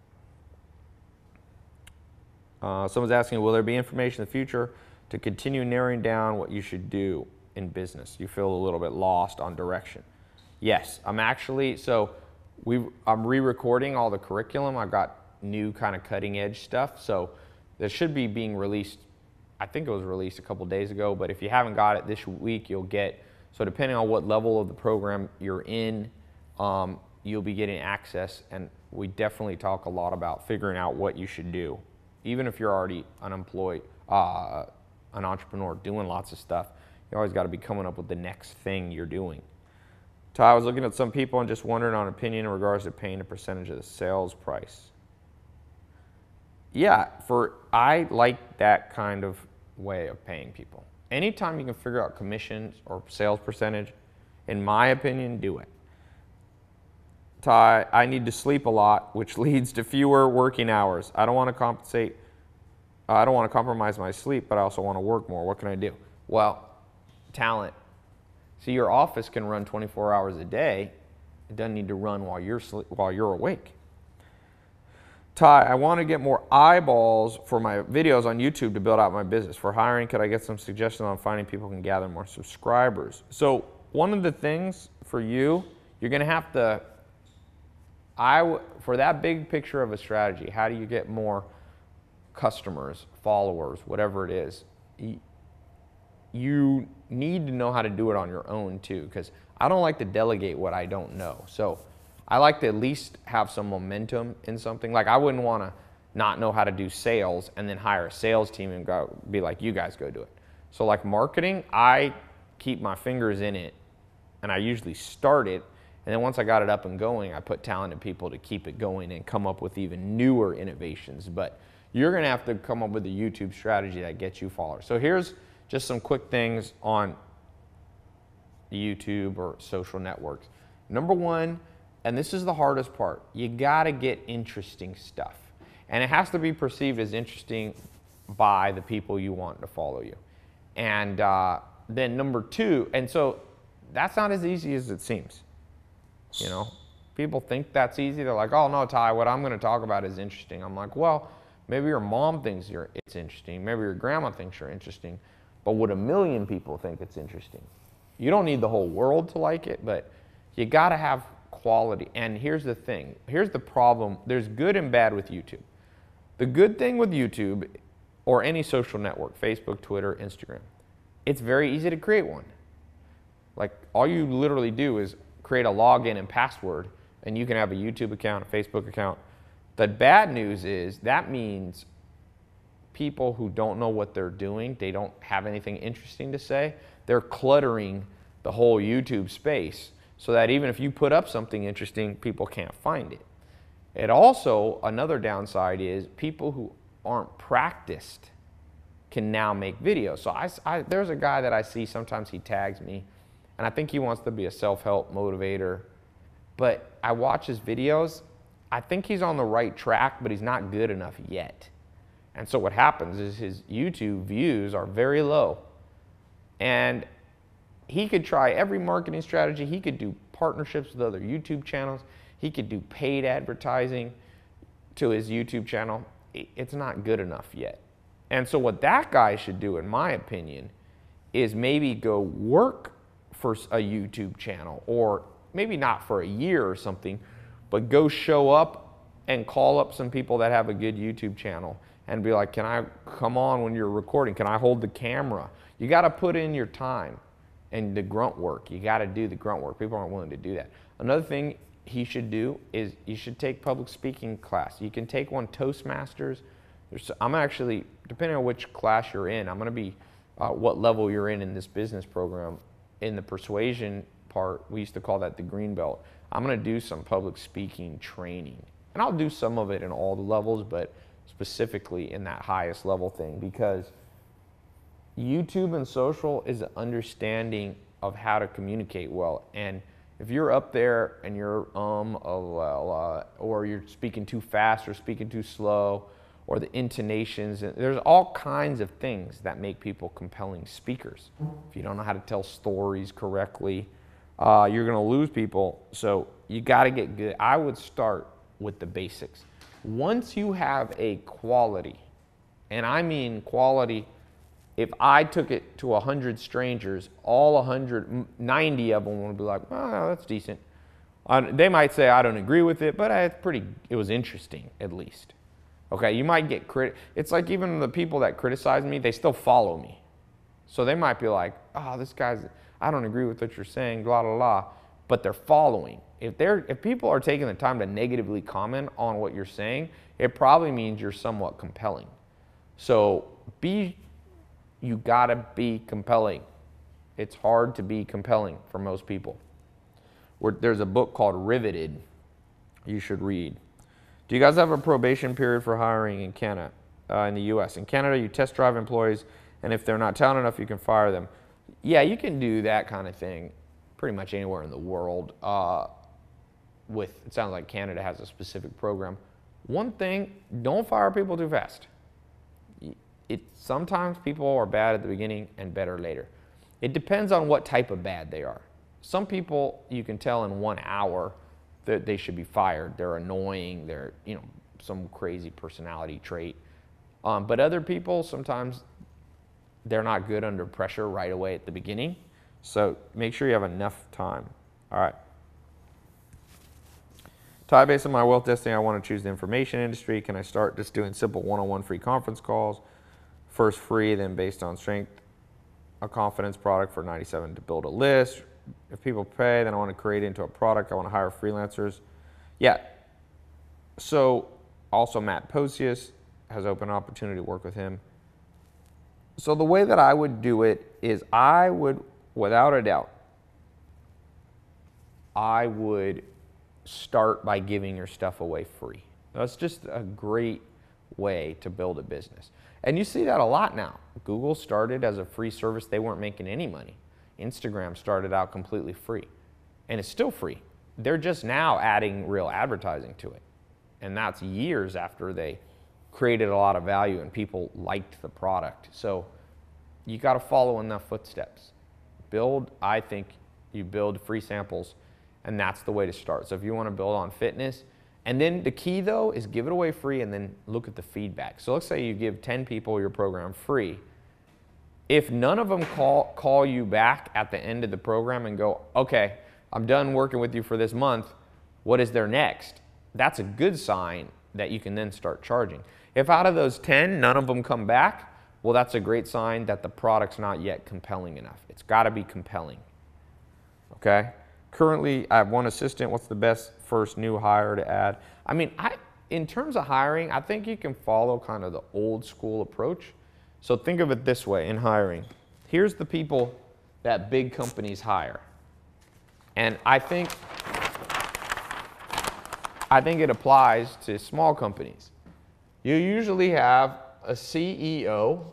Uh, someone's asking, will there be information in the future to continue narrowing down what you should do in business? You feel a little bit lost on direction. Yes, I'm actually, so we, I'm re-recording all the curriculum. I've got new kind of cutting edge stuff. So that should be being released, I think it was released a couple days ago, but if you haven't got it this week, you'll get, so depending on what level of the program you're in, um, you'll be getting access. And we definitely talk a lot about figuring out what you should do. Even if you're already unemployed, uh, an entrepreneur doing lots of stuff, you always got to be coming up with the next thing you're doing. Ty, I was looking at some people and just wondering on opinion in regards to paying a percentage of the sales price. Yeah, for I like that kind of way of paying people. Anytime you can figure out commissions or sales percentage, in my opinion, do it. Ty, I need to sleep a lot, which leads to fewer working hours. I don't want to compensate. Uh, I don't want to compromise my sleep, but I also want to work more. What can I do? Well, talent. See, your office can run twenty-four hours a day. It doesn't need to run while you're sleep, while you're awake. Ty, I want to get more eyeballs for my videos on YouTube to build out my business. For hiring, could I get some suggestions on finding people who can gather more subscribers? So one of the things for you, you're going to have to, I, for that big picture of a strategy, how do you get more customers, followers, whatever it is? you need to know how to do it on your own too, because I don't like to delegate what I don't know. So I like to at least have some momentum in something. Like I wouldn't want to not know how to do sales and then hire a sales team and go be like, you guys go do it. So like marketing, I keep my fingers in it and I usually start it. And then once I got it up and going, I put talented people to keep it going and come up with even newer innovations. But you're going to have to come up with a YouTube strategy that gets you followers. So here's just some quick things on YouTube or social networks. Number one, and this is the hardest part, you got to get interesting stuff. And it has to be perceived as interesting by the people you want to follow you. And uh, then number two, and so that's not as easy as it seems. You know, people think that's easy. They're like, oh no, Ty, what I'm going to talk about is interesting. I'm like, well, maybe your mom thinks you're, it's interesting. Maybe your grandma thinks you're interesting. But would a million people think it's interesting? You don't need the whole world to like it, but you got to have quality. And here's the thing. Here's the problem. There's good and bad with YouTube. The good thing with YouTube or any social network, Facebook, Twitter, Instagram, it's very easy to create one. Like all you literally do is create a login and password and you can have a YouTube account, a Facebook account. The bad news is that means people who don't know what they're doing, they don't have anything interesting to say, they're cluttering the whole YouTube space so that even if you put up something interesting, people can't find it. It also, another downside is people who aren't practiced can now make videos. So I, I, there's a guy that I see, sometimes he tags me, and I think he wants to be a self-help motivator, but I watch his videos, I think he's on the right track, but he's not good enough yet. And so what happens is his YouTube views are very low. And he could try every marketing strategy. He could do partnerships with other YouTube channels. He could do paid advertising to his YouTube channel. It's not good enough yet. And so what that guy should do, in my opinion, is maybe go work for a YouTube channel, or maybe not for a year or something, but go show up and call up some people that have a good YouTube channel and be like, can I come on when you're recording? Can I hold the camera? You got to put in your time and the grunt work. You got to do the grunt work. People aren't willing to do that. Another thing he should do is you should take public speaking class. You can take one Toastmasters. There's, I'm actually, depending on which class you're in, I'm going to be uh, what level you're in in this business program. In the persuasion part, we used to call that the green belt. I'm going to do some public speaking training. And I'll do some of it in all the levels, but specifically in that highest level thing, because YouTube and social is an understanding of how to communicate well. And if you're up there and you're um, oh, well, uh, or you're speaking too fast or speaking too slow, or the intonations, there's all kinds of things that make people compelling speakers. If you don't know how to tell stories correctly, uh, you're gonna lose people. So you gotta get good. I would start with the basics. Once you have a quality, and I mean quality, if I took it to one hundred strangers, all one hundred, ninety of them would be like, oh, that's decent. Uh, they might say, I don't agree with it, but it's pretty, it was interesting at least. Okay, you might get crit. It's like even the people that criticize me, they still follow me. So they might be like, oh, this guy's, I don't agree with what you're saying, blah, blah, blah, but they're following. If they're, if people are taking the time to negatively comment on what you're saying, it probably means you're somewhat compelling. So be, you gotta be compelling. It's hard to be compelling for most people. We're, there's a book called Riveted you should read. Do you guys have a probation period for hiring in Canada, uh, in the U S? In Canada, you test drive employees, and if they're not talented enough, you can fire them. Yeah, you can do that kind of thing pretty much anywhere in the world. Uh, with, it sounds like Canada has a specific program. One thing, don't fire people too fast. It, sometimes people are bad at the beginning and better later. It depends on what type of bad they are. Some people, you can tell in one hour that they should be fired. They're annoying, they're, you know, some crazy personality trait. Um, but other people, sometimes they're not good under pressure right away at the beginning. So make sure you have enough time. All right. Ty, based on my wealth destiny, I want to choose the information industry. Can I start just doing simple one-on-one free conference calls? First free, then based on strength a confidence product for ninety-seven to build a list. If people pay, then I want to create it into a product. I want to hire freelancers. Yeah. So also Matt Posius has open opportunity to work with him. So the way that I would do it is I would, without a doubt, I would start by giving your stuff away free. That's just a great way to build a business. And you see that a lot now. Google started as a free service. They weren't making any money. Instagram started out completely free, and it's still free. They're just now adding real advertising to it. And that's years after they created a lot of value and people liked the product. So you got to follow in the footsteps. Build, I think you build free samples, and that's the way to start. So if you want to build on fitness, and then the key though is give it away free and then look at the feedback. So let's say you give ten people your program free. If none of them call, call you back at the end of the program and go, okay, I'm done working with you for this month, what is there next? That's a good sign that you can then start charging. If out of those ten, none of them come back, well, that's a great sign that the product's not yet compelling enough. It's got to be compelling, okay? Currently, I have one assistant. What's the best first new hire to add? I mean, I, in terms of hiring, I think you can follow kind of the old school approach. So think of it this way in hiring. Here's the people that big companies hire. And I think, I think it applies to small companies. You usually have a C E O,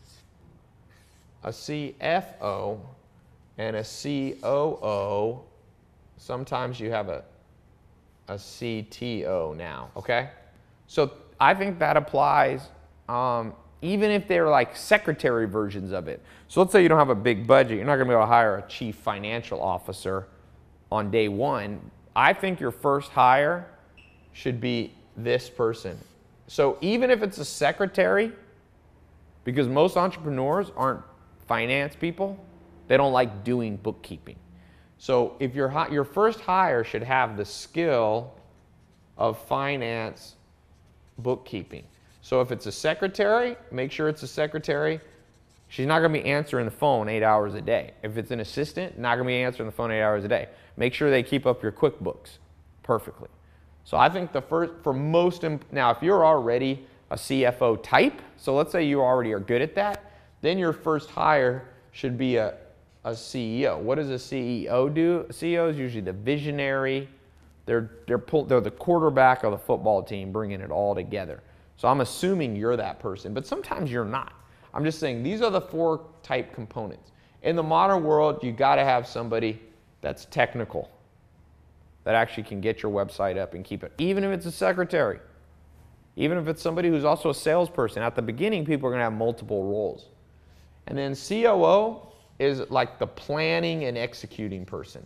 a C F O, and a C O O. Sometimes you have a, a C T O now, okay? So I think that applies um, even if they're like secretary versions of it. So let's say you don't have a big budget. You're not going to be able to hire a chief financial officer on day one. I think your first hire should be this person. So even if it's a secretary, because most entrepreneurs aren't finance people, they don't like doing bookkeeping. So if your, your first hire should have the skill of finance bookkeeping. So if it's a secretary, make sure it's a secretary. She's not going to be answering the phone eight hours a day. If it's an assistant, not going to be answering the phone eight hours a day. Make sure they keep up your QuickBooks perfectly. So I think the first, for most, now if you're already a C F O type, so let's say you already are good at that, then your first hire should be a, a C E O. What does a C E O do? A C E O is usually the visionary. They're, they're, pull, they're the quarterback of the football team, bringing it all together. So I'm assuming you're that person, but sometimes you're not. I'm just saying these are the four type components. In the modern world, you got to have somebody that's technical, that actually can get your website up and keep it, even if it's a secretary, even if it's somebody who's also a salesperson. At the beginning, people are going to have multiple roles. And then C O O is like the planning and executing person.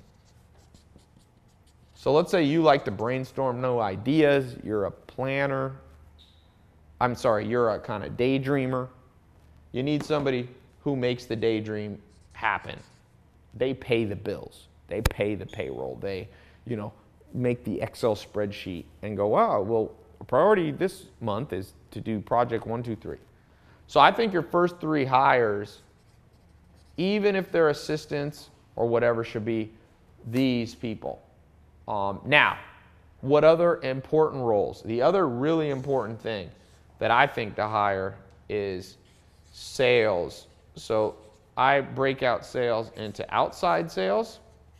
So let's say you like to brainstorm no ideas, you're a planner, I'm sorry, you're a kind of daydreamer. You need somebody who makes the daydream happen. They pay the bills, they pay the payroll, they, you know, make the Excel spreadsheet and go, wow, well, priority this month is to do project one, two, three. So I think your first three hires, even if they're assistants or whatever, should be these people. Um, now, what other important roles? The other really important thing that I think to hire is sales. So I break out sales into outside sales,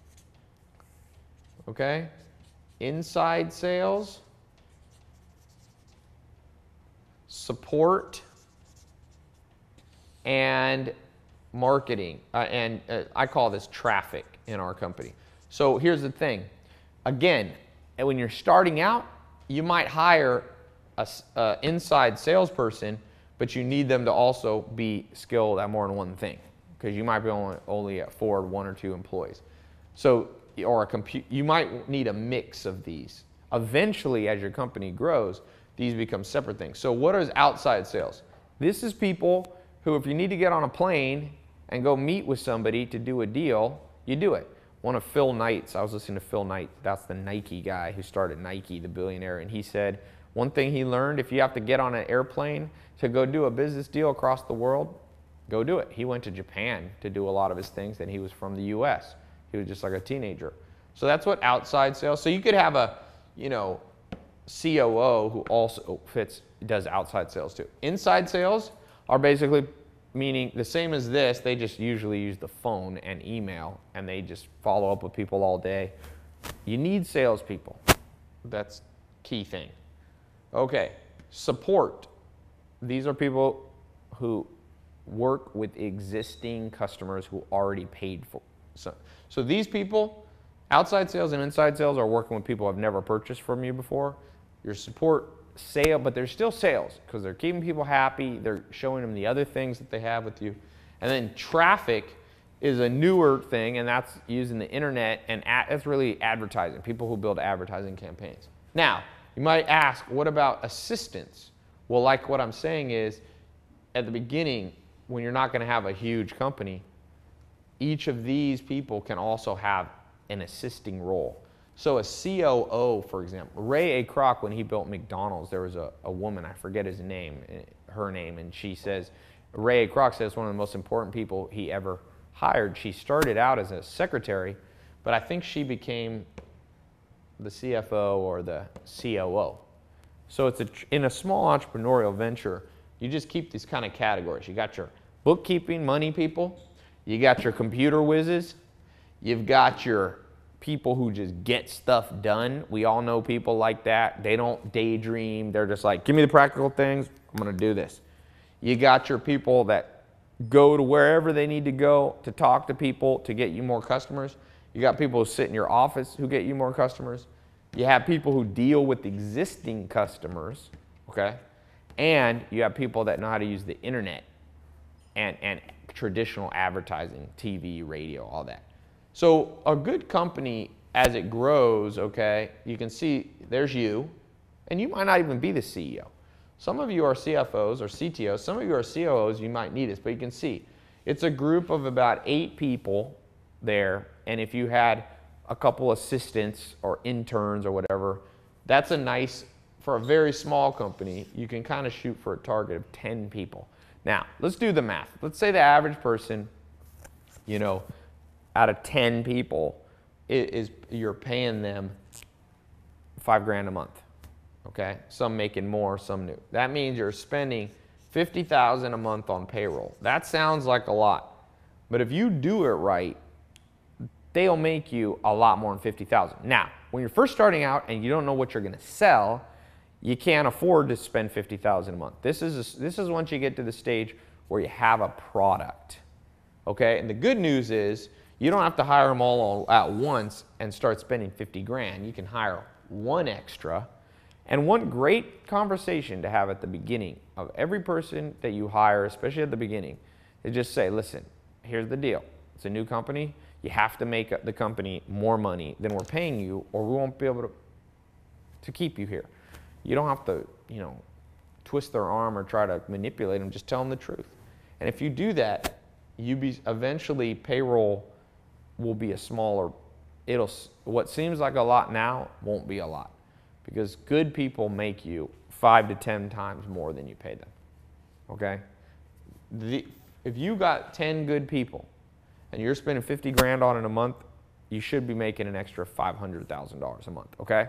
okay, inside sales, support, and marketing. Uh, and uh, I call this traffic in our company. So here's the thing. Again, when you're starting out, you might hire an uh, inside salesperson, but you need them to also be skilled at more than one thing, because you might be only, only afford one or two employees. So, or a compute, you might need a mix of these. Eventually, as your company grows, these become separate things. So what is outside sales? This is people who, if you need to get on a plane and go meet with somebody to do a deal, you do it. One of Phil Knight's, I was listening to Phil Knight, that's the Nike guy who started Nike, the billionaire, and he said one thing he learned, if you have to get on an airplane to go do a business deal across the world, go do it. He went to Japan to do a lot of his things, and he was from the U S. He was just like a teenager. So that's what outside sales. So you could have a, you know, C O O who also fits, does outside sales too. Inside sales are basically meaning the same as this. They just usually use the phone and email, and they just follow up with people all day. You need salespeople. That's key thing. Okay, support. These are people who work with existing customers who already paid for. So, so these people, outside sales and inside sales, are working with people who have never purchased from you before. Your support, sale, but they're still sales because they're keeping people happy. They're showing them the other things that they have with you. And then traffic is a newer thing, and that's using the internet, and ad, that's really advertising, people who build advertising campaigns. Now, you might ask, what about assistants? Well, like what I'm saying is, at the beginning, when you're not going to have a huge company, each of these people can also have an assisting role. So a C O O, for example, Ray A. Kroc, when he built McDonald's, there was a, a woman, I forget his name, her name, and she says, Ray A. Kroc says one of the most important people he ever hired. She started out as a secretary, but I think she became the C F O or the C O O. So it's a, in a small entrepreneurial venture, you just keep these kind of categories. You got your bookkeeping, money people, you got your computer whizzes, you've got your people who just get stuff done. We all know people like that. They don't daydream. They're just like, give me the practical things, I'm going to do this. You got your people that go to wherever they need to go to talk to people to get you more customers. You got people who sit in your office who get you more customers. You have people who deal with existing customers, okay? And you have people that know how to use the internet and, and traditional advertising, T V, radio, all that. So a good company, as it grows, okay, you can see there's you, and you might not even be the C E O. Some of you are C F Os or C T Os. Some of you are C O Os. You might need this, but you can see it's a group of about eight people there, and if you had a couple assistants or interns or whatever, that's a nice, for a very small company, you can kind of shoot for a target of ten people. Now, let's do the math. Let's say the average person, you know, out of ten people, is, is you're paying them five grand a month, okay? Some making more, some new. That means you're spending fifty thousand a month on payroll. That sounds like a lot, but if you do it right, they'll make you a lot more than fifty thousand. Now, when you're first starting out and you don't know what you're gonna sell, you can't afford to spend fifty thousand a month. This is, a, this is once you get to the stage where you have a product, okay? And the good news is, you don't have to hire them all at once and start spending fifty grand. You can hire one extra. And one great conversation to have at the beginning of every person that you hire, especially at the beginning, is just say, listen, here's the deal. It's a new company. You have to make the company more money than we're paying you, or we won't be able to, to keep you here. You don't have to, you know, twist their arm or try to manipulate them. Just tell them the truth. And if you do that, you be eventually payroll will be a smaller, it'll, what seems like a lot now won't be a lot, because good people make you five to ten times more than you pay them, okay? The, if you got ten good people and you're spending fifty grand on it a month, you should be making an extra five hundred thousand dollars a month, okay?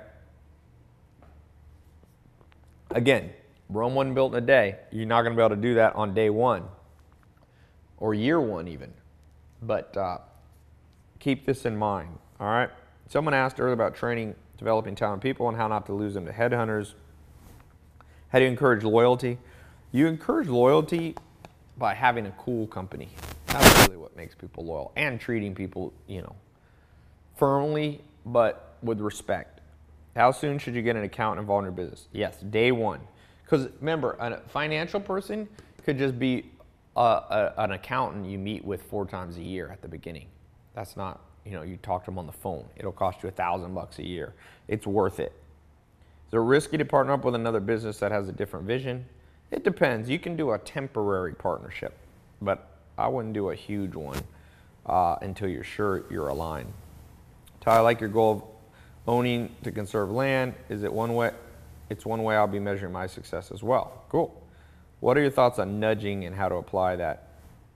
Again, Rome wasn't built in a day. You're not gonna be able to do that on day one or year one even, but uh, keep this in mind, all right? Someone asked earlier about training, developing talented people and how not to lose them to headhunters. How do you encourage loyalty? You encourage loyalty by having a cool company. That's really what makes people loyal, and treating people, you know, firmly, but with respect. How soon should you get an accountant involved in your business? Yes, day one. Because remember, a financial person could just be a, a, an accountant you meet with four times a year at the beginning. That's not, you know, you talk to them on the phone. It'll cost you a thousand bucks a year. It's worth it. Is it risky to partner up with another business that has a different vision? It depends. You can do a temporary partnership, but I wouldn't do a huge one uh, until you're sure you're aligned. Ty, I like your goal of owning to conserve land. Is it one way? It's one way I'll be measuring my success as well. Cool. What are your thoughts on nudging and how to apply that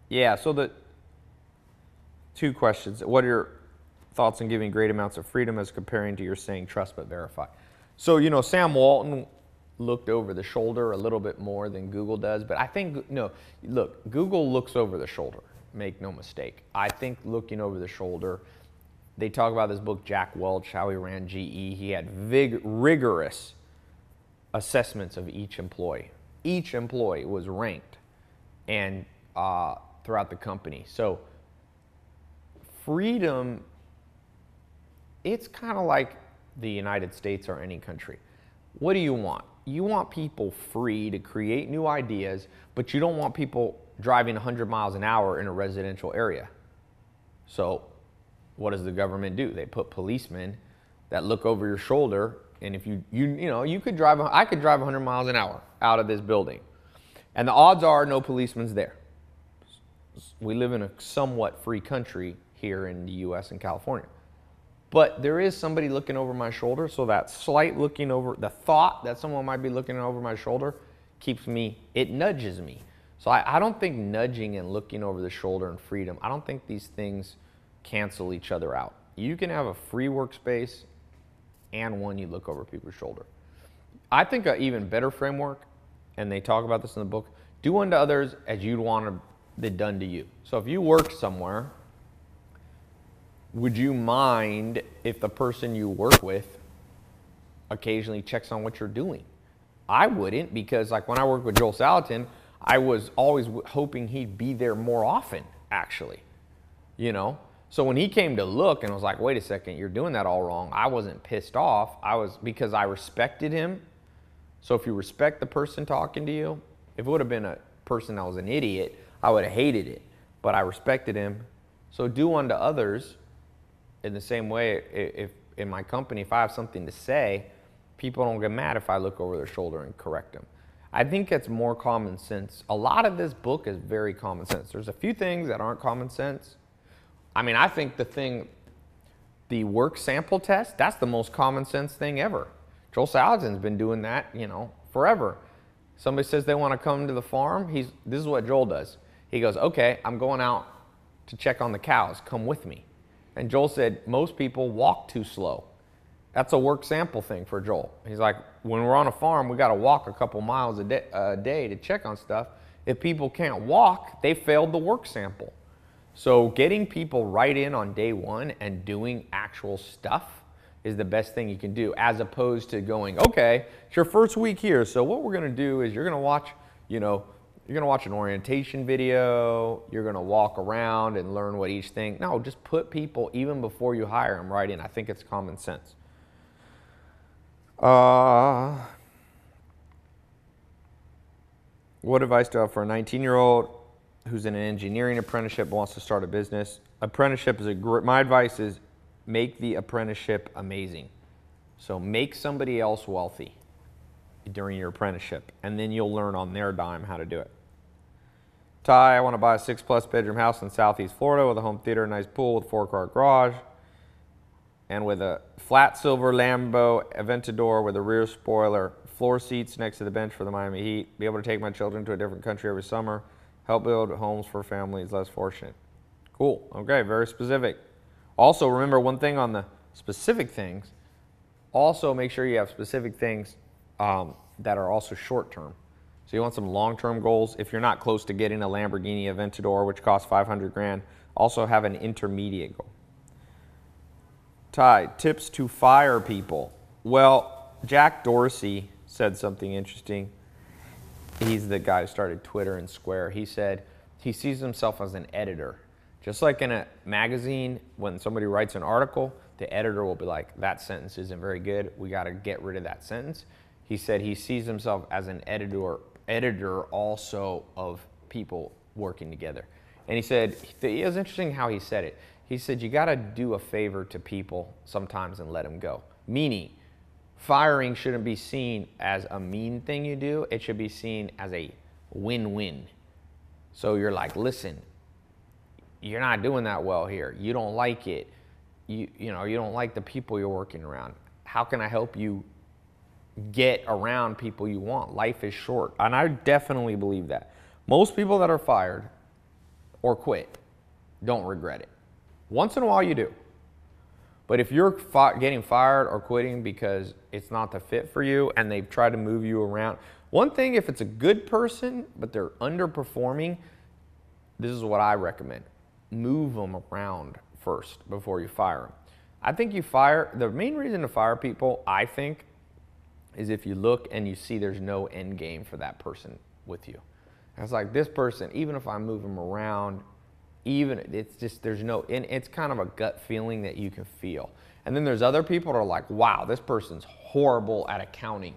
Yeah, so the two questions. What are your thoughts on giving great amounts of freedom as comparing to your saying trust but verify? So, you know, Sam Walton looked over the shoulder a little bit more than Google does, but I think, no, look, Google looks over the shoulder, make no mistake. I think looking over the shoulder, they talk about this book, Jack Welch, how he ran G E. He had vig rigorous assessments of each employee. Each employee was ranked and uh, throughout the company. So freedom, it's kind of like the United States or any country. What do you want? You want people free to create new ideas, but you don't want people driving one hundred miles an hour in a residential area. So what does the government do? They put policemen that look over your shoulder, and if you, you, you know, you could drive, I could drive one hundred miles an hour out of this building, and the odds are no policeman's there. We live in a somewhat free country here in the U S and California. But there is somebody looking over my shoulder, so that slight looking over, the thought that someone might be looking over my shoulder keeps me, it nudges me. So I, I don't think nudging and looking over the shoulder and freedom, I don't think these things cancel each other out. You can have a free workspace and one you look over people's shoulder. I think an even better framework, and they talk about this in the book, do unto others as you'd want it done to you. So if you work somewhere, would you mind if the person you work with occasionally checks on what you're doing? I wouldn't, because like when I worked with Joel Salatin, I was always hoping he'd be there more often, actually, you know? So when he came to look and was like, wait a second, you're doing that all wrong, I wasn't pissed off. I was, because I respected him. So if you respect the person talking to you, if it would have been a person that was an idiot, I would have hated it, but I respected him. So do unto others in the same way. If in my company, if I have something to say, people don't get mad if I look over their shoulder and correct them. I think it's more common sense. A lot of this book is very common sense. There's a few things that aren't common sense. I mean, I think the thing, the work sample test, that's the most common sense thing ever. Joel Salatin's been doing that, you know, forever. Somebody says they want to come to the farm. He's, this is what Joel does. He goes, okay, I'm going out to check on the cows. Come with me. And Joel said, most people walk too slow. That's a work sample thing for Joel. He's like, when we're on a farm, we got to walk a couple miles a day, a day to check on stuff. If people can't walk, they failed the work sample. So getting people right in on day one and doing actual stuff is the best thing you can do, as opposed to going, okay, it's your first week here. So what we're going to do is you're going to watch, you know, you're going to watch an orientation video. You're going to walk around and learn what each thing. No, just put people, even before you hire them, right in. I think it's common sense. Uh, what advice do I have for a nineteen-year-old who's in an engineering apprenticeship, wants to start a business? Apprenticeship is a great, my advice is make the apprenticeship amazing. So make somebody else wealthy during your apprenticeship, and then you'll learn on their dime how to do it. Ty, I want to buy a six plus bedroom house in Southeast Florida with a home theater, a nice pool with a four car garage, and with a flat silver Lambo Aventador with a rear spoiler, floor seats next to the bench for the Miami Heat, be able to take my children to a different country every summer, help build homes for families less fortunate. Cool. Okay, very specific. Also, remember one thing on the specific things, also make sure you have specific things um, that are also short term. So you want some long-term goals. If you're not close to getting a Lamborghini Aventador, which costs five hundred grand, also have an intermediate goal. Ty, tips to fire people. Well, Jack Dorsey said something interesting. He's the guy who started Twitter and Square. He said he sees himself as an editor. Just like in a magazine, when somebody writes an article, the editor will be like, that sentence isn't very good. We got to get rid of that sentence. He said he sees himself as an editor, editor also of people working together. And he said, it was interesting how he said it. He said, you got to do a favor to people sometimes and let them go. Meaning, firing shouldn't be seen as a mean thing you do. It should be seen as a win-win. So you're like, listen, you're not doing that well here. You don't like it. You, you know, you don't like the people you're working around. How can I help you get around people you want? Life is short. And I definitely believe that. Most people that are fired or quit. Don't regret it. Once in a while you do. But if you're fi- getting fired or quitting because it's not the fit for you and they've tried to move you around, one thing, if it's a good person but they're underperforming, this is what I recommend. Move them around first before you fire them. I think you fire, the main reason to fire people, I think, is if you look and you see there's no end game for that person with you. And it's like, this person, even if I move them around, even, it's just, there's no, and it's kind of a gut feeling that you can feel. And then there's other people that are like, wow, this person's horrible at accounting.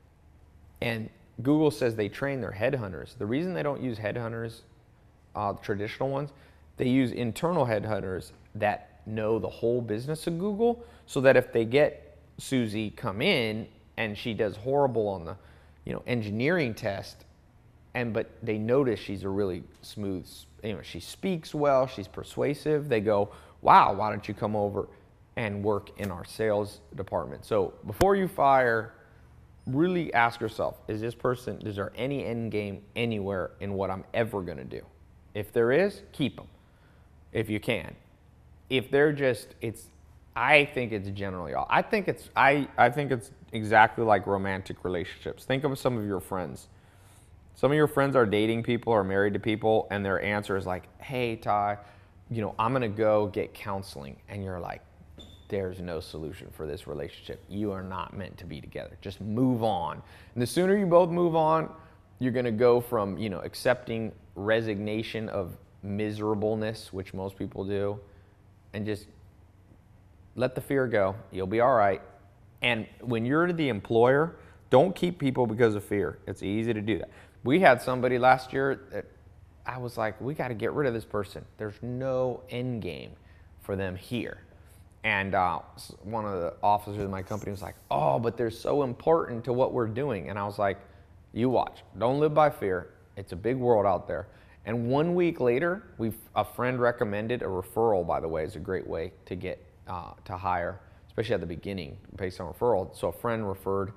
And Google says they train their headhunters. The reason they don't use headhunters, uh, traditional ones, they use internal headhunters that know the whole business of Google, so that if they get Susie come in and she does horrible on the, you know, engineering test, and but they notice she's a really smooth, you know, she speaks well, she's persuasive, they go, wow, why don't you come over and work in our sales department? So before you fire, really ask yourself, is this person, is there any end game anywhere in what I'm ever gonna do? If there is, keep them, if you can. If they're just, it's, I think it's generally all, I think it's, I, I think it's exactly like romantic relationships. Think of some of your friends. Some of your friends are dating people or married to people, and their answer is like, hey, Ty, you know, I'm gonna go get counseling. And you're like, there's no solution for this relationship. You are not meant to be together. Just move on. And the sooner you both move on, you're gonna go from, you know, accepting resignation of miserableness, which most people do, and just let the fear go. You'll be all right. And when you're the employer, don't keep people because of fear. It's easy to do that. We had somebody last year that I was like, we got to get rid of this person. There's no end game for them here. And uh, one of the officers in my company was like, oh, but they're so important to what we're doing. And I was like, you watch. Don't live by fear. It's a big world out there. And one week later, we a friend recommended a referral, by the way, is a great way to get uh, to hire, especially at the beginning, based on referral. So a friend referred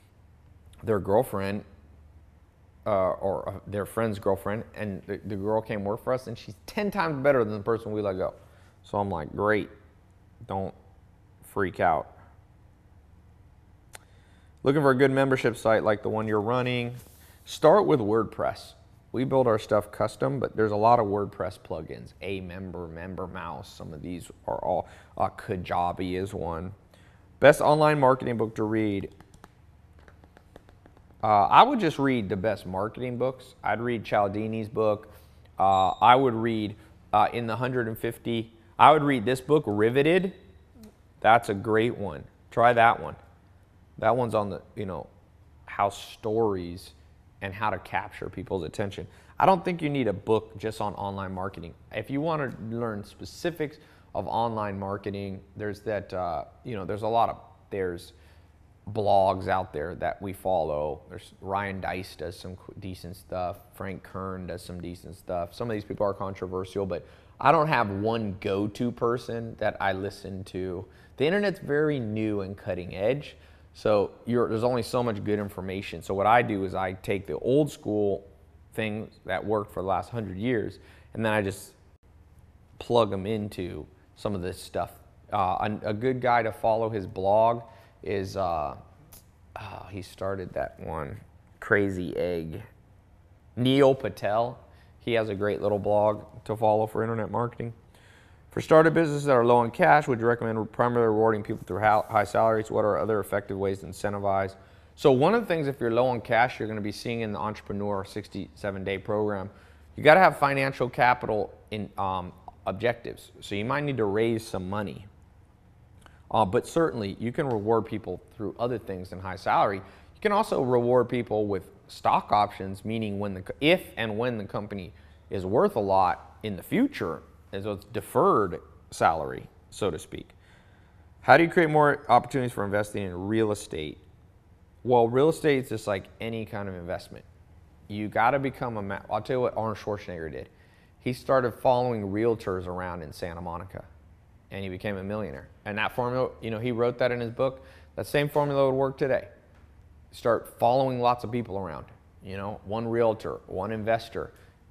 their girlfriend, uh, or uh, their friend's girlfriend, and the, the girl came work for us, and she's ten times better than the person we let go. So I'm like, great, don't freak out. Looking for a good membership site like the one you're running, start with WordPress. We build our stuff custom, but there's a lot of WordPress plugins. Amember, MemberMouse, some of these are all, uh, Kajabi is one. Best online marketing book to read. Uh, I would just read the best marketing books. I'd read Cialdini's book. Uh, I would read uh, in the one hundred fifty, I would read this book, Riveted. That's a great one. Try that one. That one's on the, you know, how stories and how to capture people's attention. I don't think you need a book just on online marketing. If you want to learn specifics of online marketing, there's that, uh, you know, there's a lot of, there's blogs out there that we follow. There's Ryan Dice does some decent stuff. Frank Kern does some decent stuff. Some of these people are controversial, but I don't have one go-to person that I listen to. The internet's very new and cutting edge. So you're, there's only so much good information. So what I do is I take the old school things that worked for the last hundred years, and then I just plug them into some of this stuff. Uh, a, a good guy to follow his blog is, uh, oh, he started that one, Crazy Egg. Neil Patel, he has a great little blog to follow for internet marketing. For startup businesses that are low on cash, would you recommend primarily rewarding people through high salaries? What are other effective ways to incentivize? So one of the things, if you're low on cash, you're going to be seeing in the Entrepreneur sixty-seven day program, you got to have financial capital in um, objectives. So you might need to raise some money. Uh, but certainly you can reward people through other things than high salary. You can also reward people with stock options, meaning when the, if and when the company is worth a lot in the future, as it's deferred salary, so to speak. How do you create more opportunities for investing in real estate? Well, real estate is just like any kind of investment. You got to become a, ma- I'll tell you what Arnold Schwarzenegger did. He started following realtors around in Santa Monica, and he became a millionaire. And that formula, you know, he wrote that in his book. That same formula would work today. Start following lots of people around, you know, one realtor, one investor.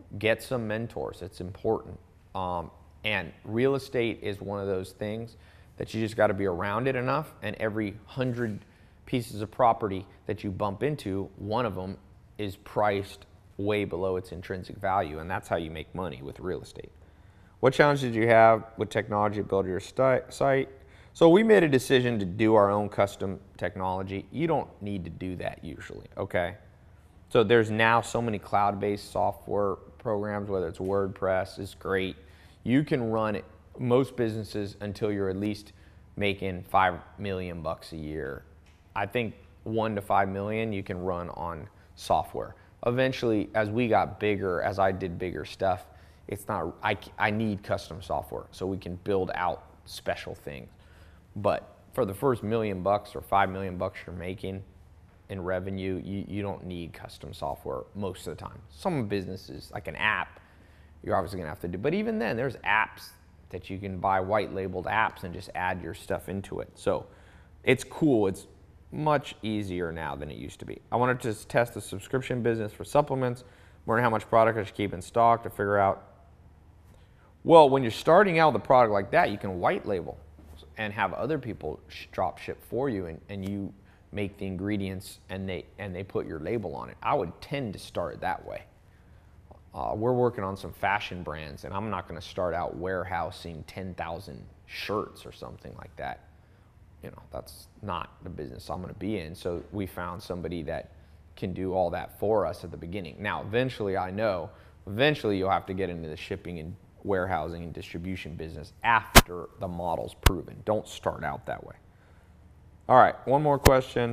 Get some mentors. It's important. Um, and real estate is one of those things that you just got to be around it enough, and every hundred pieces of property that you bump into, one of them is priced way below its intrinsic value, and that's how you make money with real estate. What challenge did you have with technology to build your site? So we made a decision to do our own custom technology. You don't need to do that usually, okay? So there's now so many cloud-based software programs, whether it's WordPress, is great. You can run most businesses until you're at least making five million bucks a year. I think one to five million you can run on software. Eventually, as we got bigger, as I did bigger stuff, it's not, I, I need custom software so we can build out special things. But for the first million bucks or five million bucks you're making in revenue, you, you don't need custom software most of the time. Some businesses, like an app, you're obviously gonna have to do, but even then, there's apps that you can buy, white labeled apps, and just add your stuff into it. So it's cool, it's much easier now than it used to be. I wanted to test the subscription business for supplements, learn how much product I should keep in stock to figure out. Well, when you're starting out with a product like that, you can white label and have other people drop ship for you, and, and you make the ingredients and they, and they put your label on it. I would tend to start that way. Uh, we're working on some fashion brands, and I'm not gonna start out warehousing ten thousand shirts or something like that. You know, that's not the business I'm gonna be in. So we found somebody that can do all that for us at the beginning. Now, eventually, I know, eventually you'll have to get into the shipping and warehousing and distribution business after the model's proven. Don't start out that way. All right, one more question.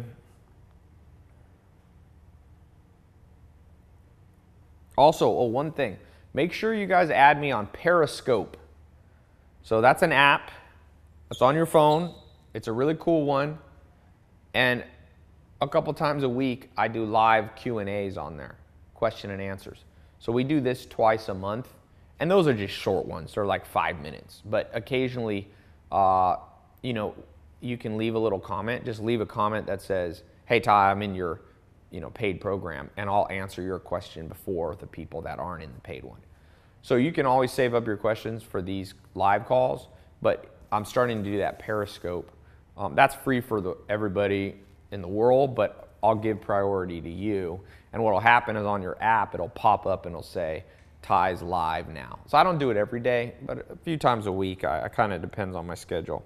Also, oh, one thing, make sure you guys add me on Periscope. So that's an app that's on your phone. It's a really cool one. And a couple times a week, I do live Q and A's on there, question and answers. So we do this twice a month, and those are just short ones. They're like five minutes. But occasionally, uh, you know, you can leave a little comment. Just leave a comment that says, hey, Ty, I'm in your you know, paid program, and I'll answer your question before the people that aren't in the paid one. So you can always save up your questions for these live calls, but I'm starting to do that Periscope. Um, that's free for the, everybody in the world, but I'll give priority to you. And what'll happen is on your app, it'll pop up and it'll say, Ty's live now. So I don't do it every day, but a few times a week. I, I kind of depends on my schedule.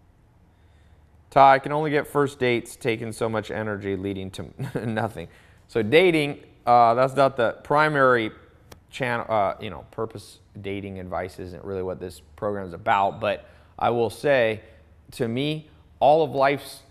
Ty, I can only get first dates taking so much energy leading to nothing. So dating, uh, that's not the primary channel, uh, you know, purpose. Dating advice isn't really what this program is about, but I will say, to me, all of life's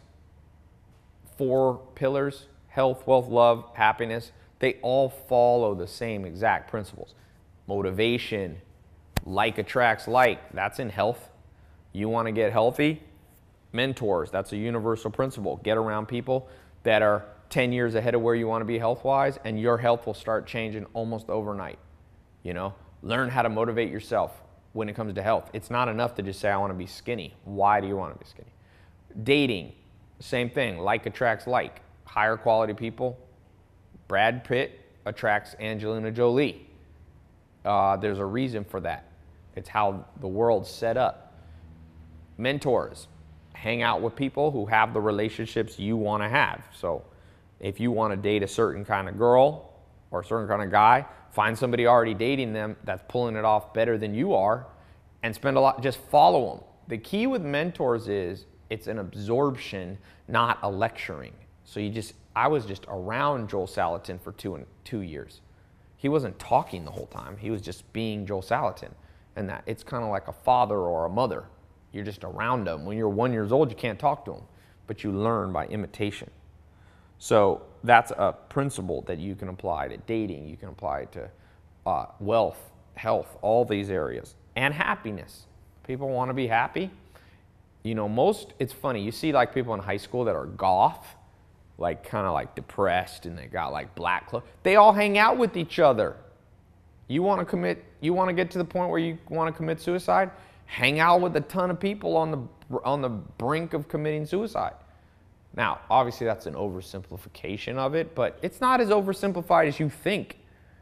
four pillars, health, wealth, love, happiness, they all follow the same exact principles. Motivation, like attracts like, that's in health. You want to get healthy? Mentors, that's a universal principle. Get around people that are ten years ahead of where you want to be health-wise, and your health will start changing almost overnight. You know, learn how to motivate yourself when it comes to health. It's not enough to just say, I want to be skinny. Why do you want to be skinny? Dating, same thing. Like attracts like. Higher quality people. Brad Pitt attracts Angelina Jolie. Uh, there's a reason for that. It's how the world's set up. Mentors. Hang out with people who have the relationships you want to have. So if you want to date a certain kind of girl or a certain kind of guy, find somebody already dating them that's pulling it off better than you are, and spend a lot, just follow them. The key with mentors is it's an absorption, not a lecturing. So you just, I was just around Joel Salatin for two, and two years. He wasn't talking the whole time. He was just being Joel Salatin. And that it's kind of like a father or a mother. You're just around them. When you're one years old, you can't talk to them, but you learn by imitation. So that's a principle that you can apply to dating. You can apply it to uh, wealth, health, all these areas, and happiness. People want to be happy. You know, most, it's funny, you see like people in high school that are goth, like kind of like depressed, and they got like black clothes. They all hang out with each other. You want to commit, you want to get to the point where you want to commit suicide? Hang out with a ton of people on the, on the brink of committing suicide. Now, obviously that's an oversimplification of it, but it's not as oversimplified as you think.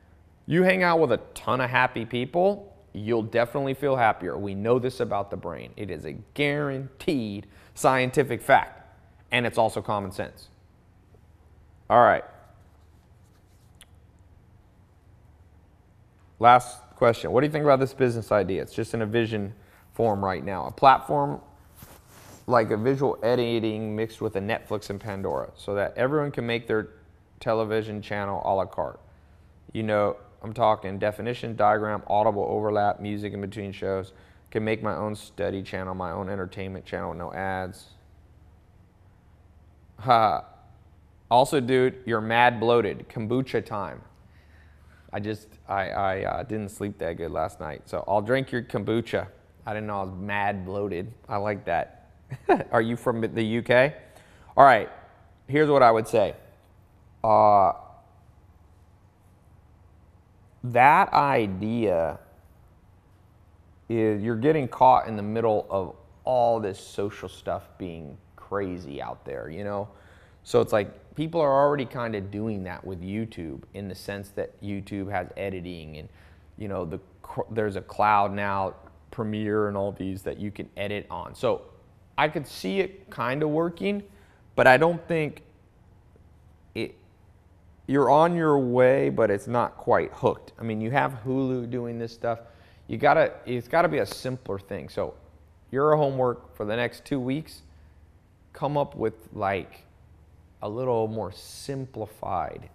You hang out with a ton of happy people, you'll definitely feel happier. We know this about the brain. It is a guaranteed scientific fact, and it's also common sense. All right. Last question. What do you think about this business idea? It's just in a vision form right now. A platform like a visual editing mixed with a Netflix and Pandora so that everyone can make their television channel a la carte. You know, I'm talking definition, diagram, audible overlap, music in between shows. Can make my own study channel, my own entertainment channel, no ads. Ha. Also, dude, you're mad bloated. Kombucha time. I just, I, I uh, didn't sleep that good last night. So I'll drink your kombucha. I didn't know I was mad bloated. I like that. Are you from the U K? All right, here's what I would say. Uh, that idea is you're getting caught in the middle of all this social stuff being crazy out there, you know? So it's like people are already kind of doing that with YouTube in the sense that YouTube has editing and, you know, the, there's a cloud now, Premiere and all these that you can edit on. So I could see it kind of working, but I don't think it, you're on your way, but it's not quite hooked. I mean, you have Hulu doing this stuff. You gotta, it's gotta be a simpler thing. So your homework for the next two weeks, come up with like a little more simplified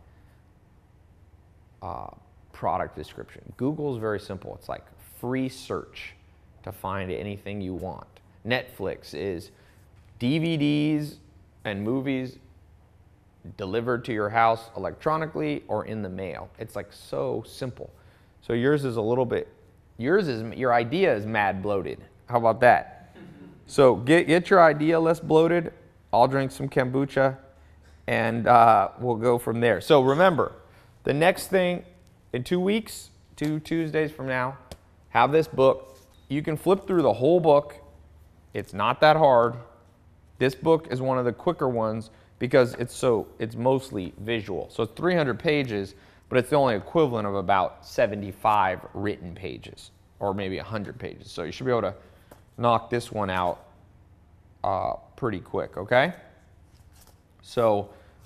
uh, product description. Google is very simple. It's like free search to find anything you want. Netflix is D V Ds and movies delivered to your house electronically or in the mail. It's like so simple. So yours is a little bit, yours is, your idea is mad bloated. How about that? So get, get your idea less bloated. I'll drink some kombucha and uh, we'll go from there. So remember, the next thing in two weeks, two Tuesdays from now, have this book. You can flip through the whole book. It's not that hard. This book is one of the quicker ones because it's so it's mostly visual. So it's three hundred pages, but it's the only equivalent of about seventy-five written pages, or maybe one hundred pages. So you should be able to knock this one out uh, pretty quick, okay? So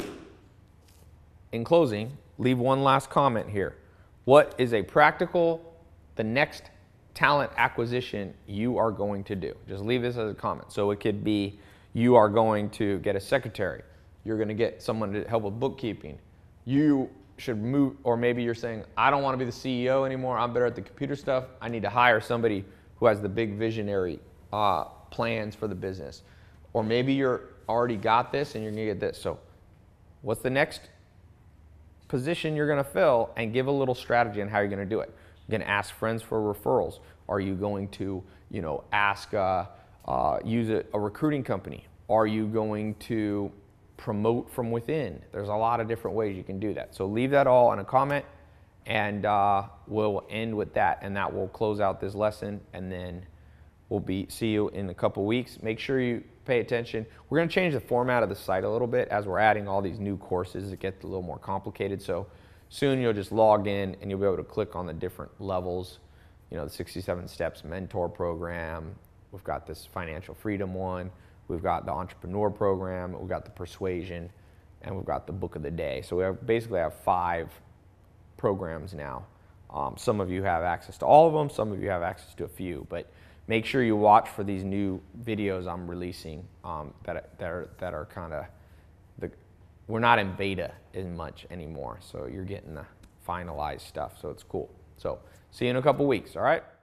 in closing, leave one last comment here. What is a practical, the next talent acquisition you are going to do? Just leave this as a comment. So it could be you are going to get a secretary. You're going to get someone to help with bookkeeping. You should move, or maybe you're saying, I don't want to be the C E O anymore. I'm better at the computer stuff. I need to hire somebody who has the big visionary uh, plans for the business. Or maybe you're already got this and you're going to get this. So what's the next position you're going to fill, and give a little strategy on how you're going to do it. You're going to ask friends for referrals. Are you going to, you know, ask, uh, uh, use a, a recruiting company? Are you going to promote from within? There's a lot of different ways you can do that. So leave that all in a comment, and uh, we'll end with that, and that will close out this lesson, and then we'll be see you in a couple weeks. Make sure you pay attention. We're going to change the format of the site a little bit as we're adding all these new courses. It gets a little more complicated. So soon you'll just log in and you'll be able to click on the different levels. You know, the sixty-seven steps mentor program. We've got this financial freedom one. We've got the entrepreneur program. We've got the persuasion, and we've got the book of the day. So we have, basically have five programs now. Um, some of you have access to all of them. Some of you have access to a few, but make sure you watch for these new videos I'm releasing um, that, that are, that are kind of, the, we're not in beta as much anymore, so you're getting the finalized stuff, so it's cool. So see you in a couple weeks, all right?